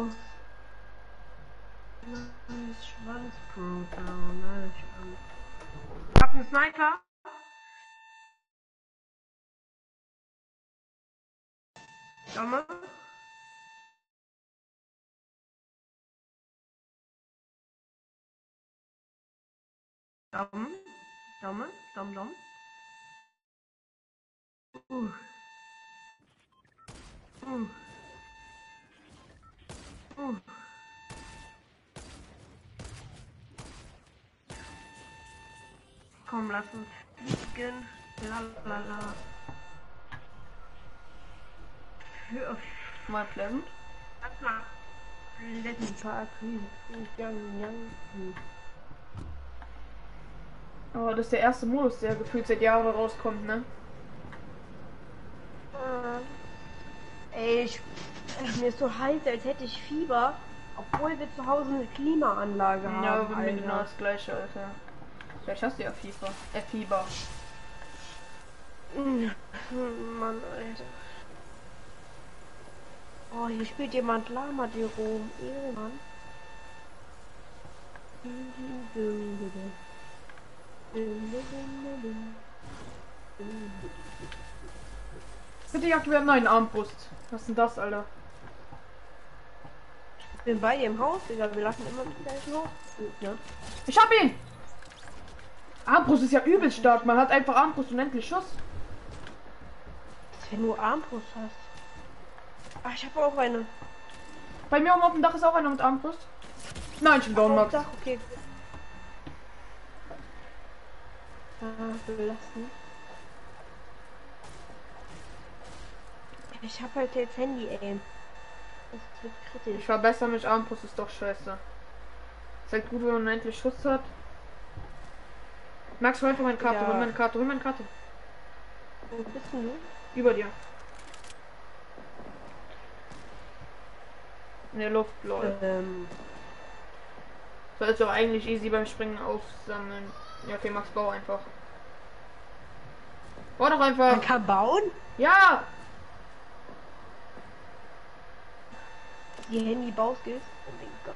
Nice Schwanz, Bro. Nice Schwanz. Ich hab einen Sniper. Domme. Dom. Uh. Komm, lass uns fliegen. Lalala. Mal pleasant. Lass mal. Letzten Tag. Aber das ist der erste Modus, der gefühlt seit Jahren rauskommt, ne? Ey, mir ist so heiß, als hätte ich Fieber, obwohl wir zu Hause eine Klimaanlage haben. Ja, aber bei mir Alter. genau das gleiche, Alter. Vielleicht hast du ja Fieber. Fieber. Mann, Alter. Oh, hier spielt jemand Lama die rum. Mann. Bitte jagt mir einen neuen Armbrust. Was ist denn das, Alter? Ich bin bei dir im Haus, Digga. Wir lassen immer mit gleichen Haus. Ja. Ich hab ihn! Armbrust ist ja übel stark. Man hat einfach Armbrust und endlich Schuss. Wenn du Armbrust hast. Ah, ich habe auch eine. Bei mir oben auf dem Dach ist auch einer mit Armbrust. Nein, ich bin down, Max. Dach, okay. Belassen. Ich habe halt jetzt Handy-Aim. Das wird kritisch. Ich verbessere mich, Armbrust ist doch scheiße. Ist halt gut, wenn man endlich Schuss hat. Max, hol einfach meine Karte, Ja. hol meine Karte. Wo bist denn du? Über dir. In der Luft, lol. Sollst du aber eigentlich easy beim Springen aufsammeln. Ja, okay, Max, bau einfach. Bau doch einfach. Man kann bauen? Ja! Die Handy-Bauskills? Oh mein Gott.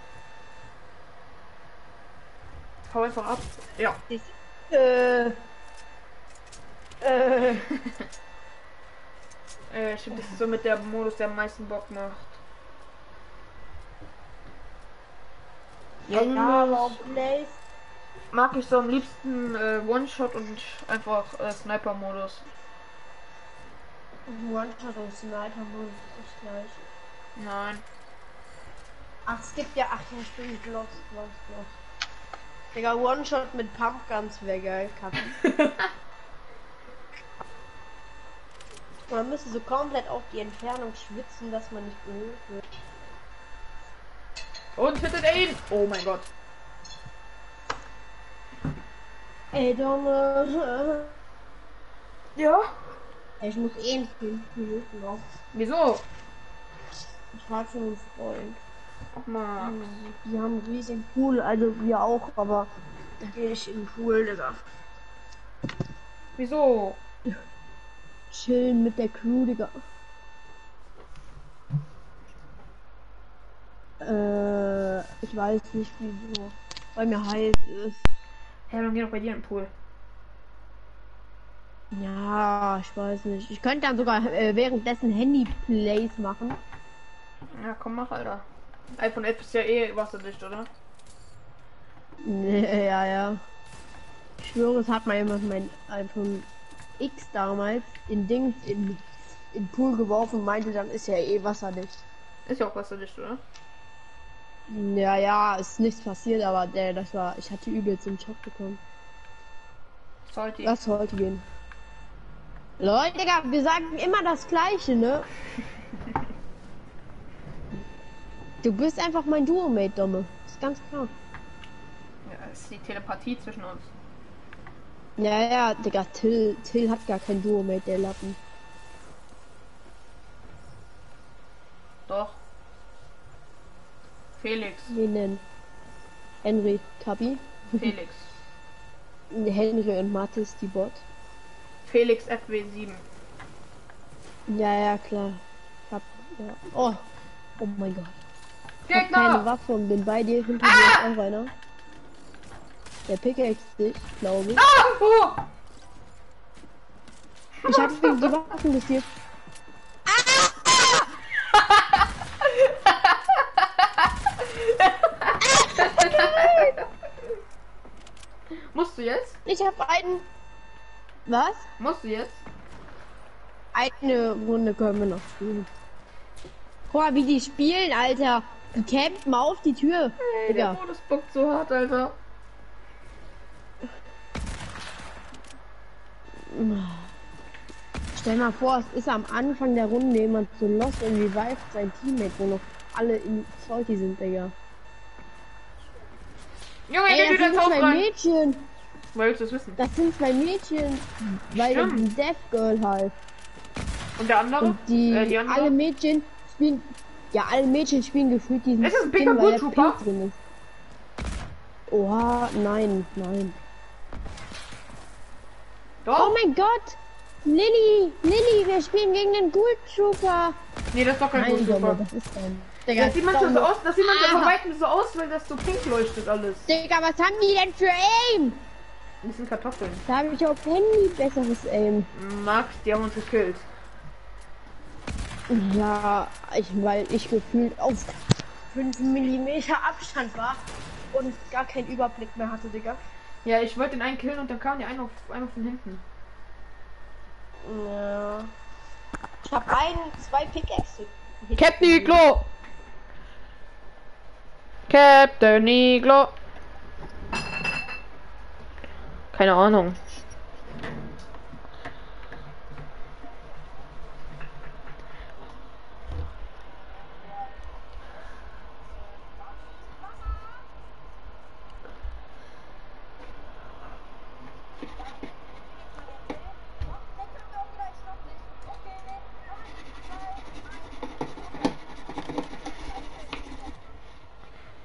Hau einfach ab. Ja. Das, Ich finde, das ist so mit der Modus, der am meisten Bock macht. ja, aber auf Place. Mag ich so am liebsten One-Shot und einfach Sniper-Modus. One-Shot und Sniper-Modus ist das gleich. Nein. Ach, es gibt ja, stimmt, Lost. Digga, One-Shot mit Pumpguns wäre geil, Kaffee. Man müsste so komplett auf die Entfernung schwitzen, dass man nicht berührt wird. Und hittet ihn! Oh mein Gott. Ey, Donne. Ja? Ich muss in 5 Minuten noch. Wieso? Ich war schon ein Freund. Ach mal. Die haben einen riesigen Pool, also wir auch, aber da gehe ich in den Pool, Digga. Wieso? Chillen mit der Crew, Digga. Ich weiß nicht wieso. Weil mir heiß ist. Hä, dann geh doch bei dir in den Pool. Ja, ich weiß nicht. Ich könnte dann sogar währenddessen Handy-Plays machen. Ja, komm, mach, Alter. iPhone 11 ist ja eh wasserdicht, oder? Nee, ja. Ich schwöre, es hat mal jemand mein iPhone X damals in Pool geworfen und meinte, dann ist ja eh wasserdicht. Ist ja auch wasserdicht, oder? Ja, ist nichts passiert, aber ich hatte übelst einen Schock bekommen. Sollte. Das sollte gehen. Leute, Digga, wir sagen immer das Gleiche, ne? Du bist einfach mein Duo-Mate, Domme. Ist ganz klar. Ja, das ist die Telepathie zwischen uns. Ja, Digga, Till hat gar kein Duo-Mate, der Lappen. Doch. Felix. Wen denn? Henry, Kapi. Felix. Henry und Mathis, die Bot. Felix FW7. Ja, klar. Ja. Oh mein Gott. Ich hab keine Gegner! Waffe und bin bei dir. Hinter dir ist auch einer. Der pickaxe dich, glaube ich. Oh! Ich hab die Waffen gesteht. Musst du jetzt? Ich hab einen. Was? Musst du jetzt? Eine Runde können wir noch spielen. Guck mal, wie die spielen, Alter. Die campen mal auf die Tür. Hey, der Modus bockt so hart, Alter. Stell mal vor, es ist am Anfang der Runde jemand so lost und revived sein Teammate, wo noch alle in Salty sind, Digga. Junge, Ey, der das Tür ins sind Haus zwei rein. Mädchen. Woher willst du es wissen? Das sind zwei Mädchen, weil Stimmt. die Death Girl halt. Und der andere? Und die andere? alle Mädchen spielen. Ja, alle Mädchen spielen gefühlt diesen Ist das ein Skin, pinker weil der Bluttrooper? Pink drin ist. Oha, nein. Doch? Oh mein Gott! Lilly, wir spielen gegen den Ghoul Trooper. Nee, das ist doch kein Nein, Junge, Bluttrooper. das ist dann. Das sieht manchmal so aus, das sieht manchmal von Aha. Weitem so aus, weil das so pink leuchtet alles. Digga, was haben die denn für Aim? Das sind Kartoffeln. Da habe ich auf Handy besseres Aim. Max, die haben uns gekillt. Ja, weil ich gefühlt auf 5 mm Abstand war und gar keinen Überblick mehr hatte, Digga. Ja, ich wollte den einen killen und dann kam der eine von hinten. Ja. Ich habe zwei Pickaxe. Captain Iglo! Captain Iglo! Keine Ahnung.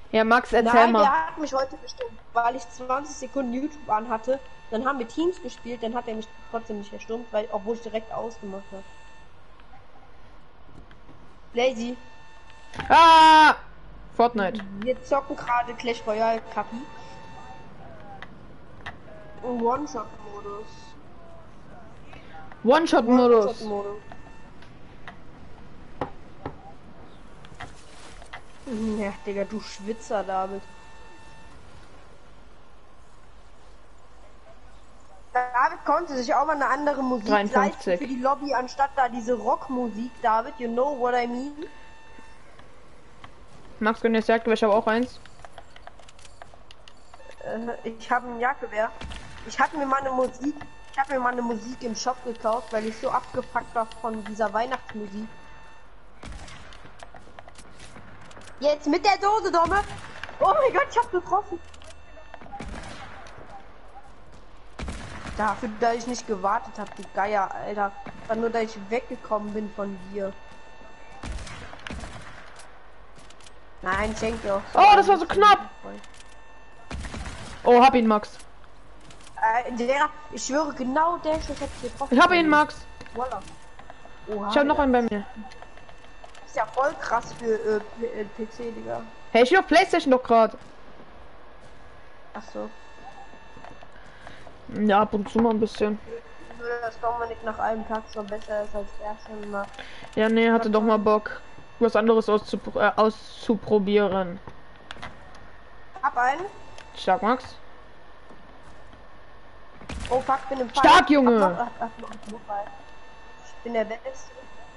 Ja, Max, erzähl Nein, mal. der hat mich heute bestimmt, weil ich 20 Sekunden YouTube anhatte. Dann haben wir Teams gespielt, dann hat er mich trotzdem nicht erstummt, weil, obwohl ich direkt ausgemacht habe. Lazy. Ah! Fortnite. Wir zocken gerade Clash Royale Kapi. Und One-Shot-Modus. One-Shot-Modus. One-Shot-Modus. Ja, Digga, du Schwitzer, David. David konnte sich auch mal eine andere Musik 53. leisten für die Lobby, anstatt da diese Rockmusik, David. You know what I mean? Max, wenn ihr sagt, ich habe auch eins. Ich habe ein Jagdgewehr. Ich habe mir mal eine Musik im Shop gekauft, weil ich so abgefuckt war von dieser Weihnachtsmusik. Jetzt mit der Dose, Domme! Oh mein Gott, ich hab getroffen! Dafür, dass ich nicht gewartet habe, die Geier, Alter. War nur, dass ich weggekommen bin von dir. Nein, schenk doch. Oh, das war so knapp! Oh, hab ihn, Max. Ich schwöre, genau der Schuss hat getroffen. Ich hab ihn, Max. Voila. Oha, Ich hab noch einen bei mir. ist ja voll krass für PC, Digga. Hey, ich bin auf PlayStation doch gerade. Ach so. Ja, ab und zu mal ein bisschen. Nur, dass Dominik nach einem Tag so besser ist als er schon mal. Ja, nee, hatte doch mal Bock, was anderes auszuprobieren. Hab einen. Stark, Max. Oh fuck, bin im Fall. Stark, Junge! Ich bin der Beste.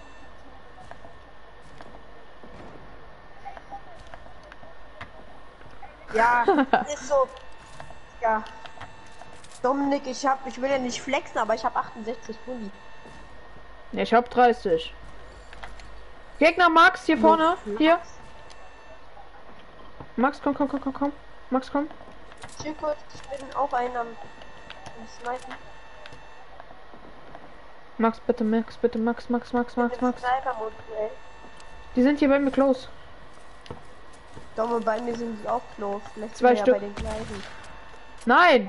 Ja, ist so. Ja. Dominik, ich will ja nicht flexen, aber ich habe 68 Pulli. Ja, ich hab 30. Gegner Max, hier vorne. Hier. Max, komm. Max, komm. Chill kurz, ich bin auch einen am Snipen. Max, bitte, Max. Sniper-Modus, ey. Die sind hier bei mir close. Domme, bei mir sind sie auch close. Vielleicht 2 sind wir ja Stück. bei den gleichen. Nein!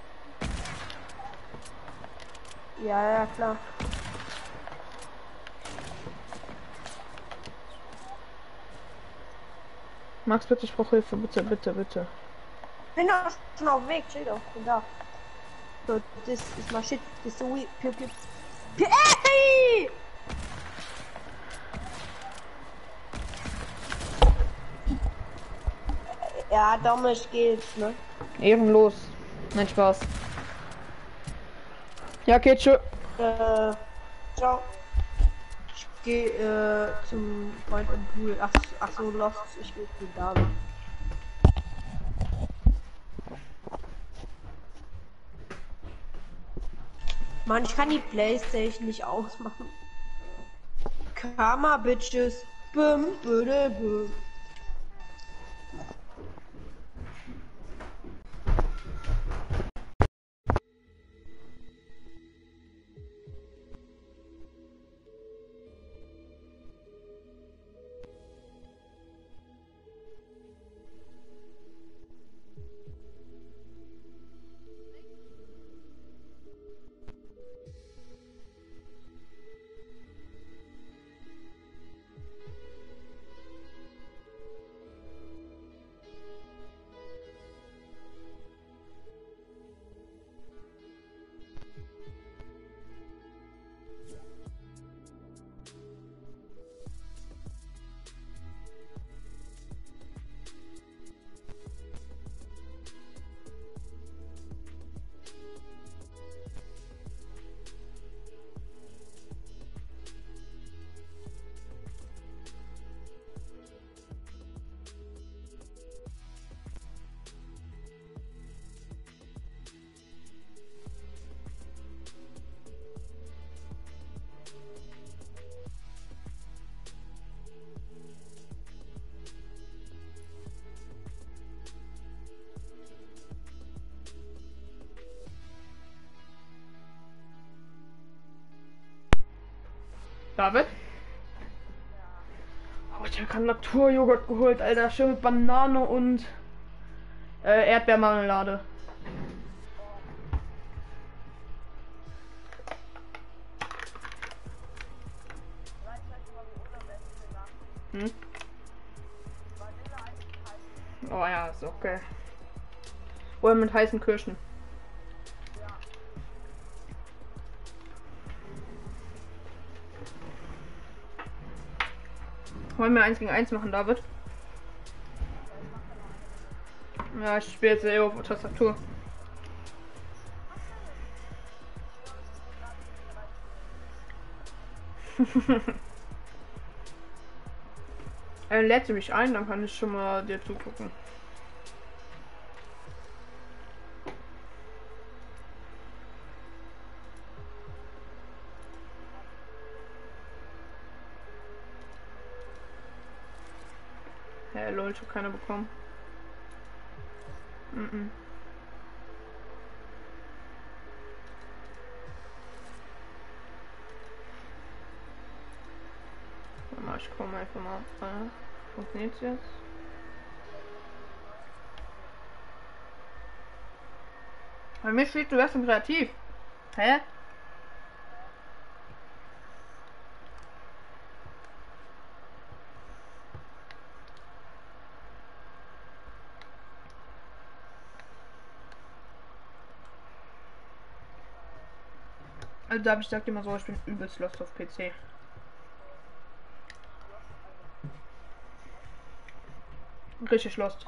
Ja, klar. Max, bitte, ich brauche Hilfe. Bitte. Bin doch schon auf dem Weg, chill doch. Bin da. So, das ist mal shit. Das ist so weird. Ey! Ja, Dominik geht's, ne? Ehrenlos. Nein, Spaß. Ja, okay, tschö. Ciao. Ich gehe zum Freund im Pool. Ach so, Lost. Ich gehe zu David. Mann, ich kann die Playstation nicht ausmachen. Karma, Bitches. Bum, bum, bum. David? Oh, Ich habe gerade Naturjoghurt geholt, Alter. Schön mit Banane und Erdbeermarmelade. Hm? Oh ja, ist okay. Oder mit heißen Kirschen. Wollen wir 1 gegen 1 machen, David? Ja, ich spiele jetzt auf Tastatur. Lädst du mich ein, dann kann ich schon mal dir zugucken. Hä, lol, ich hab keiner bekommen. Mhm. Ich komme einfach mal. Funktioniert's jetzt? Bei mir steht, du wärst kreativ. Hä? Also da habe ich gesagt immer so, ich bin übelst lost auf PC. Richtig lost.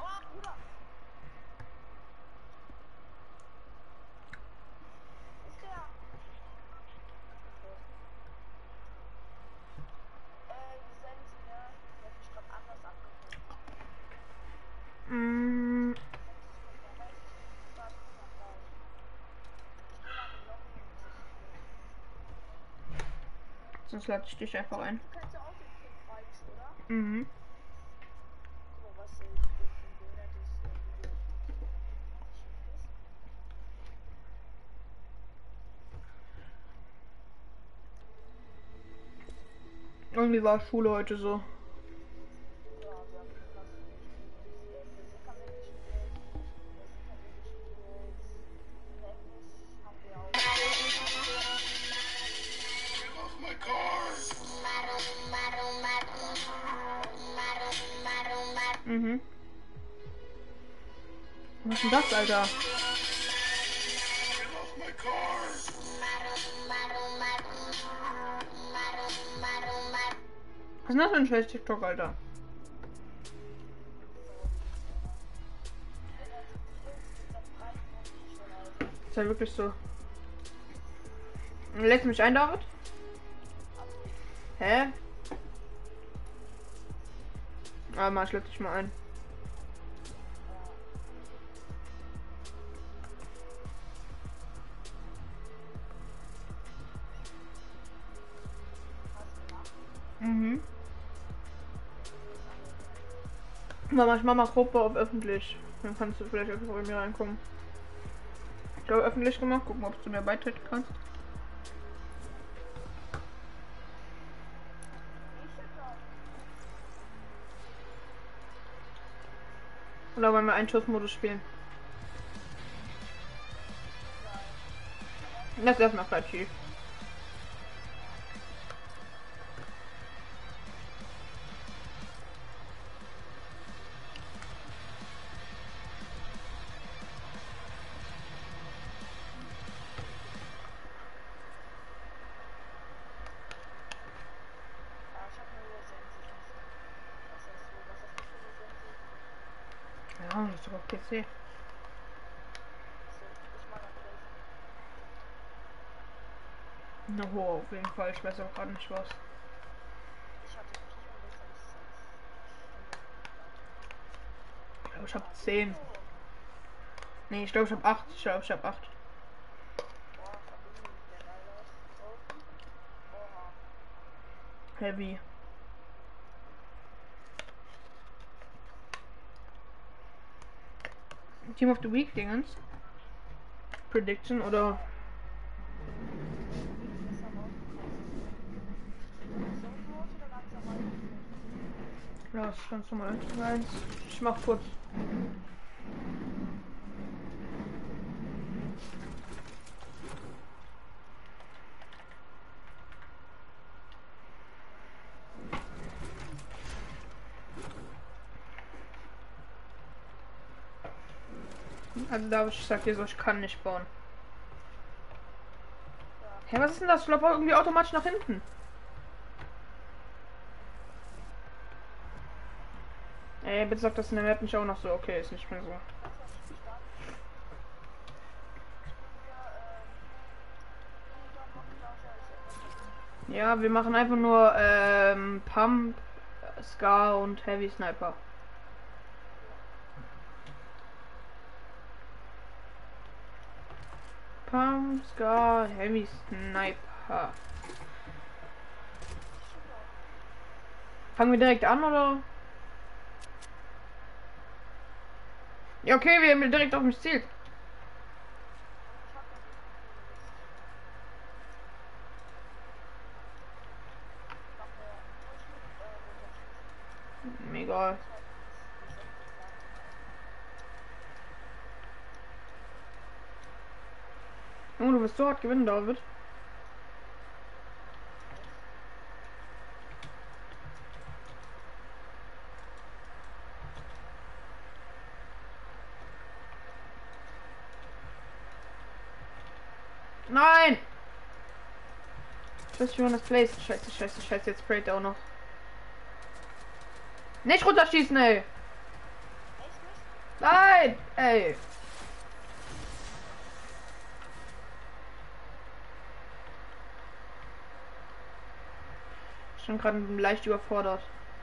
Sonst lade ich dich einfach ein. Mhm. Irgendwie war Schule heute so. Mhm. Was ist denn das, Alter? Was ist denn das für ein scheiß TikTok, Alter? Ist ja wirklich so. Lädst du mich ein, David? Hä? Ah, mal, ich lade dich mal ein. Mhm. Mama, ich mach mal Gruppe auf öffentlich. Dann kannst du vielleicht einfach bei mir reinkommen. Ich habe öffentlich gemacht. Gucken, ob du mir beitreten kannst. Oder wollen wir einen Schussmodus spielen? Das ist erstmal kreativ. Ja, nicht sogar auf PC. Na ho, auf jeden Fall. Ich weiß auch gerade nicht was. Ich glaube, ich habe 10. Nee, ich glaube, ich habe 8. Ich glaube, ich habe 8. Heavy. Team of the Week Dingens. Prediction oder. Ja, das ist ganz normal. Nein, ich mach kurz. Also da ich sag dir so, ich kann nicht bauen. Hä, was ist denn das? Ich glaube irgendwie automatisch nach hinten. Ey, bitte sag das in der Map nicht auch noch so. Okay, ist nicht mehr so. Ja, wir machen einfach nur Pump, Scar und Heavy Sniper. Pump, Scar, Heavy Sniper. Fangen wir direkt an, oder? Ja, okay, wir haben direkt auf mich Ziel. Egal. Oh, du wirst so hart gewinnen, David. Nein! Ich weiß nicht, wie man das placed. Scheiße, scheiße, scheiße, jetzt sprayt er auch noch. Nicht runterschießen, ey! Nein! Ey! Schon gerade leicht überfordert.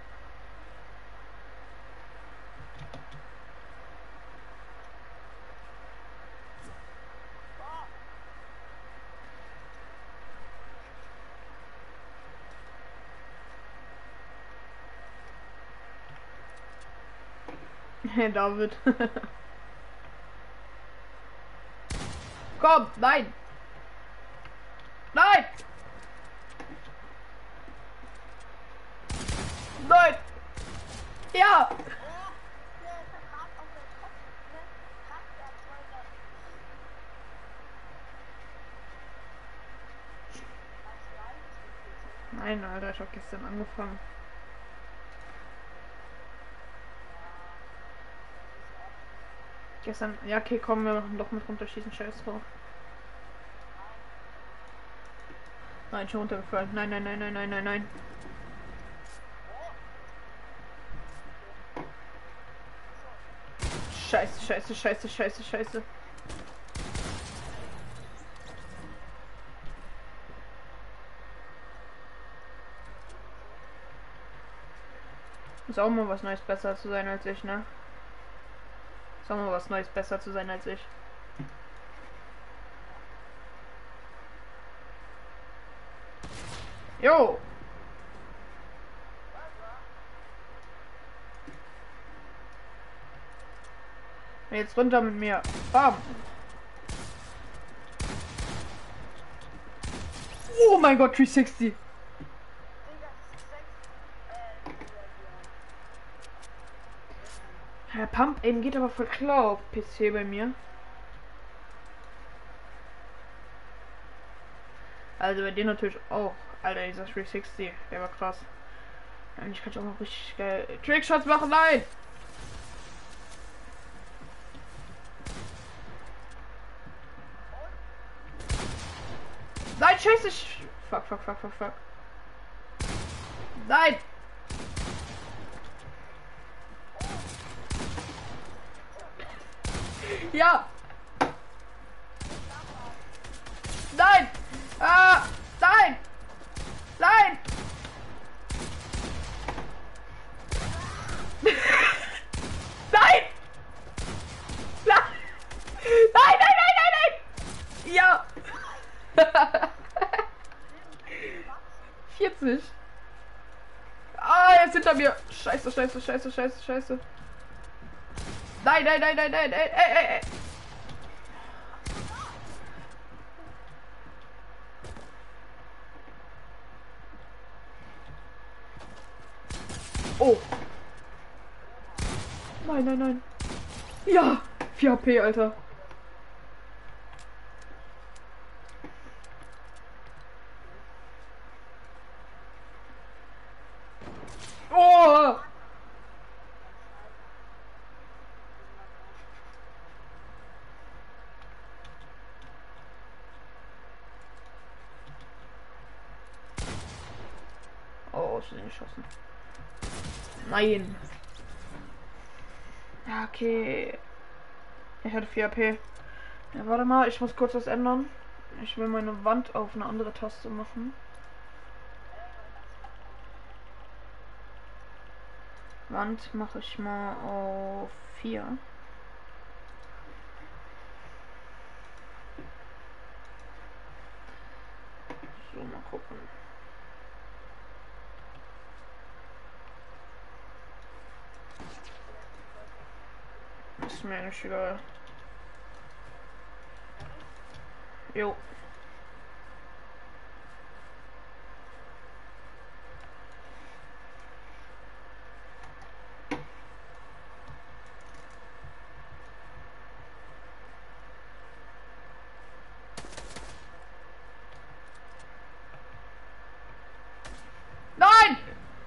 Hey, David. Komm, nein! Nein! Nein! Ja! Nein, Alter, ich hab gestern angefangen. Gestern, ja, okay, kommen wir machen doch mit runterschießen, scheiß drauf. Nein, schon runtergefallen. Nein, nein, nein, nein, nein, nein, nein. Scheiße, scheiße, scheiße, scheiße, scheiße. Ist auch mal was Neues besser zu sein als ich, ne? Ist auch mal was Neues besser zu sein als ich. Jo! Jetzt runter mit mir. Bam! Oh mein Gott, 360! Der Pump eben geht aber voll klar auf PC bei mir. Also bei dir natürlich auch. Alter, dieser 360, der war krass. Eigentlich kann ich auch noch richtig geil Trickshots machen, nein! Nein, scheiße! Fuck, fuck, fuck, fuck, fuck. Nein! Ja! Nein! Ah! Nein! Nein! Nein! Nein! Nein, nein, nein, nein, nein! Ja! 40. Ah, er ist hinter mir. Scheiße, scheiße, scheiße, scheiße, scheiße. Nein, nein, nein, nein, nein, ey. Oh. Nein, nein, nein. Ja! 4 HP, Alter. Oh! Oh, ist nicht geschossen. Nein. Ja, okay. Ich hatte 4 AP. Ja, warte mal, ich muss kurz was ändern. Ich will meine Wand auf eine andere Taste machen. Wand mache ich mal auf 4. So, mal gucken. Ist mir eigentlich egal. Jo. Nein!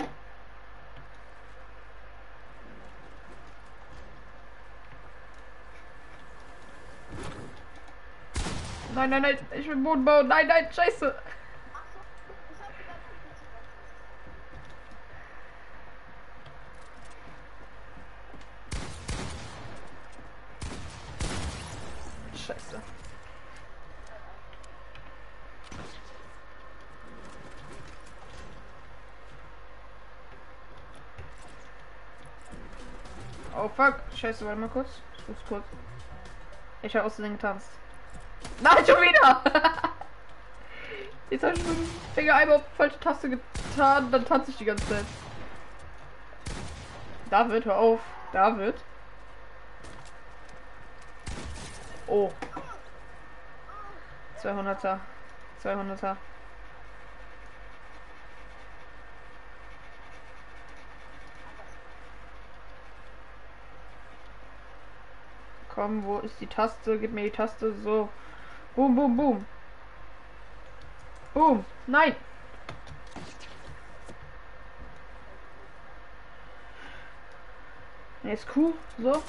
Nein, nein, nein, ich will Boden bauen. Nein, nein, scheiße. Scheiße. Oh fuck. Scheiße, warte mal kurz. Ich muss kurz. Ich habe außerdem getanzt. Nein, schon wieder! Jetzt habe ich mit dem Finger einmal auf die falsche Taste getan, dann tanze ich die ganze Zeit. David, hör auf. David. Oh. 200er. 200er. Komm, wo ist die Taste? Gib mir die Taste. So. Boom, boom, boom. Boom. Nein. Jetzt Q. So.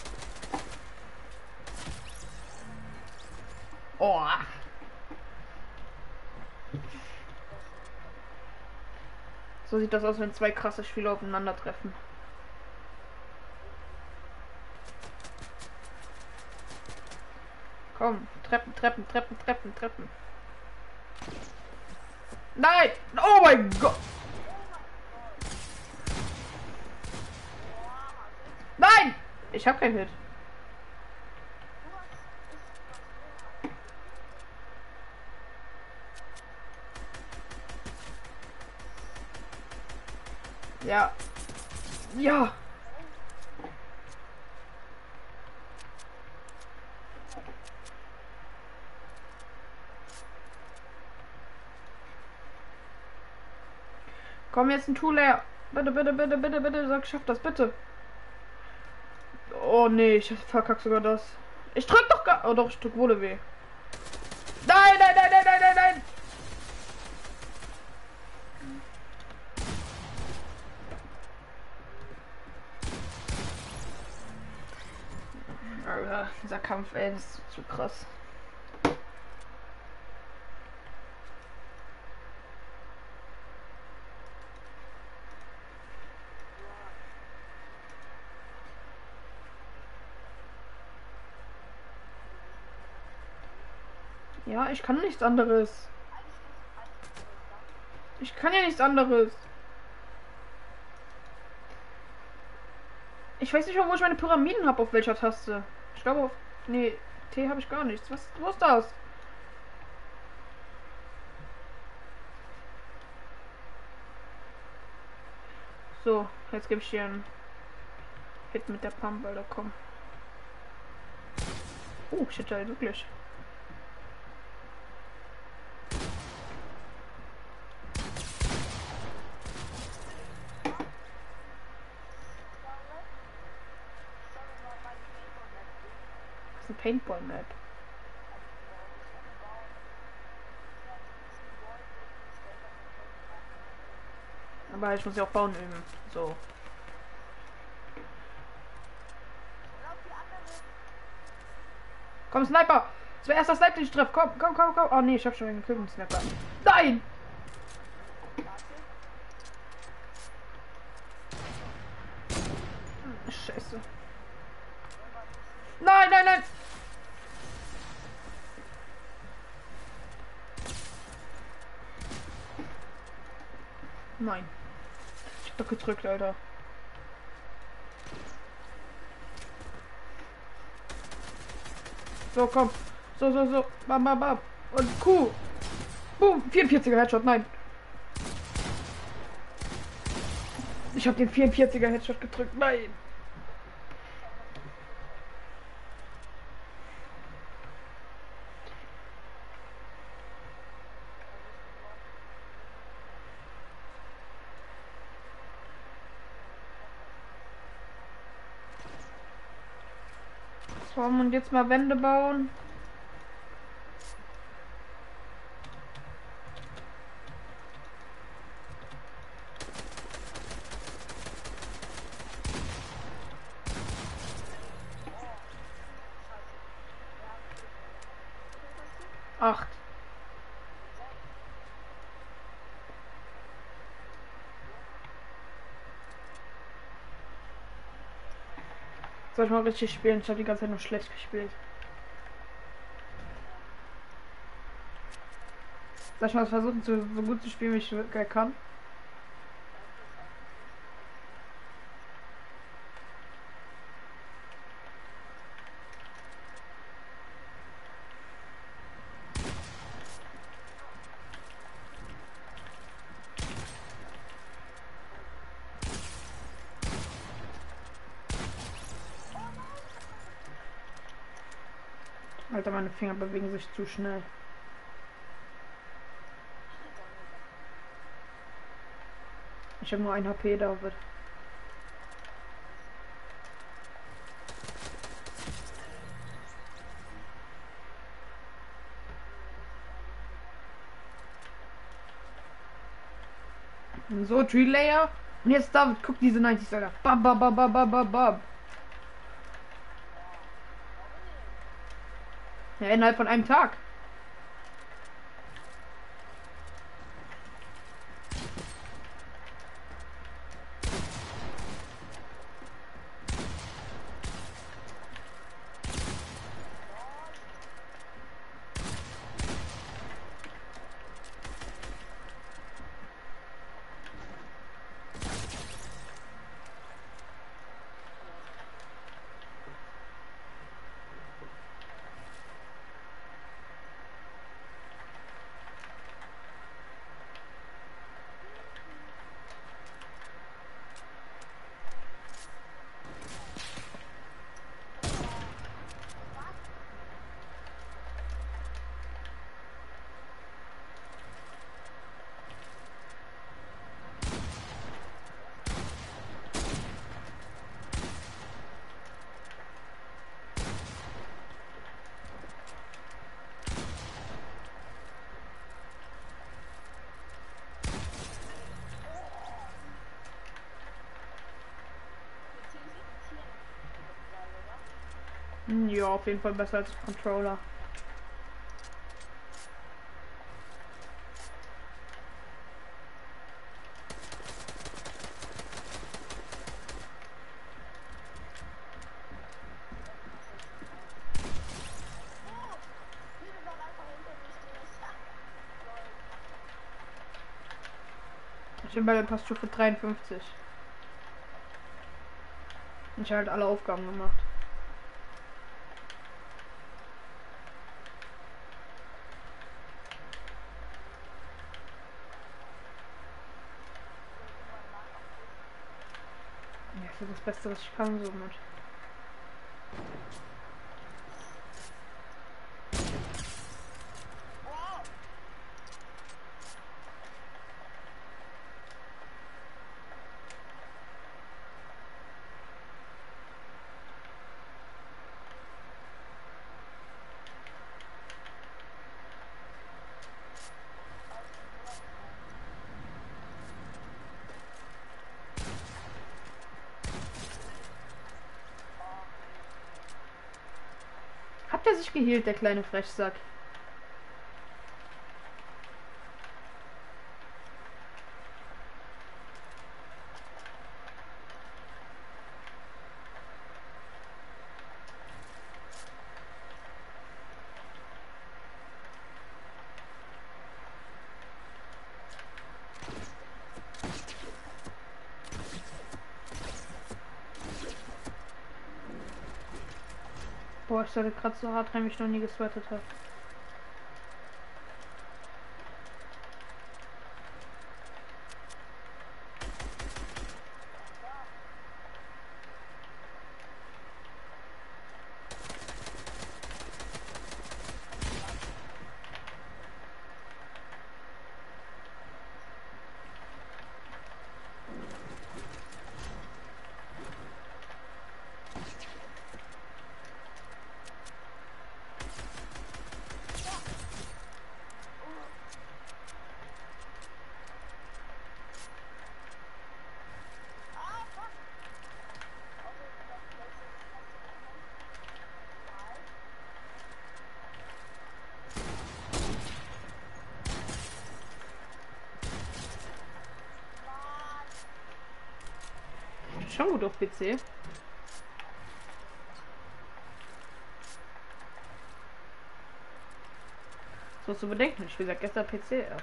Oh. So sieht das aus, wenn zwei krasse Spieler aufeinandertreffen. Komm, Treppen, Treppen, Treppen, Treppen, Treppen. Nein! Oh mein Gott! Nein! Ich hab keinen Hit. Ja. Ja. Komm, jetzt ein Tool leer. Bitte, bitte, bitte, bitte, bitte. Sag, schaff das, bitte. Oh nee, ich verkack sogar das. Ich drück doch gar. Oh doch, ich drück wohl weh. Nein, nein, nein, nein, nein, nein, nein. Alter, dieser Kampf, ey, das ist zu krass. Ja, ich kann nichts anderes. Ich kann ja nichts anderes. Ich weiß nicht mal, wo ich meine Pyramiden habe, auf welcher Taste. Ich glaube auf... Nee, T habe ich gar nichts. Was? Wo ist das? So, jetzt gebe ich hier einen Hit mit der Pump, Alter, komm. Oh, shit, halt wirklich. Paintball-Map. Aber ich muss ja auch bauen üben. So. Komm, Sniper! Das war erst das Sniper, den ich treffe. Komm, komm, komm, komm. Oh nee, ich hab schon einen gekillt mit Sniper. Nein! Scheiße. Nein, nein, nein! Nein. Ich hab doch gedrückt, Alter. So, komm. So, so, so. Bam, bam, bam. Und Q. Boom. 44er Headshot. Nein. Ich hab den 44er Headshot gedrückt. Nein. So, und jetzt mal Wände bauen. Acht. Soll ich mal richtig spielen? Ich habe die ganze Zeit nur schlecht gespielt. Soll ich mal versuchen, so gut zu spielen, wie ich kann? Alter, meine Finger bewegen sich zu schnell. Ich habe nur ein HP, David. So, Tree Layer. Und jetzt David, guck diese 90 Alter. Bam, bam, bam, bam, bam, bam, bam. Ja, innerhalb von einem Tag. Ja, auf jeden Fall besser als Controller. Ich bin bei der Passstufe 53. Ich habe halt alle Aufgaben gemacht. Ja, das ist das Beste, was ich kann, somit. der sich gehielt, der kleine Frechsack? Boah, ich sollte gerade so hart rein, wie ich noch nie gesweatet habe. Schon gut auf PC. Das musst du bedenken. Ich gesagt, gestern PC erst.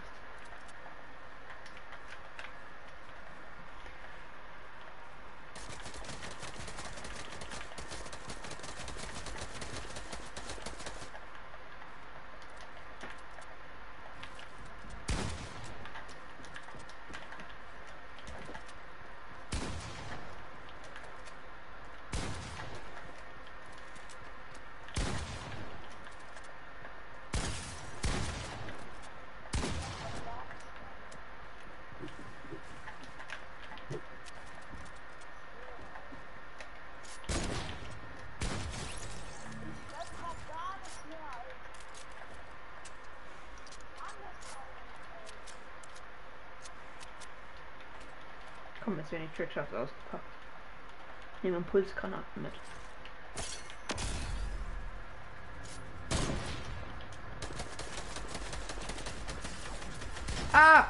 Komm, jetzt werden die Trickshots ausgepackt. Ich nehme Impulsgranaten mit. Ah!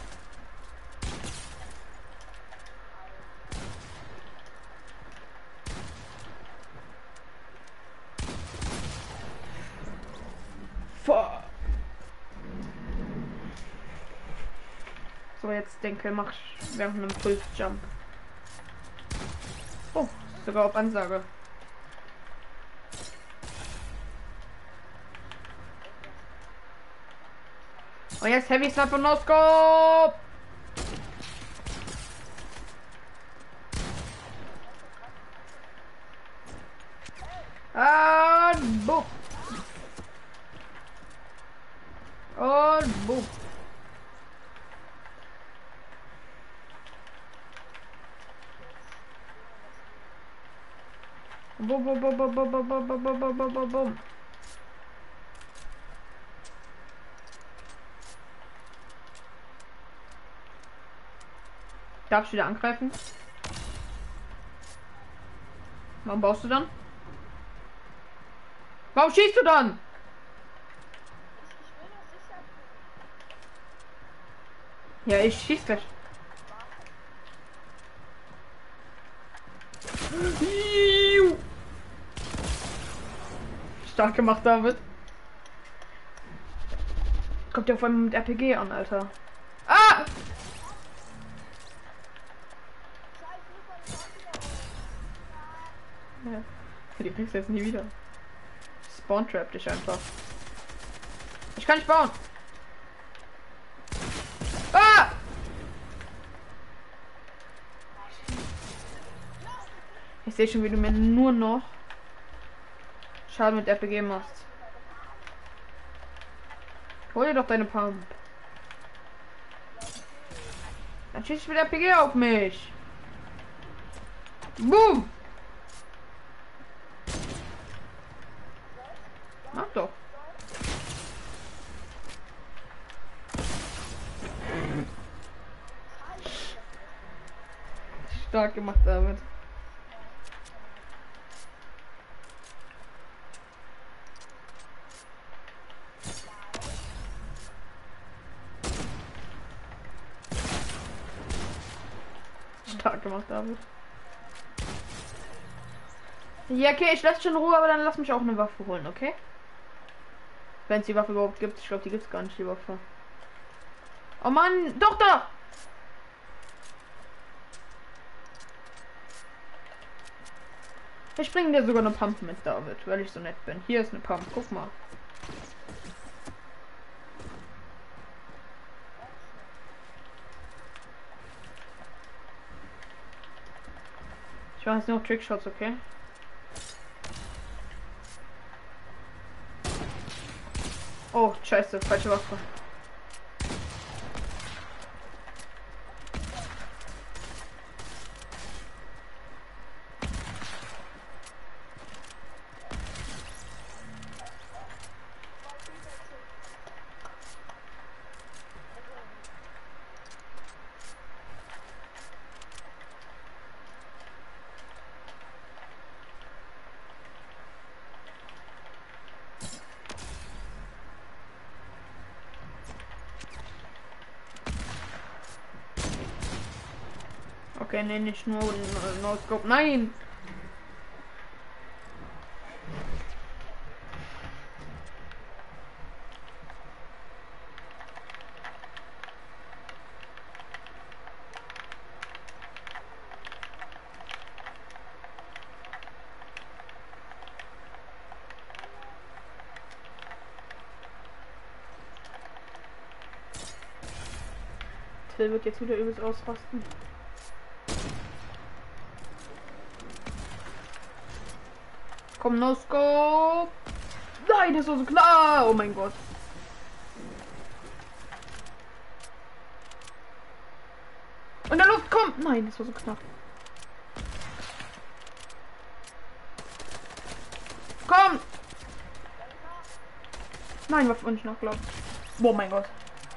Fuck! So, jetzt denke, mach ich während einem Pulsjump. Oh, sogar auf Ansage. Und jetzt Heavy Sniper No Scope! Und boom! Und boom! Bum, bum, bum, bum, bum, bum, bum, bum, bum, bum, bum, bum. Darfst du wieder angreifen? Warum baust du dann? Warum schießt du dann? Ja, ich schieß gleich. Stark gemacht, David. Kommt ja vor allem mit RPG an, Alter. Ah! Ja. Die kriegst du jetzt nie wieder. Spawn trap dich einfach. Ich kann nicht bauen. Ah! Ich sehe schon, wie du mir nur noch Schaden mit RPG machst. Hol dir doch deine Pump. Dann schießt ich mit RPG auf mich. Boom! Mach doch. Stark gemacht, David. Stark gemacht, David. Ja, okay, ich lasse schon in Ruhe, aber dann lass mich auch eine Waffe holen, okay? Wenn es die Waffe überhaupt gibt. Ich glaube, die gibt es gar nicht, die Waffe. Oh Mann, doch da! Ich bringe dir sogar eine Pump mit, David, weil ich so nett bin. Hier ist eine Pump, guck mal. Ich mache jetzt noch Trickshots, okay? Oh, scheiße, falsche Waffe. Okay, nee, nicht nur No Scope. Nein! Till wird jetzt wieder übelst ausrasten. Komm, No Scope! Nein, das war so klar! Oh mein Gott. Und der Luft kommt! Nein, das war so knapp. Komm! Nein, war nicht noch glaubt. Oh mein Gott.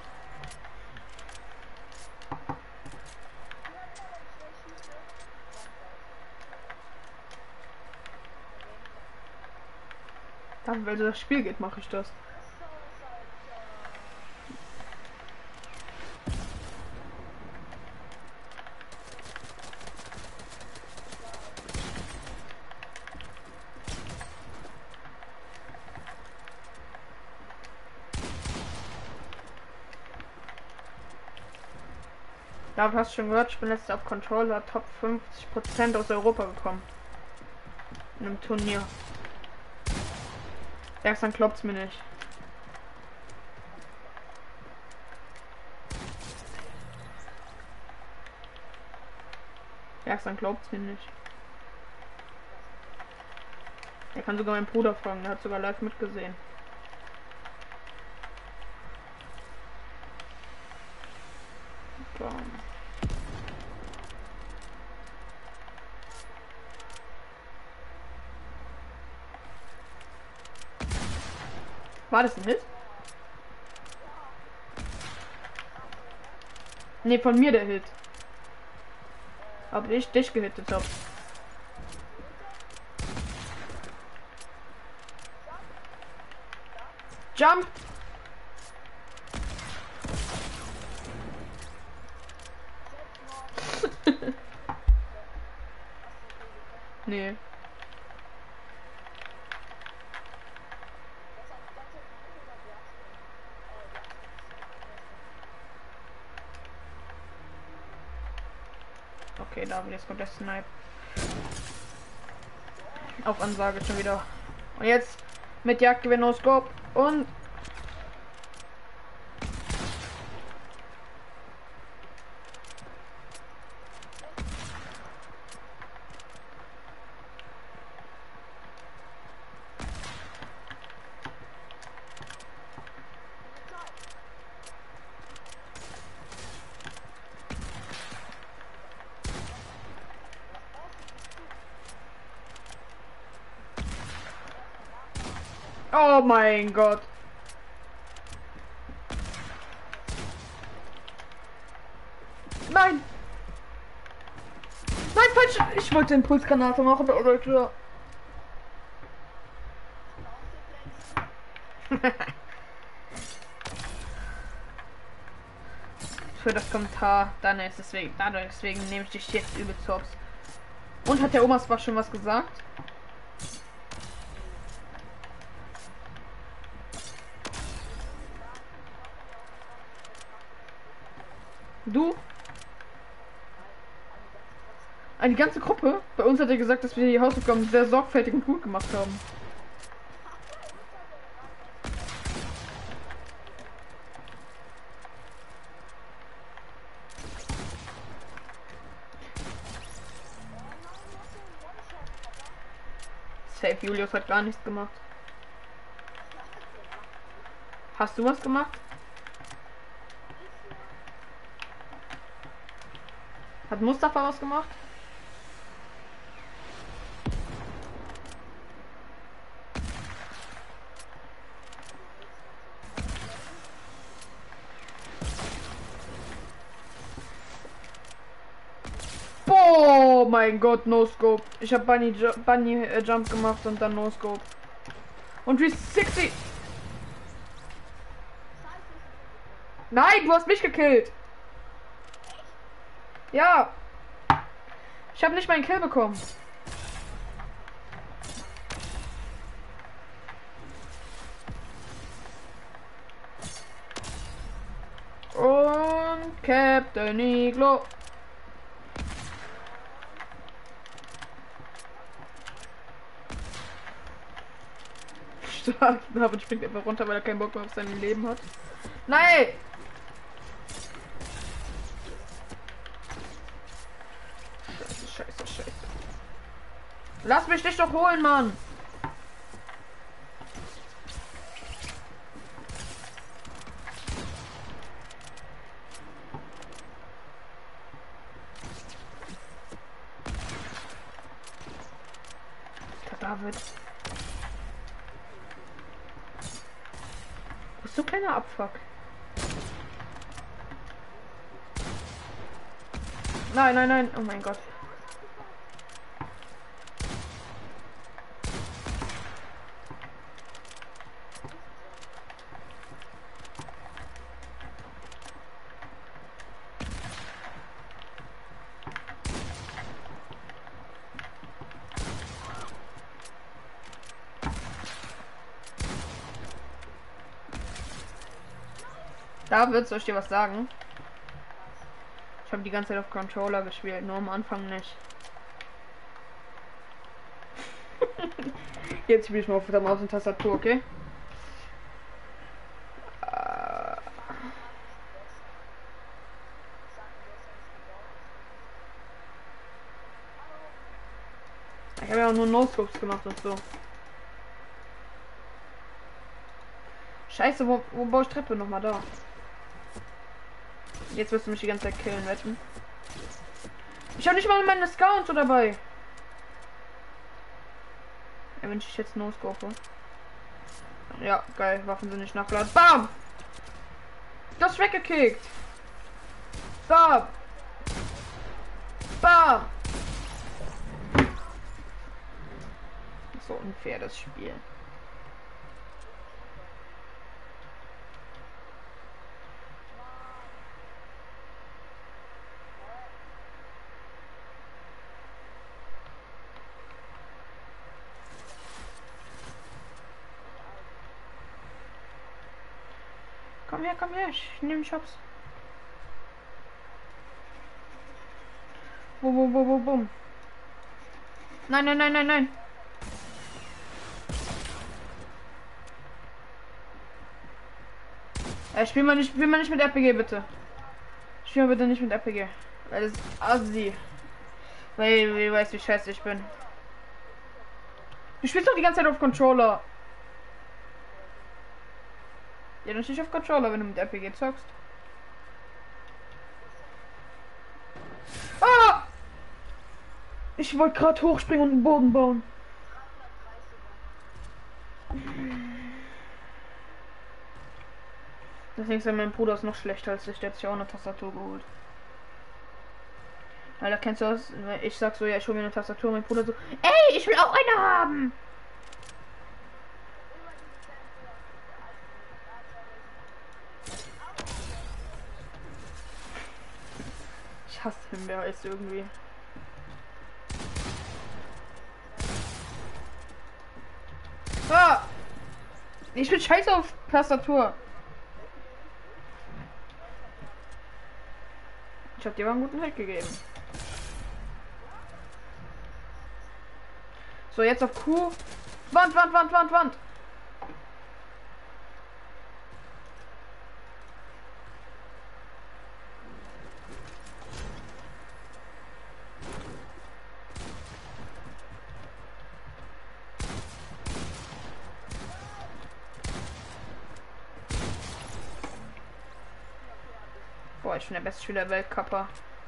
Dann, weil das Spiel geht, mache ich das. Ja, du hast schon gehört, ich bin letztes auf Controller Top 50% aus Europa gekommen. In einem Turnier. Erst dann glaubt's mir nicht. Erst dann glaubt's mir nicht. Er kann sogar meinen Bruder fragen, der hat sogar live mitgesehen. Bam. War das ein Hit? Ne, von mir der Hit. Aber ich dich gehittet hab. Jump! Nee. Okay, David, jetzt kommt der Snipe. Auf Ansage schon wieder. Und jetzt mit Jagdgewehr No Scope und oh mein Gott. Nein. Nein, falsch. Ich wollte Impulsgranate machen, oder Leute. für das Kommentar. Deswegen nehme ich dich jetzt übel zu. Und hat der Omas schon was gesagt? Du? Die ganze Gruppe? Bei uns hat er gesagt, dass wir die Hausaufgaben sehr sorgfältig und gut gemacht haben. Safe, Julius hat gar nichts gemacht. Hast du was gemacht? Hat Mustafa was gemacht? Oh mein Gott, No Scope. Ich habe Bunny Jump gemacht und dann No Scope. Und 360. Nein, du hast mich gekillt. Ja. Ich habe nicht meinen Kill bekommen. Und Captain Iglo. Stark. David springt einfach runter, weil er keinen Bock mehr auf sein Leben hat. Nein! Scheiße. Lass mich dich doch holen, Mann! David. Wo ist so kleiner Abfuck? Nein. Oh mein Gott. David, soll ich dir was sagen? Ich habe die ganze Zeit auf Controller gespielt, nur am Anfang nicht. Jetzt spiele ich mal auf der Maus und Tastatur, okay? Ich habe ja auch nur No-Scopes gemacht und so. Scheiße, wo baue ich Treppe nochmal da? Jetzt wirst du mich die ganze Zeit killen, wetten. Ich habe nicht mal meine Scouts so dabei. Ja, wenn ich jetzt No-Scope. Ja, geil, Waffen sind nicht nachgeladen. Bam! Das ist weggekickt. Bam! Bam! So unfair das Spiel. Komm her, ich nehme Shops. Bum. Nein. Spiel mal nicht mit RPG, bitte. Spiel mal bitte nicht mit RPG. Weil das ist assi. Weil du weißt, wie scheiße ich bin. Du spielst doch die ganze Zeit auf Controller. Ja, dann nicht auf Controller, wenn du mit RPG zockst. Ah! Ich wollte gerade hochspringen und einen Boden bauen. Deswegen ist mein Bruder ist noch schlechter als ich. Der hat sich auch eine Tastatur geholt. Alter, kennst du das? Ich sag so, ja, ich hol mir eine Tastatur. Mein Bruder so, ey, ich will auch eine haben. Ich hasse Himbeereis irgendwie. Ah! Ich bin scheiße auf Tastatur. Ich hab dir mal einen guten Halt gegeben. So, jetzt auf Q. Wand, Wand, Wand, Wand, Wand. Boah, ich bin der beste Spieler der Welt, Kappa.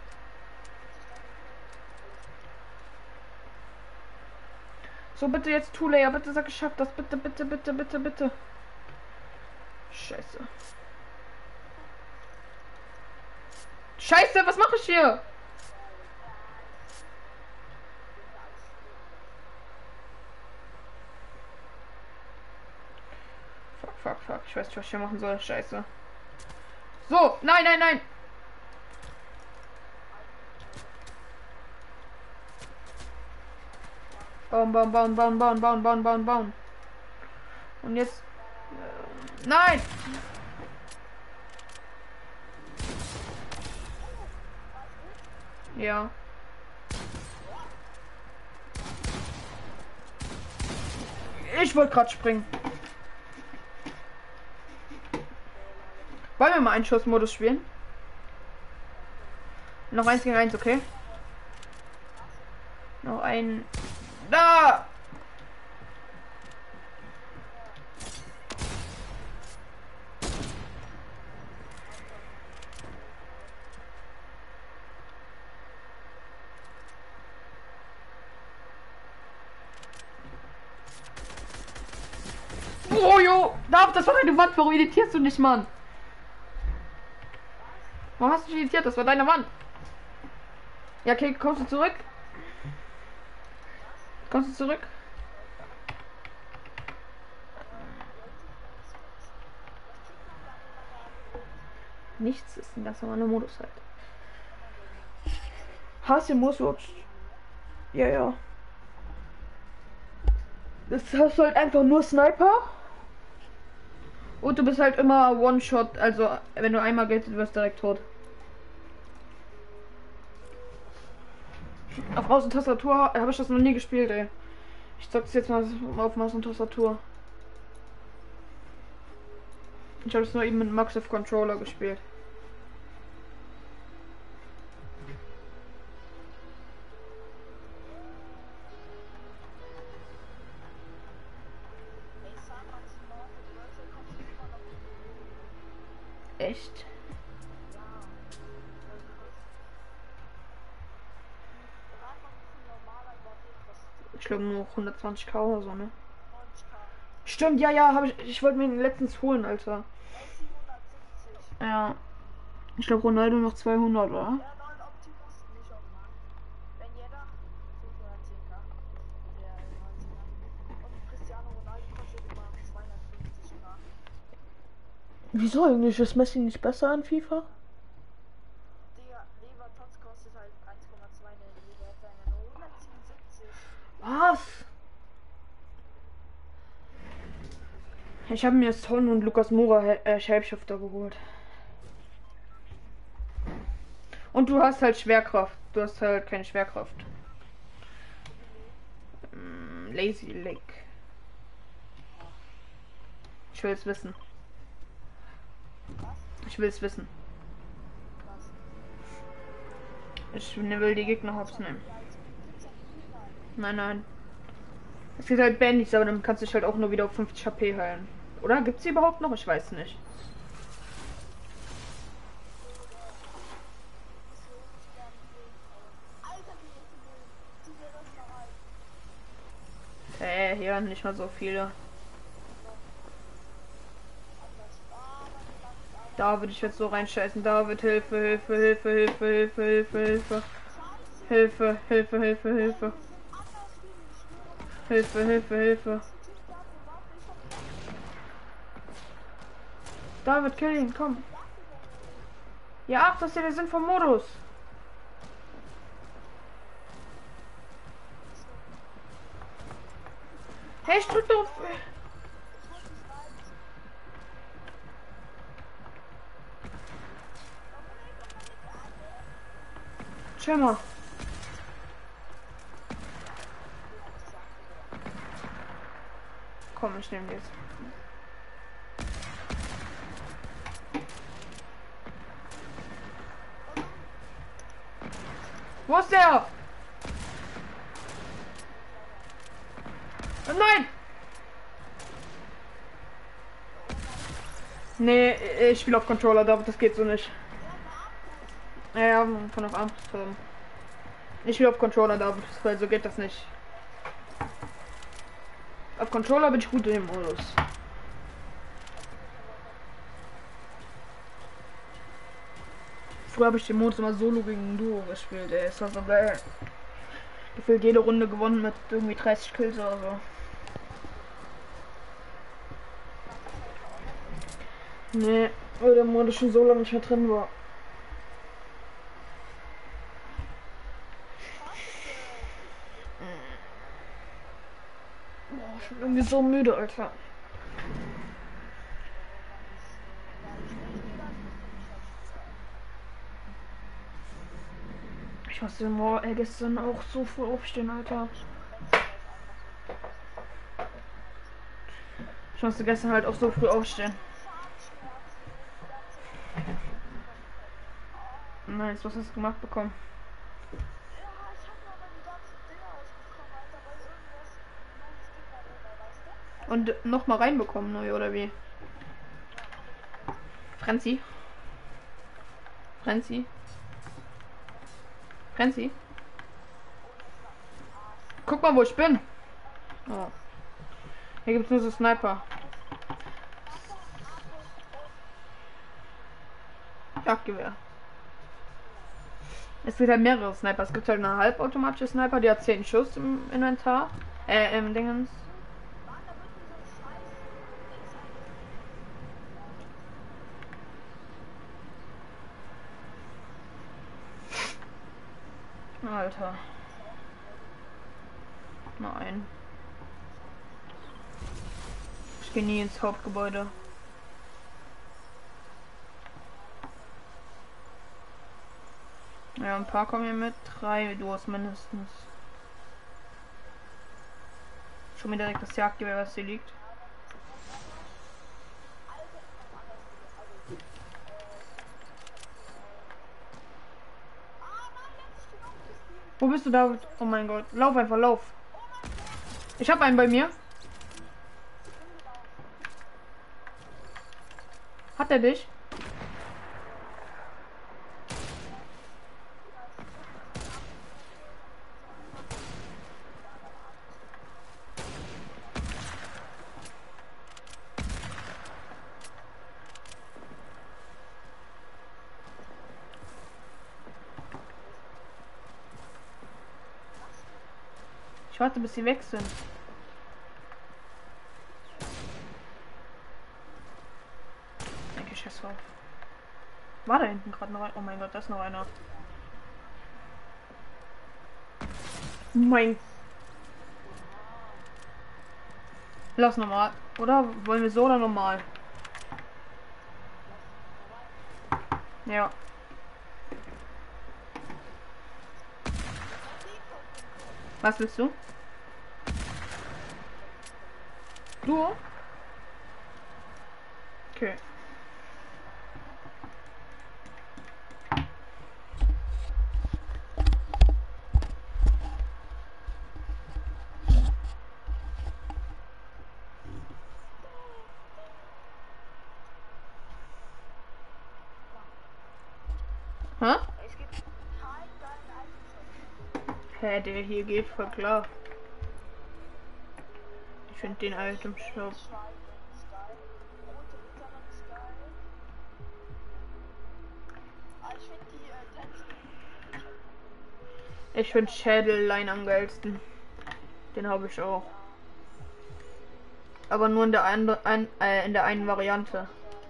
So, bitte jetzt Two-Layer, bitte sag, ich schaff das, bitte, bitte, bitte, bitte, bitte. Scheiße. Scheiße, was mache ich hier? Fuck, fuck, fuck, ich weiß nicht, was ich hier machen soll, scheiße. So, nein, nein, nein. Bauen, bauen, bauen, bauen, bauen, bauen, bauen, bauen, bauen. Und jetzt... nein! Ja. Ich wollte gerade springen. Wollen wir mal einen Schussmodus spielen? Noch 1 gegen 1, okay? Noch ein... Da! Oh, jo! Das war deine Wand. Warum editierst du nicht, Mann? Warum hast du dich editiert? Das war deine Wand. Ja, okay, kommst du zurück? Kommst du zurück? Nichts ist ein ganz normaler Modus halt. HC Mooswatch. Ja, ja. Das hast du halt einfach nur Sniper. Und du bist halt immer One-Shot, also wenn du einmal gehst, wirst du direkt tot. Auf Maus und Tastatur habe ich das noch nie gespielt, ey. Ich sag's jetzt mal auf Maus und Tastatur. Ich habe es nur eben mit Maxive Controller gespielt. Echt? Ich glaube nur 120k oder so, ne? Stimmt, ja, ja, habe ich. Ich wollte mir den letztens holen, Alter. Ja. Ich glaube Ronaldo noch 200, oder? Wieso eigentlich? Ist Messi nicht besser in FIFA? Was? Ich habe mir Son und Lukas Moura Shapeshifter geholt. Und du hast halt Schwerkraft. Du hast halt keine Schwerkraft. Lazy Leg. Ich will es wissen. Ich will es wissen. Ich will die Gegner hops nehmen. Nein, nein. Es gibt halt Bandits, aber dann kannst du dich halt auch nur wieder auf 50 HP heilen. Oder gibt's sie überhaupt noch? Ich weiß nicht. Hier nicht mal so viele. David, ich werde so reinscheißen. David, Hilfe, Hilfe, Hilfe, Hilfe, Hilfe, Hilfe, Hilfe. Hilfe, Hilfe, Hilfe, Hilfe. Hilfe, Hilfe, Hilfe. David, kill ihn, komm. Ja, ach, das ist ja der Sinn vom Modus. Hey, ich drück drauf. Schau mal. Komm, ich nehme jetzt. Wo ist der? Oh nein! Nee, ich spiele auf Controller, das geht so nicht. Ja, von auf Arm. Ich spiele auf Controller, weil so geht das nicht. Auf Controller bin ich gut in dem Modus. Früher habe ich den Modus immer Solo gegen Duo gespielt, ey. Ist das so geil. Gefühlt jede Runde gewonnen mit irgendwie 30 Kills oder so. Nee, weil der Modus schon so lange nicht mehr drin war. Boah, ich bin irgendwie so müde, Alter. Ich musste gestern auch so früh aufstehen, Alter. Ich musste gestern halt auch so früh aufstehen. Nice, was hast du gemacht bekommen? Und noch mal reinbekommen, neu oder wie? Franzi? Franzi? Franzi? Guck mal, wo ich bin. Oh. Hier gibt's nur so Sniper. Jagdgewehr. Es gibt halt mehrere Sniper. Es gibt halt eine halbautomatische Sniper, die hat 10 Schuss im Inventar. Im Dingens. Alter. Nein. Ich gehe nie ins Hauptgebäude. Ja, ein paar kommen hier mit. 3 Duos mindestens. Schon wieder direkt das Jagdgewehr, was hier liegt. Wo bist du, David? Oh mein Gott. Lauf einfach, lauf. Ich habe einen bei mir. Hat er dich? Ich warte, bis sie weg sind. Denke ich jetzt drauf. War da hinten gerade noch ein? Oh mein Gott, da ist noch einer. Mein. Lass normal. Oder wollen wir so oder normal? Ja. Was willst du? Du? Okay. Hä? Hä, der hier geht voll klar. Ich finde den Item Shop. Ich finde Schädelline am geilsten. Den habe ich auch. Aber nur in der einen Variante.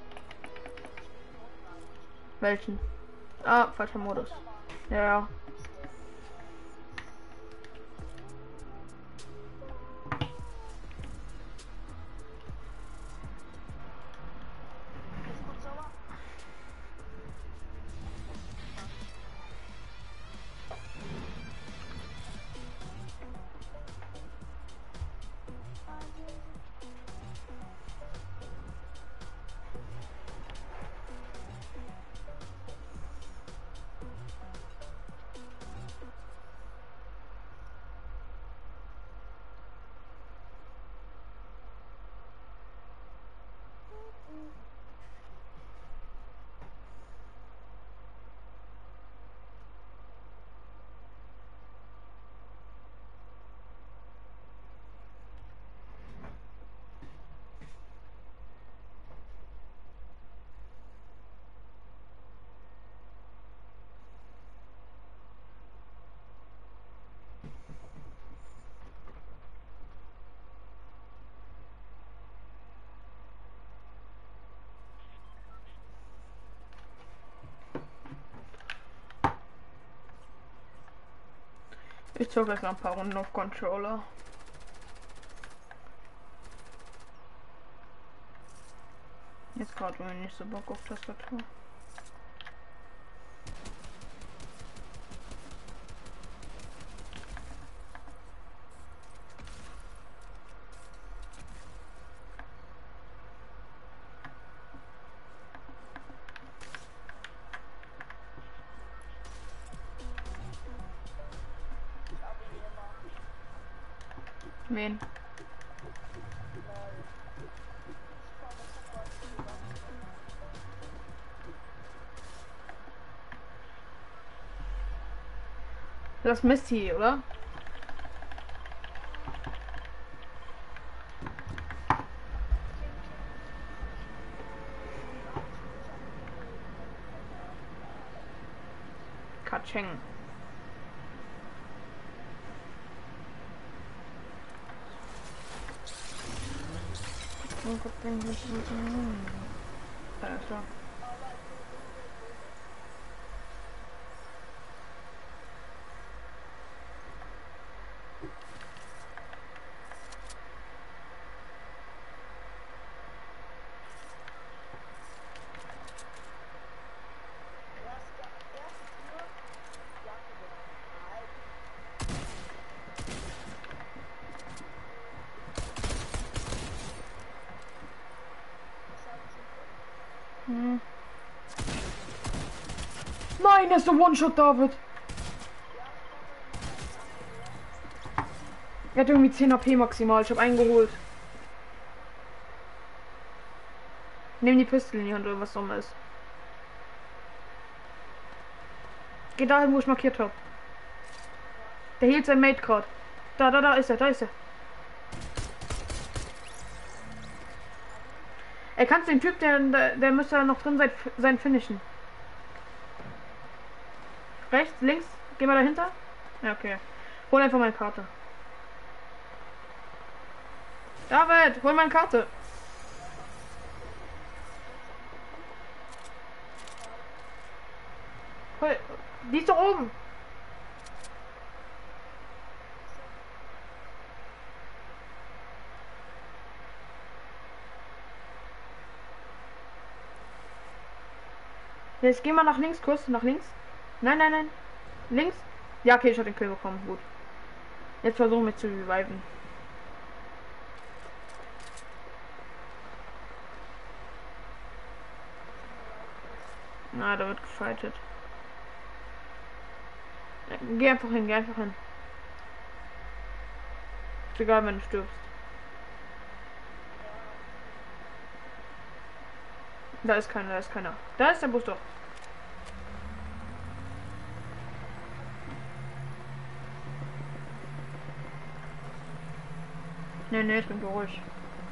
Welchen? Ah, falscher Modus. Ja. Ich zocke gleich noch ein paar Runden auf Controller. Jetzt gerade irgendwie nicht so Bock auf Tastatur. Wen? Das Misty, oder? Katscheng. Alles klar. Nein, das ist ein One-Shot, David. Er hat irgendwie 10 AP maximal. Ich habe einen geholt. Nehm die Pistole in die Hand oder was auch immer ist. Geh dahin, wo ich markiert habe. Der hielt sein Mate gerade. Da ist er, da ist er. Er kann den Typ, der müsste da noch drin sein finishen. Rechts, links, geh mal dahinter. Ja, okay. Hol einfach meine Karte. David, hol meine Karte. Hol, die ist doch oben. Jetzt geh mal nach links, kurz, nach links. Nein, nein, nein. Links? Ja, okay, ich habe den Kill bekommen. Gut. Jetzt versuchen wir zu reviven. Na, da wird gefightet. Geh einfach hin, geh einfach hin. Ist egal, wenn du stirbst. Da ist keiner, da ist keiner. Da ist der Bus doch. Nee, trink du ruhig.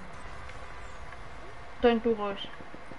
Trink du ruhig.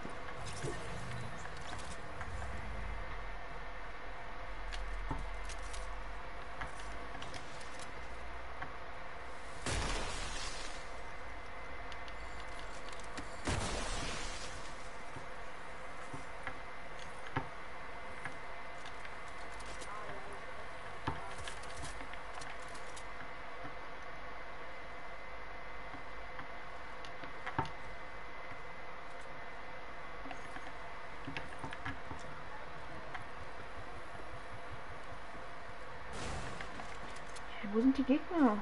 Wo sind die Gegner?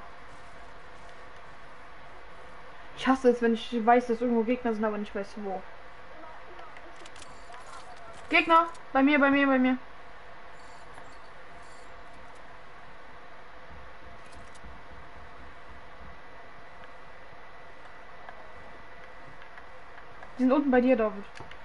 Ich hasse es, wenn ich weiß, dass irgendwo Gegner sind, aber nicht weiß wo. Gegner! Bei mir, bei mir, bei mir. Die sind unten bei dir, David.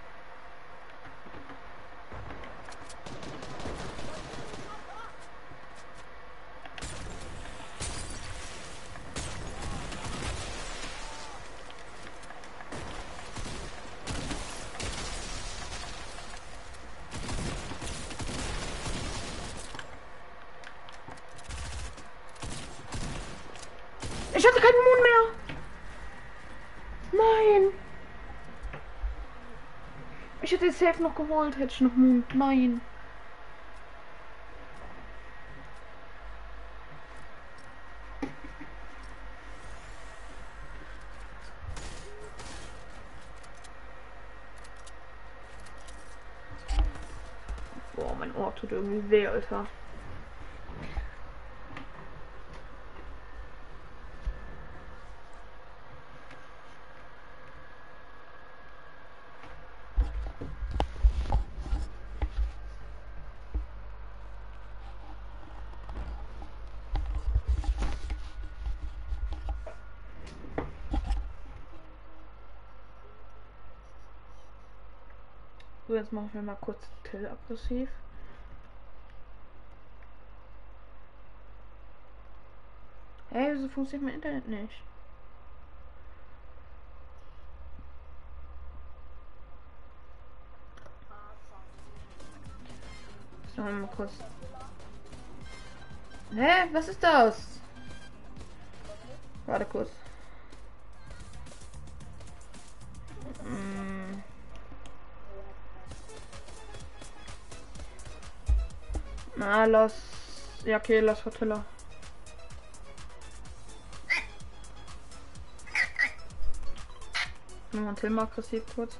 Ich hatte keinen Mond mehr. Nein. Ich hätte es safe noch gewollt, hätte ich noch Mond. Nein. tut irgendwie weh, Alter. So, jetzt machen wir mal kurz Till aggressiv. Hey, wieso funktioniert mein Internet nicht? So, mal kurz. Hä? Was ist das? Warte kurz. Na, lass. Ja, okay, lass Fortilla. Nochmal Till mal aggressiv kurz.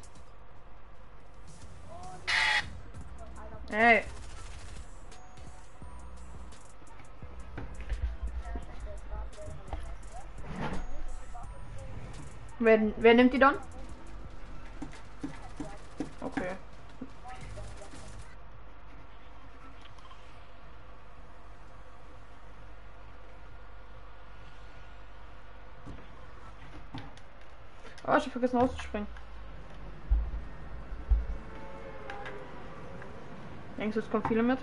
Hey. Wer nimmt die dann? Okay. Oh, ich hab vergessen auszuspringen. Denkst du, es kommen viele mit?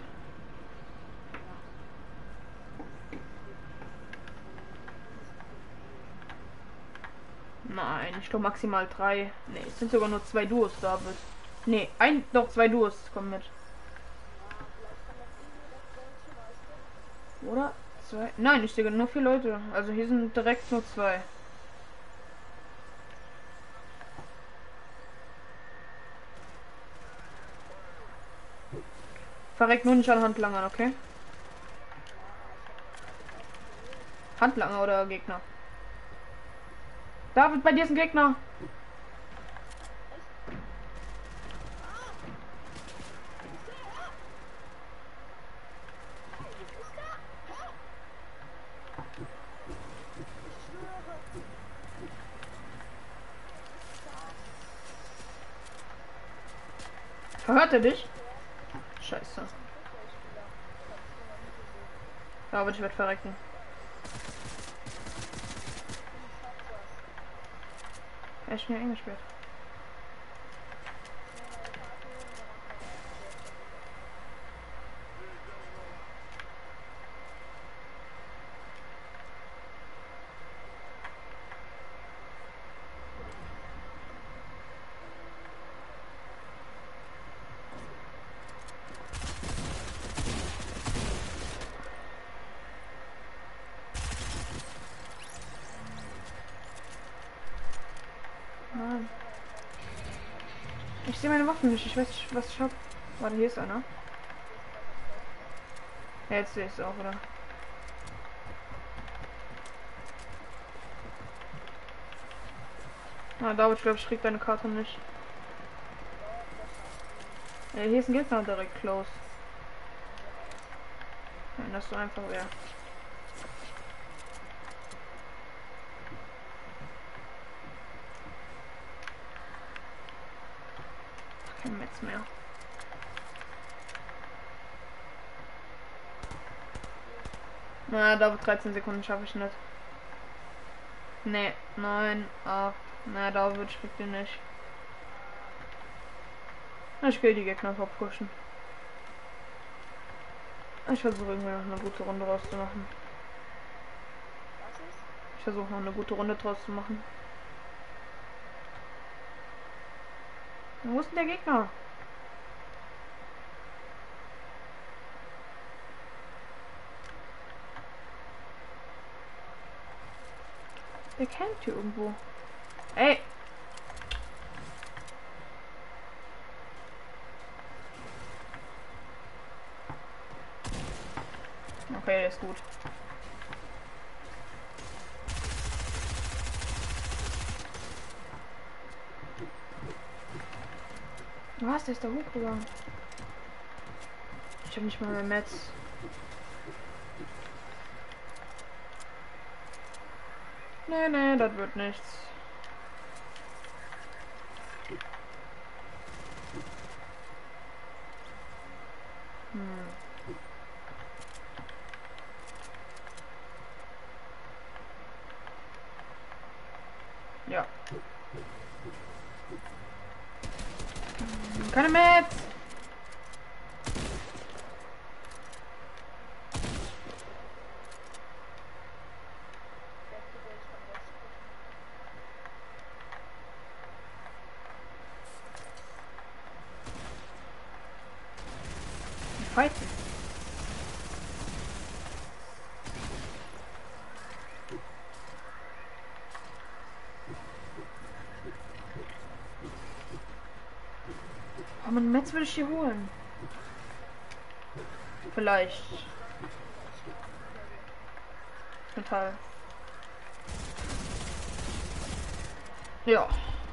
Nein, ich glaube maximal 3. Ne, es sind sogar nur 2 Duos, David. Ne, doch 2 Duos kommen mit. Oder? 2? Nein, ich sehe nur 4 Leute. Also hier sind direkt nur 2. Verreckt nur nicht an Handlangern, okay? Handlanger oder Gegner? David, bei dir ist ein Gegner. Verhört er dich? Scheiße. Aber ich werde verrecken. Echt mir eingesperrt. Nein. Ich sehe meine Waffen nicht. Ich weiß nicht, was ich hab. Warte, hier ist einer. Ja, jetzt sehe ich es auch, oder? Ah, David, ich glaube, ich krieg deine Karte nicht. Ja, hier ist ein Gegner direkt close. Wenn das so einfach wäre. Kein Metz mehr. Na, David, 13 Sekunden schaffe ich nicht. Ne, 9, 8. Na, David, ich krieg den nicht. Ich will die Gegner verpushen. Ich versuche irgendwie noch eine gute Runde rauszumachen. Ich versuche noch eine gute Runde draus zu machen. Wo ist denn der Gegner? Der campt hier irgendwo. Ey! Okay, der ist gut. Was? Der ist da hochgegangen. Ich habe nicht mal mehr Metz. Nee, das wird nichts. Ja. Keine Metz! Fighten. Oh, mein Metz will ich hier holen. Vielleicht. Total. Ja.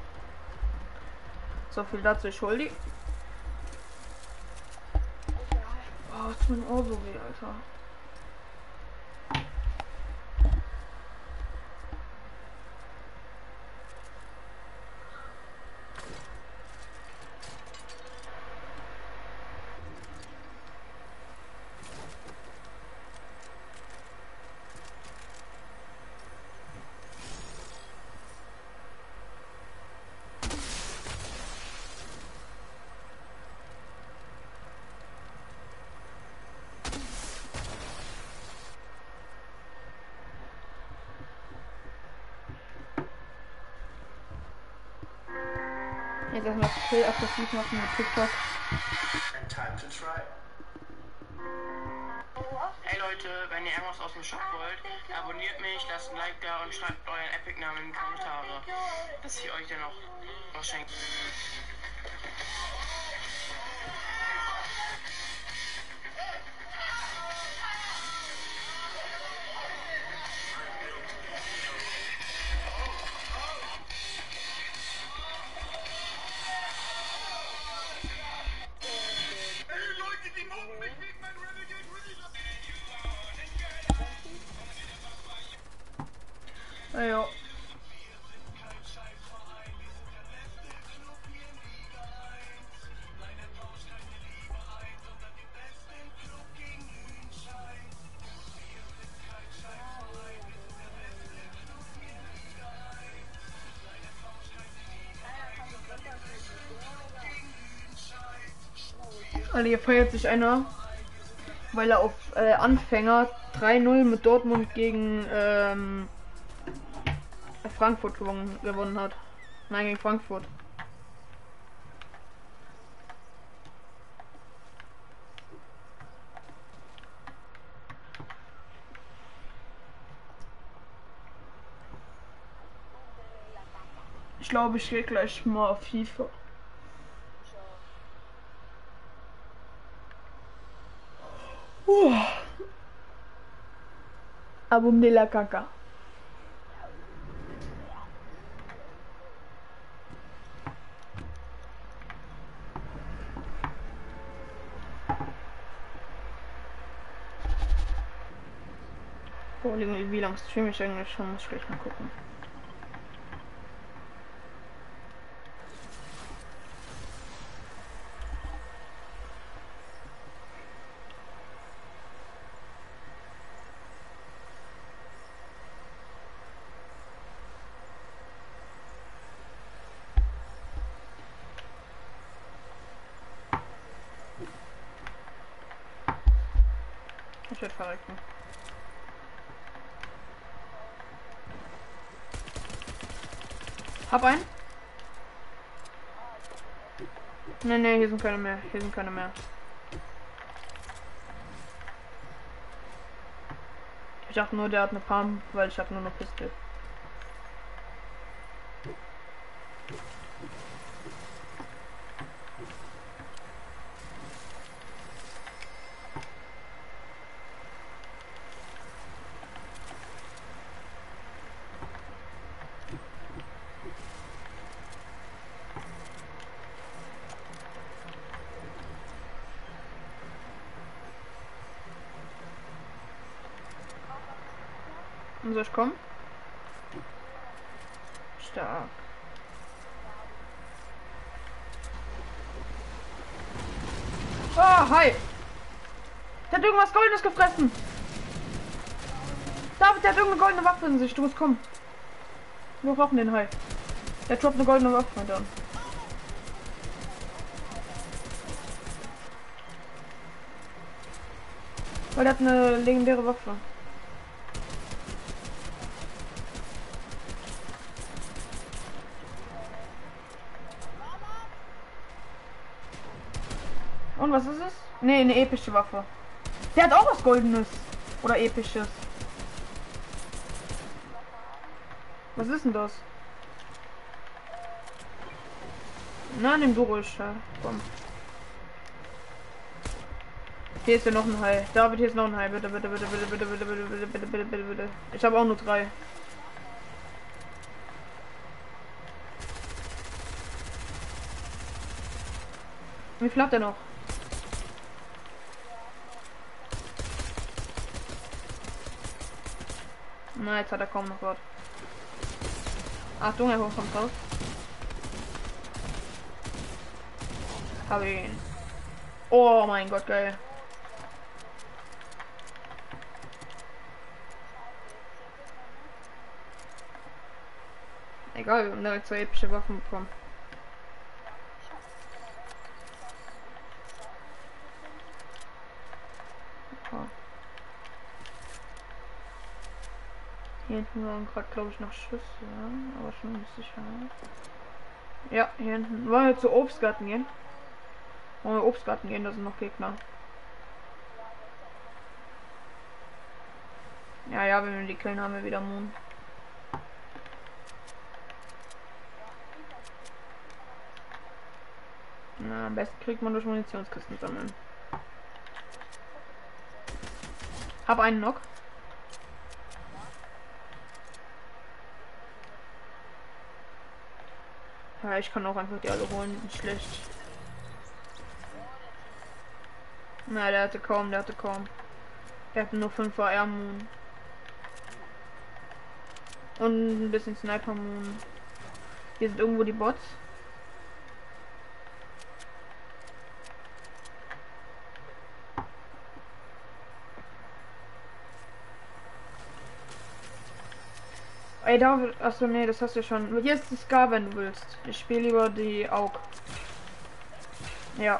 So viel dazu, ich hol die. Oh, ist mein Ohr so weh, Alter. Jetzt erstmal Kill aggressiv machen mit TikTok. Hey Leute, wenn ihr irgendwas aus dem Shop wollt, abonniert mich, lasst ein Like da und schreibt euren Epic-Namen in die Kommentare, dass ich euch dann auch was schenke. Ja. Alter, hier feiert sich einer, weil er auf Anfänger 3-0 mit Dortmund gegen Frankfurt gewonnen hat. Nein, gegen Frankfurt. Ich glaube, ich gehe gleich mal auf FIFA. Abum de la caca. Oh, wie lang streame ich eigentlich schon? Muss ich gleich mal gucken. Ich werde verrecken. Hab einen. Nee, hier sind keine mehr. Hier sind keine mehr. Ich dachte nur, der hat eine Pump, weil ich habe nur eine Pistole. Und soll ich kommen? Stark. Ah, hi! Der hat irgendwas Goldenes gefressen! David, der hat irgendeine goldene Waffe in sich. Du musst kommen. Wir brauchen den Hai. Der droppt eine goldene Waffe dann. Weil der hat eine legendäre Waffe. Und was ist es? Nee, eine epische Waffe. Der hat auch was Goldenes. Oder Episches. Was ist denn das? Na, nimm du ruhig. Ja. Komm. Hier ist ja noch ein Hai. David, hier ist noch ein Hai. Bitte, bitte, bitte, bitte, bitte, bitte, bitte, bitte, bitte, bitte, bitte, bitte. Ich habe auch nur 3. Wie viel hat er noch? Na, jetzt hat er kaum noch was. Achtung, er kommt raus. Hab ihn. Oh mein Gott, geil. Egal, wir haben direkt 2 epische Waffen bekommen. Oh. Hier hinten waren gerade, glaube ich, noch Schüsse, ja? Aber schon nicht sicher. Ja, hier hinten. Wollen wir zu Obstgarten gehen? Wollen wir Obstgarten gehen? Da sind noch Gegner. Ja, ja, wenn wir die killen, haben wir wieder Moon. Na, am besten kriegt man durch Munitionskisten sammeln. Hab einen Knock. Ja, ich kann auch einfach die alle holen, nicht schlecht. Na, der hatte kaum. Der hatte nur 5 AR-Moon. Und ein bisschen Sniper-Moon. Hier sind irgendwo die Bots. Ey, David, achso, nee, das hast du schon. Hier ist die Scar, wenn du willst. Ich spiele lieber die Aug. Ja.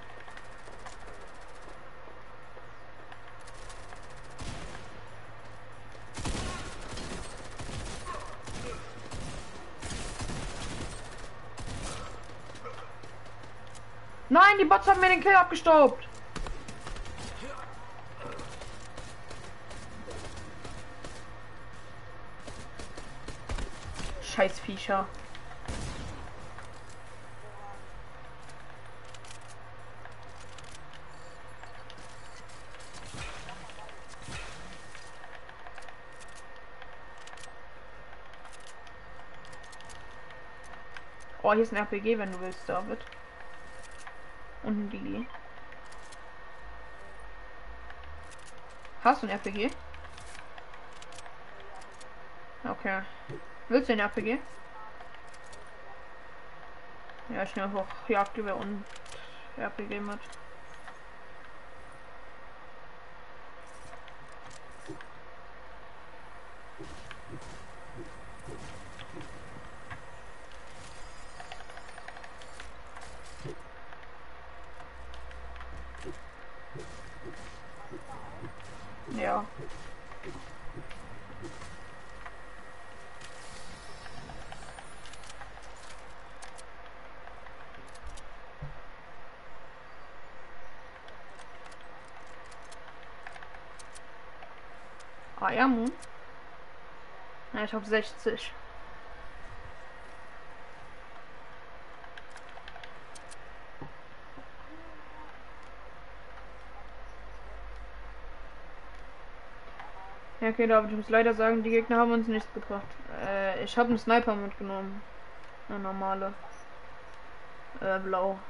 Nein, die Bots haben mir den Kill abgestaubt. Scheiß Viecher. Oh, hier ist ein RPG, wenn du willst, David. Und ein Dili. Hast du ein RPG? Okay. Willst du ein RPG? Ja, ich nehme auch Jagdgewehr und RPG mit. Ja. Ah ja, Moon. Ja, ich habe 60. Ja, okay, David, ich muss leider sagen, die Gegner haben uns nichts gebracht. Ich habe einen Sniper mitgenommen. Eine normale. Blau.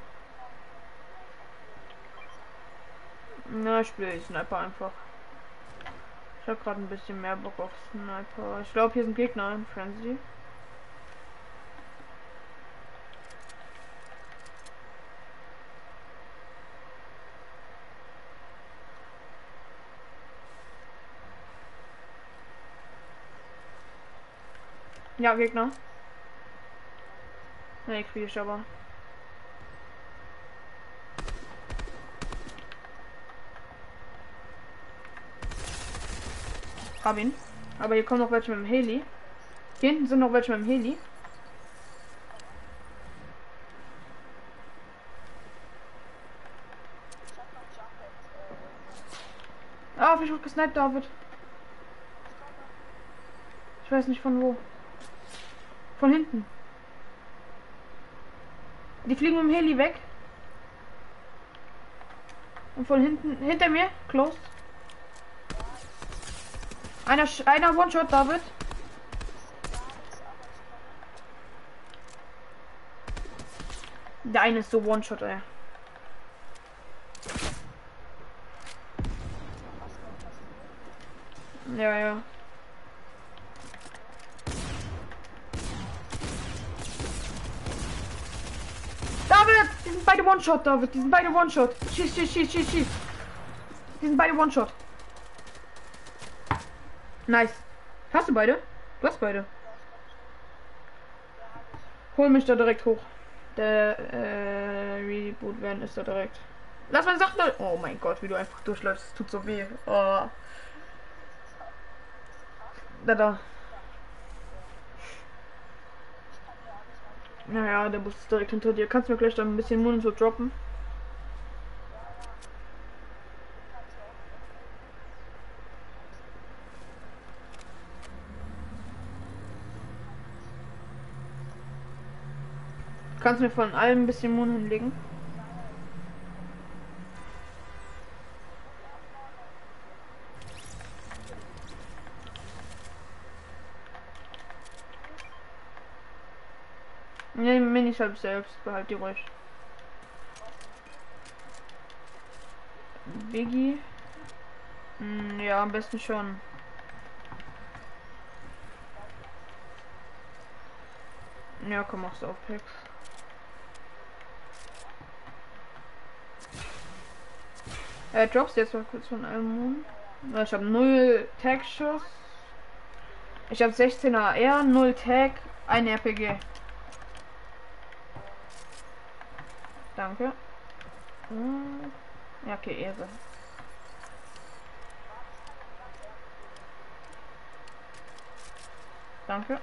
Na, ich spiele Sniper einfach. Ich habe gerade ein bisschen mehr Bock auf Sniper. Ich glaube, hier sind Gegner in Frenzy. Ja, Gegner. Ne, kriege ich aber. Hab ihn. Aber hier kommen noch welche mit dem Heli. Hier hinten sind noch welche mit dem Heli. Ah, ich hab gesniped, David. Ich weiß nicht von wo. Von hinten. Die fliegen mit dem Heli weg. Und von hinten, hinter mir, close. Einer One-Shot, David. Der eine ist so One-Shot, ey. Ja, ja. David! Die sind beide One-Shot, David. Die sind beide One-Shot. Schieß. Die sind beide One-Shot. Nice. Hast du beide? Du hast beide. Hol mich da direkt hoch. Der Reboot werden ist da direkt. Lass meine Sachen da. Oh mein Gott, wie du einfach durchläufst. Es tut so weh. Oh. Da. Naja, der Bus ist direkt hinter dir. Kannst du mir gleich dann ein bisschen Mund so droppen? Kannst du mir von allem ein bisschen Mund hinlegen? Ne, Minis halb selbst, behalt die ruhig. Biggie? Ja, am besten schon. Ja, komm, machst du auf Picks. Droppst jetzt mal kurz von einem. Ich habe 0 Tag-Schuss. Ich habe 16er AR, 0 Tag, 1 RPG. Danke. Ja, okay, Ehre. Danke.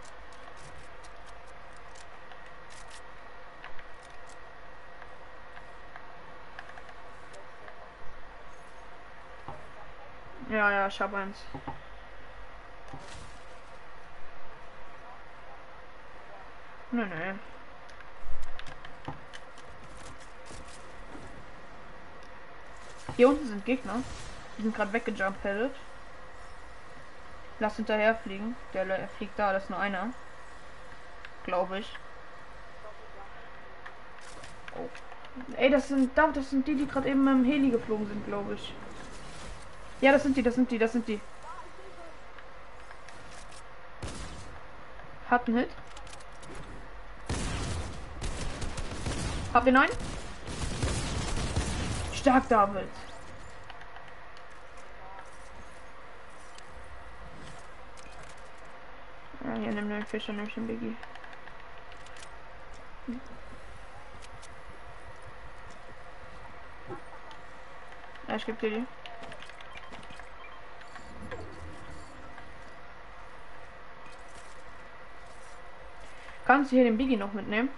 Ja, ich habe eins. Nee. Hier unten sind Gegner. Die sind gerade weggejumpt. Lass hinterher fliegen. Der fliegt da, das ist nur einer. Glaube ich. Oh. Ey, das sind die gerade eben mit dem Heli geflogen sind, glaube ich. Ja, das sind die. Hat einen Hit. Habt ihr einen? Stark, David. Ja, hier nimm den Fischer, nimm den Biggie. Ja, ich geb dir die. Kannst du hier den Biggie noch mitnehmen?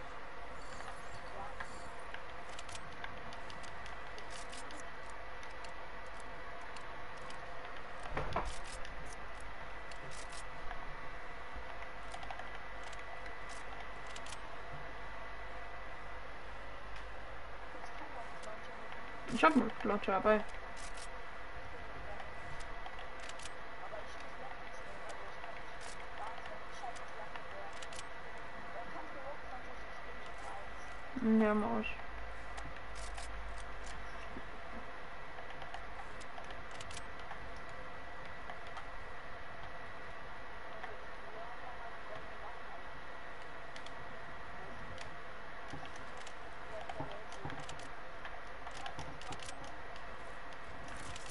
Ich hab einen Launcher dabei. Ja, mach ich.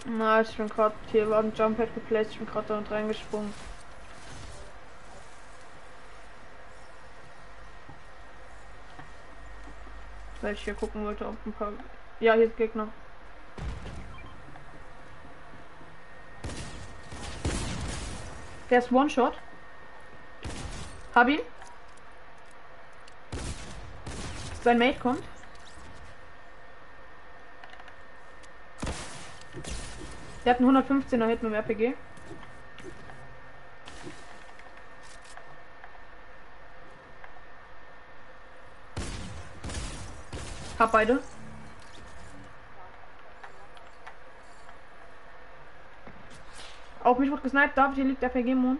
Na, ich bin gerade hier war ein Jumppad geplaced, ich bin gerade da und reingesprungen. Weil ich hier gucken wollte, ob ein paar. Ja, hier ist Gegner. Der ist One-Shot. Hab ihn. Sein Mate kommt. Der hat einen 115er Hit mit dem RPG. Hab beide. Auf mich wird gesniped. David, hier liegt RPG Mon.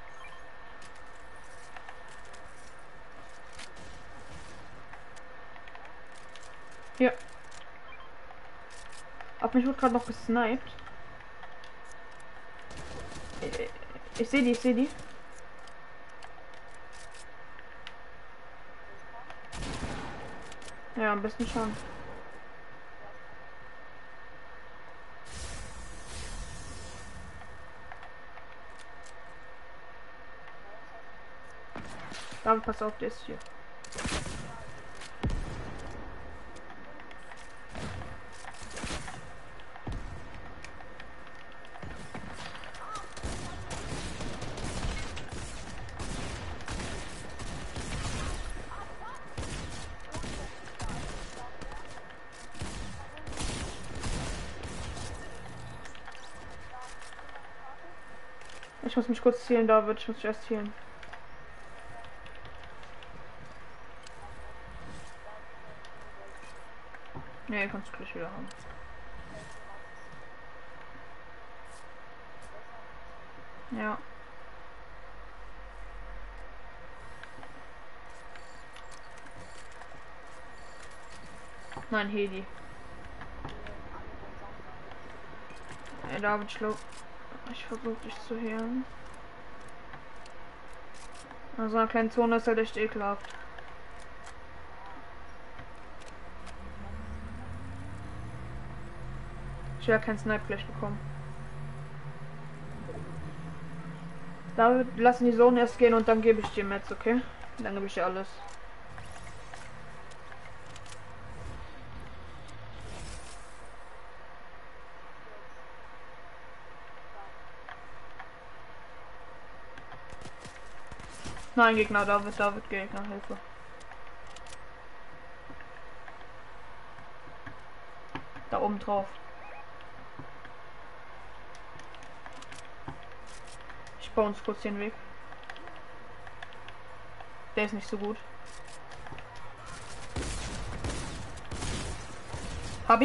Hier. Auf mich wird gerade noch gesniped. Ich sehe die, ich sehe die. Ja, am besten schon. David, pass auf, der ist hier. Ich muss mich kurz healen, David. Ich muss mich erst healen. Nee, kannst du gleich wieder haben. Ja. Nein, Heli. Ey, David, ich versuche dich zu healen. Also eine kleine Zone ist halt echt ekelhaft. Ich werde kein Snipe Flash bekommen. David, lass in die Zone erst gehen und dann gebe ich dir Metz, okay? Dann gebe ich dir alles. Nein, Gegner, David, Gegner, Hilfe. Da oben drauf. Ich baue uns kurz den Weg. Der ist nicht so gut. Hab ihn.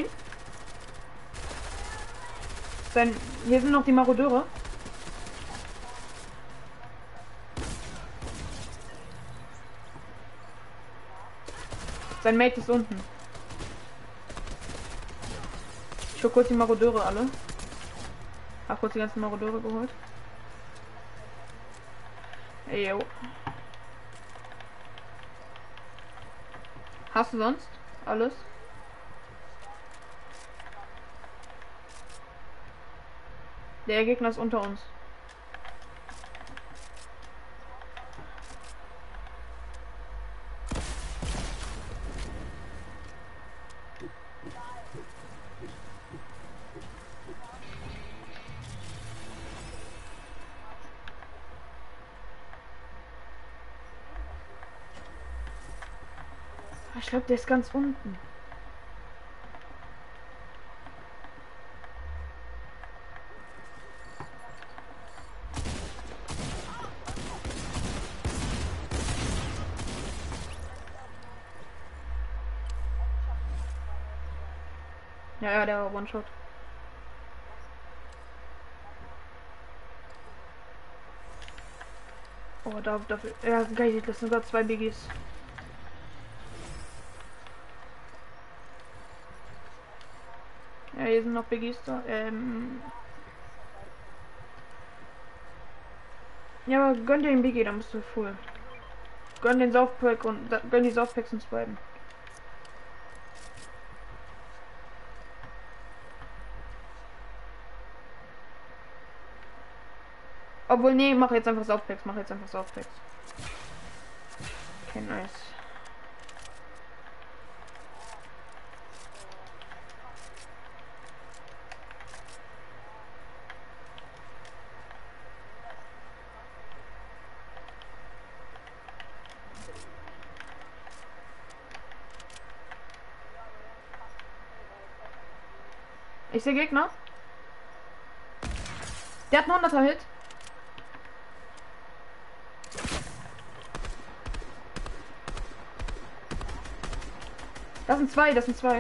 Hier sind noch die Marodeure. Sein Mate ist unten. Ich hol kurz die Marodeure alle. Hab kurz die ganzen Marodeure geholt. Eyo. Hast du sonst alles? Der Gegner ist unter uns. Ich glaube, der ist ganz unten. Ja, der war One-Shot. Oh, dafür. Ja, geil, das sind sogar 2 Biggies. Ja, hier sind noch Biggies da. Ja, aber gönn dir den Biggie, dann bist du full. Gönn den Saufpack und gönn die Saufpacks uns beiden. Obwohl, nee, mach jetzt einfach Saufpacks. Okay, nice. Ich sehe Gegner. Der hat einen 100er Hit. Das sind zwei.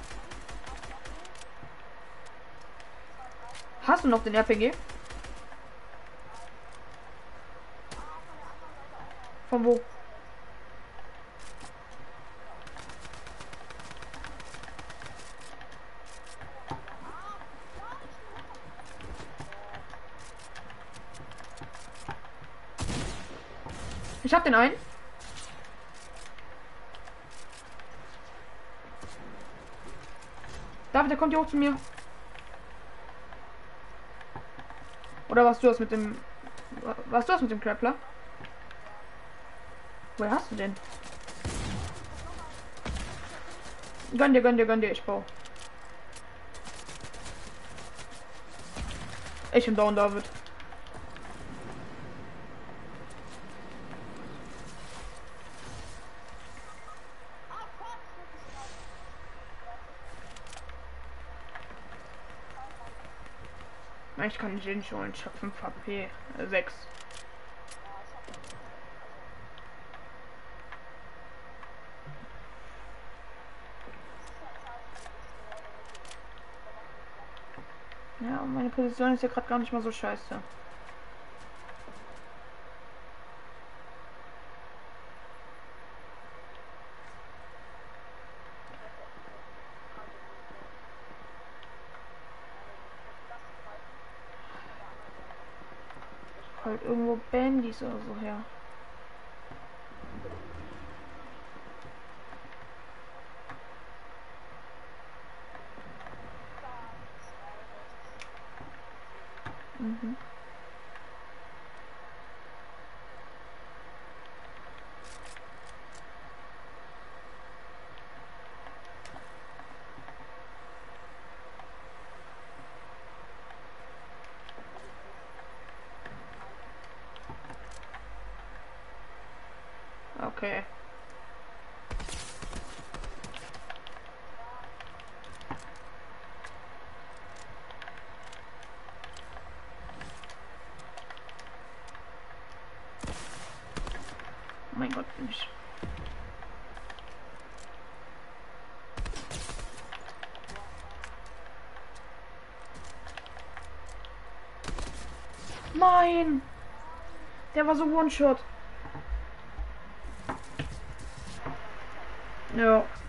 Hast du noch den RPG? Von wo? Ich hab den einen. David, der kommt hier hoch zu mir. Oder warst du das mit dem... Warst du das mit dem Grappler? Woher hast du den? Gönn dir, ich baue. Ich bin down, David. Ich kann den nicht holen. Ich habe 5 HP. 6. Ja, meine Position ist ja gerade gar nicht mal so scheiße. Halt irgendwo Bandys oder so her. Mhm. Okay. Oh mein Gott, nicht. Nein! Der war so One-Shot. Ja.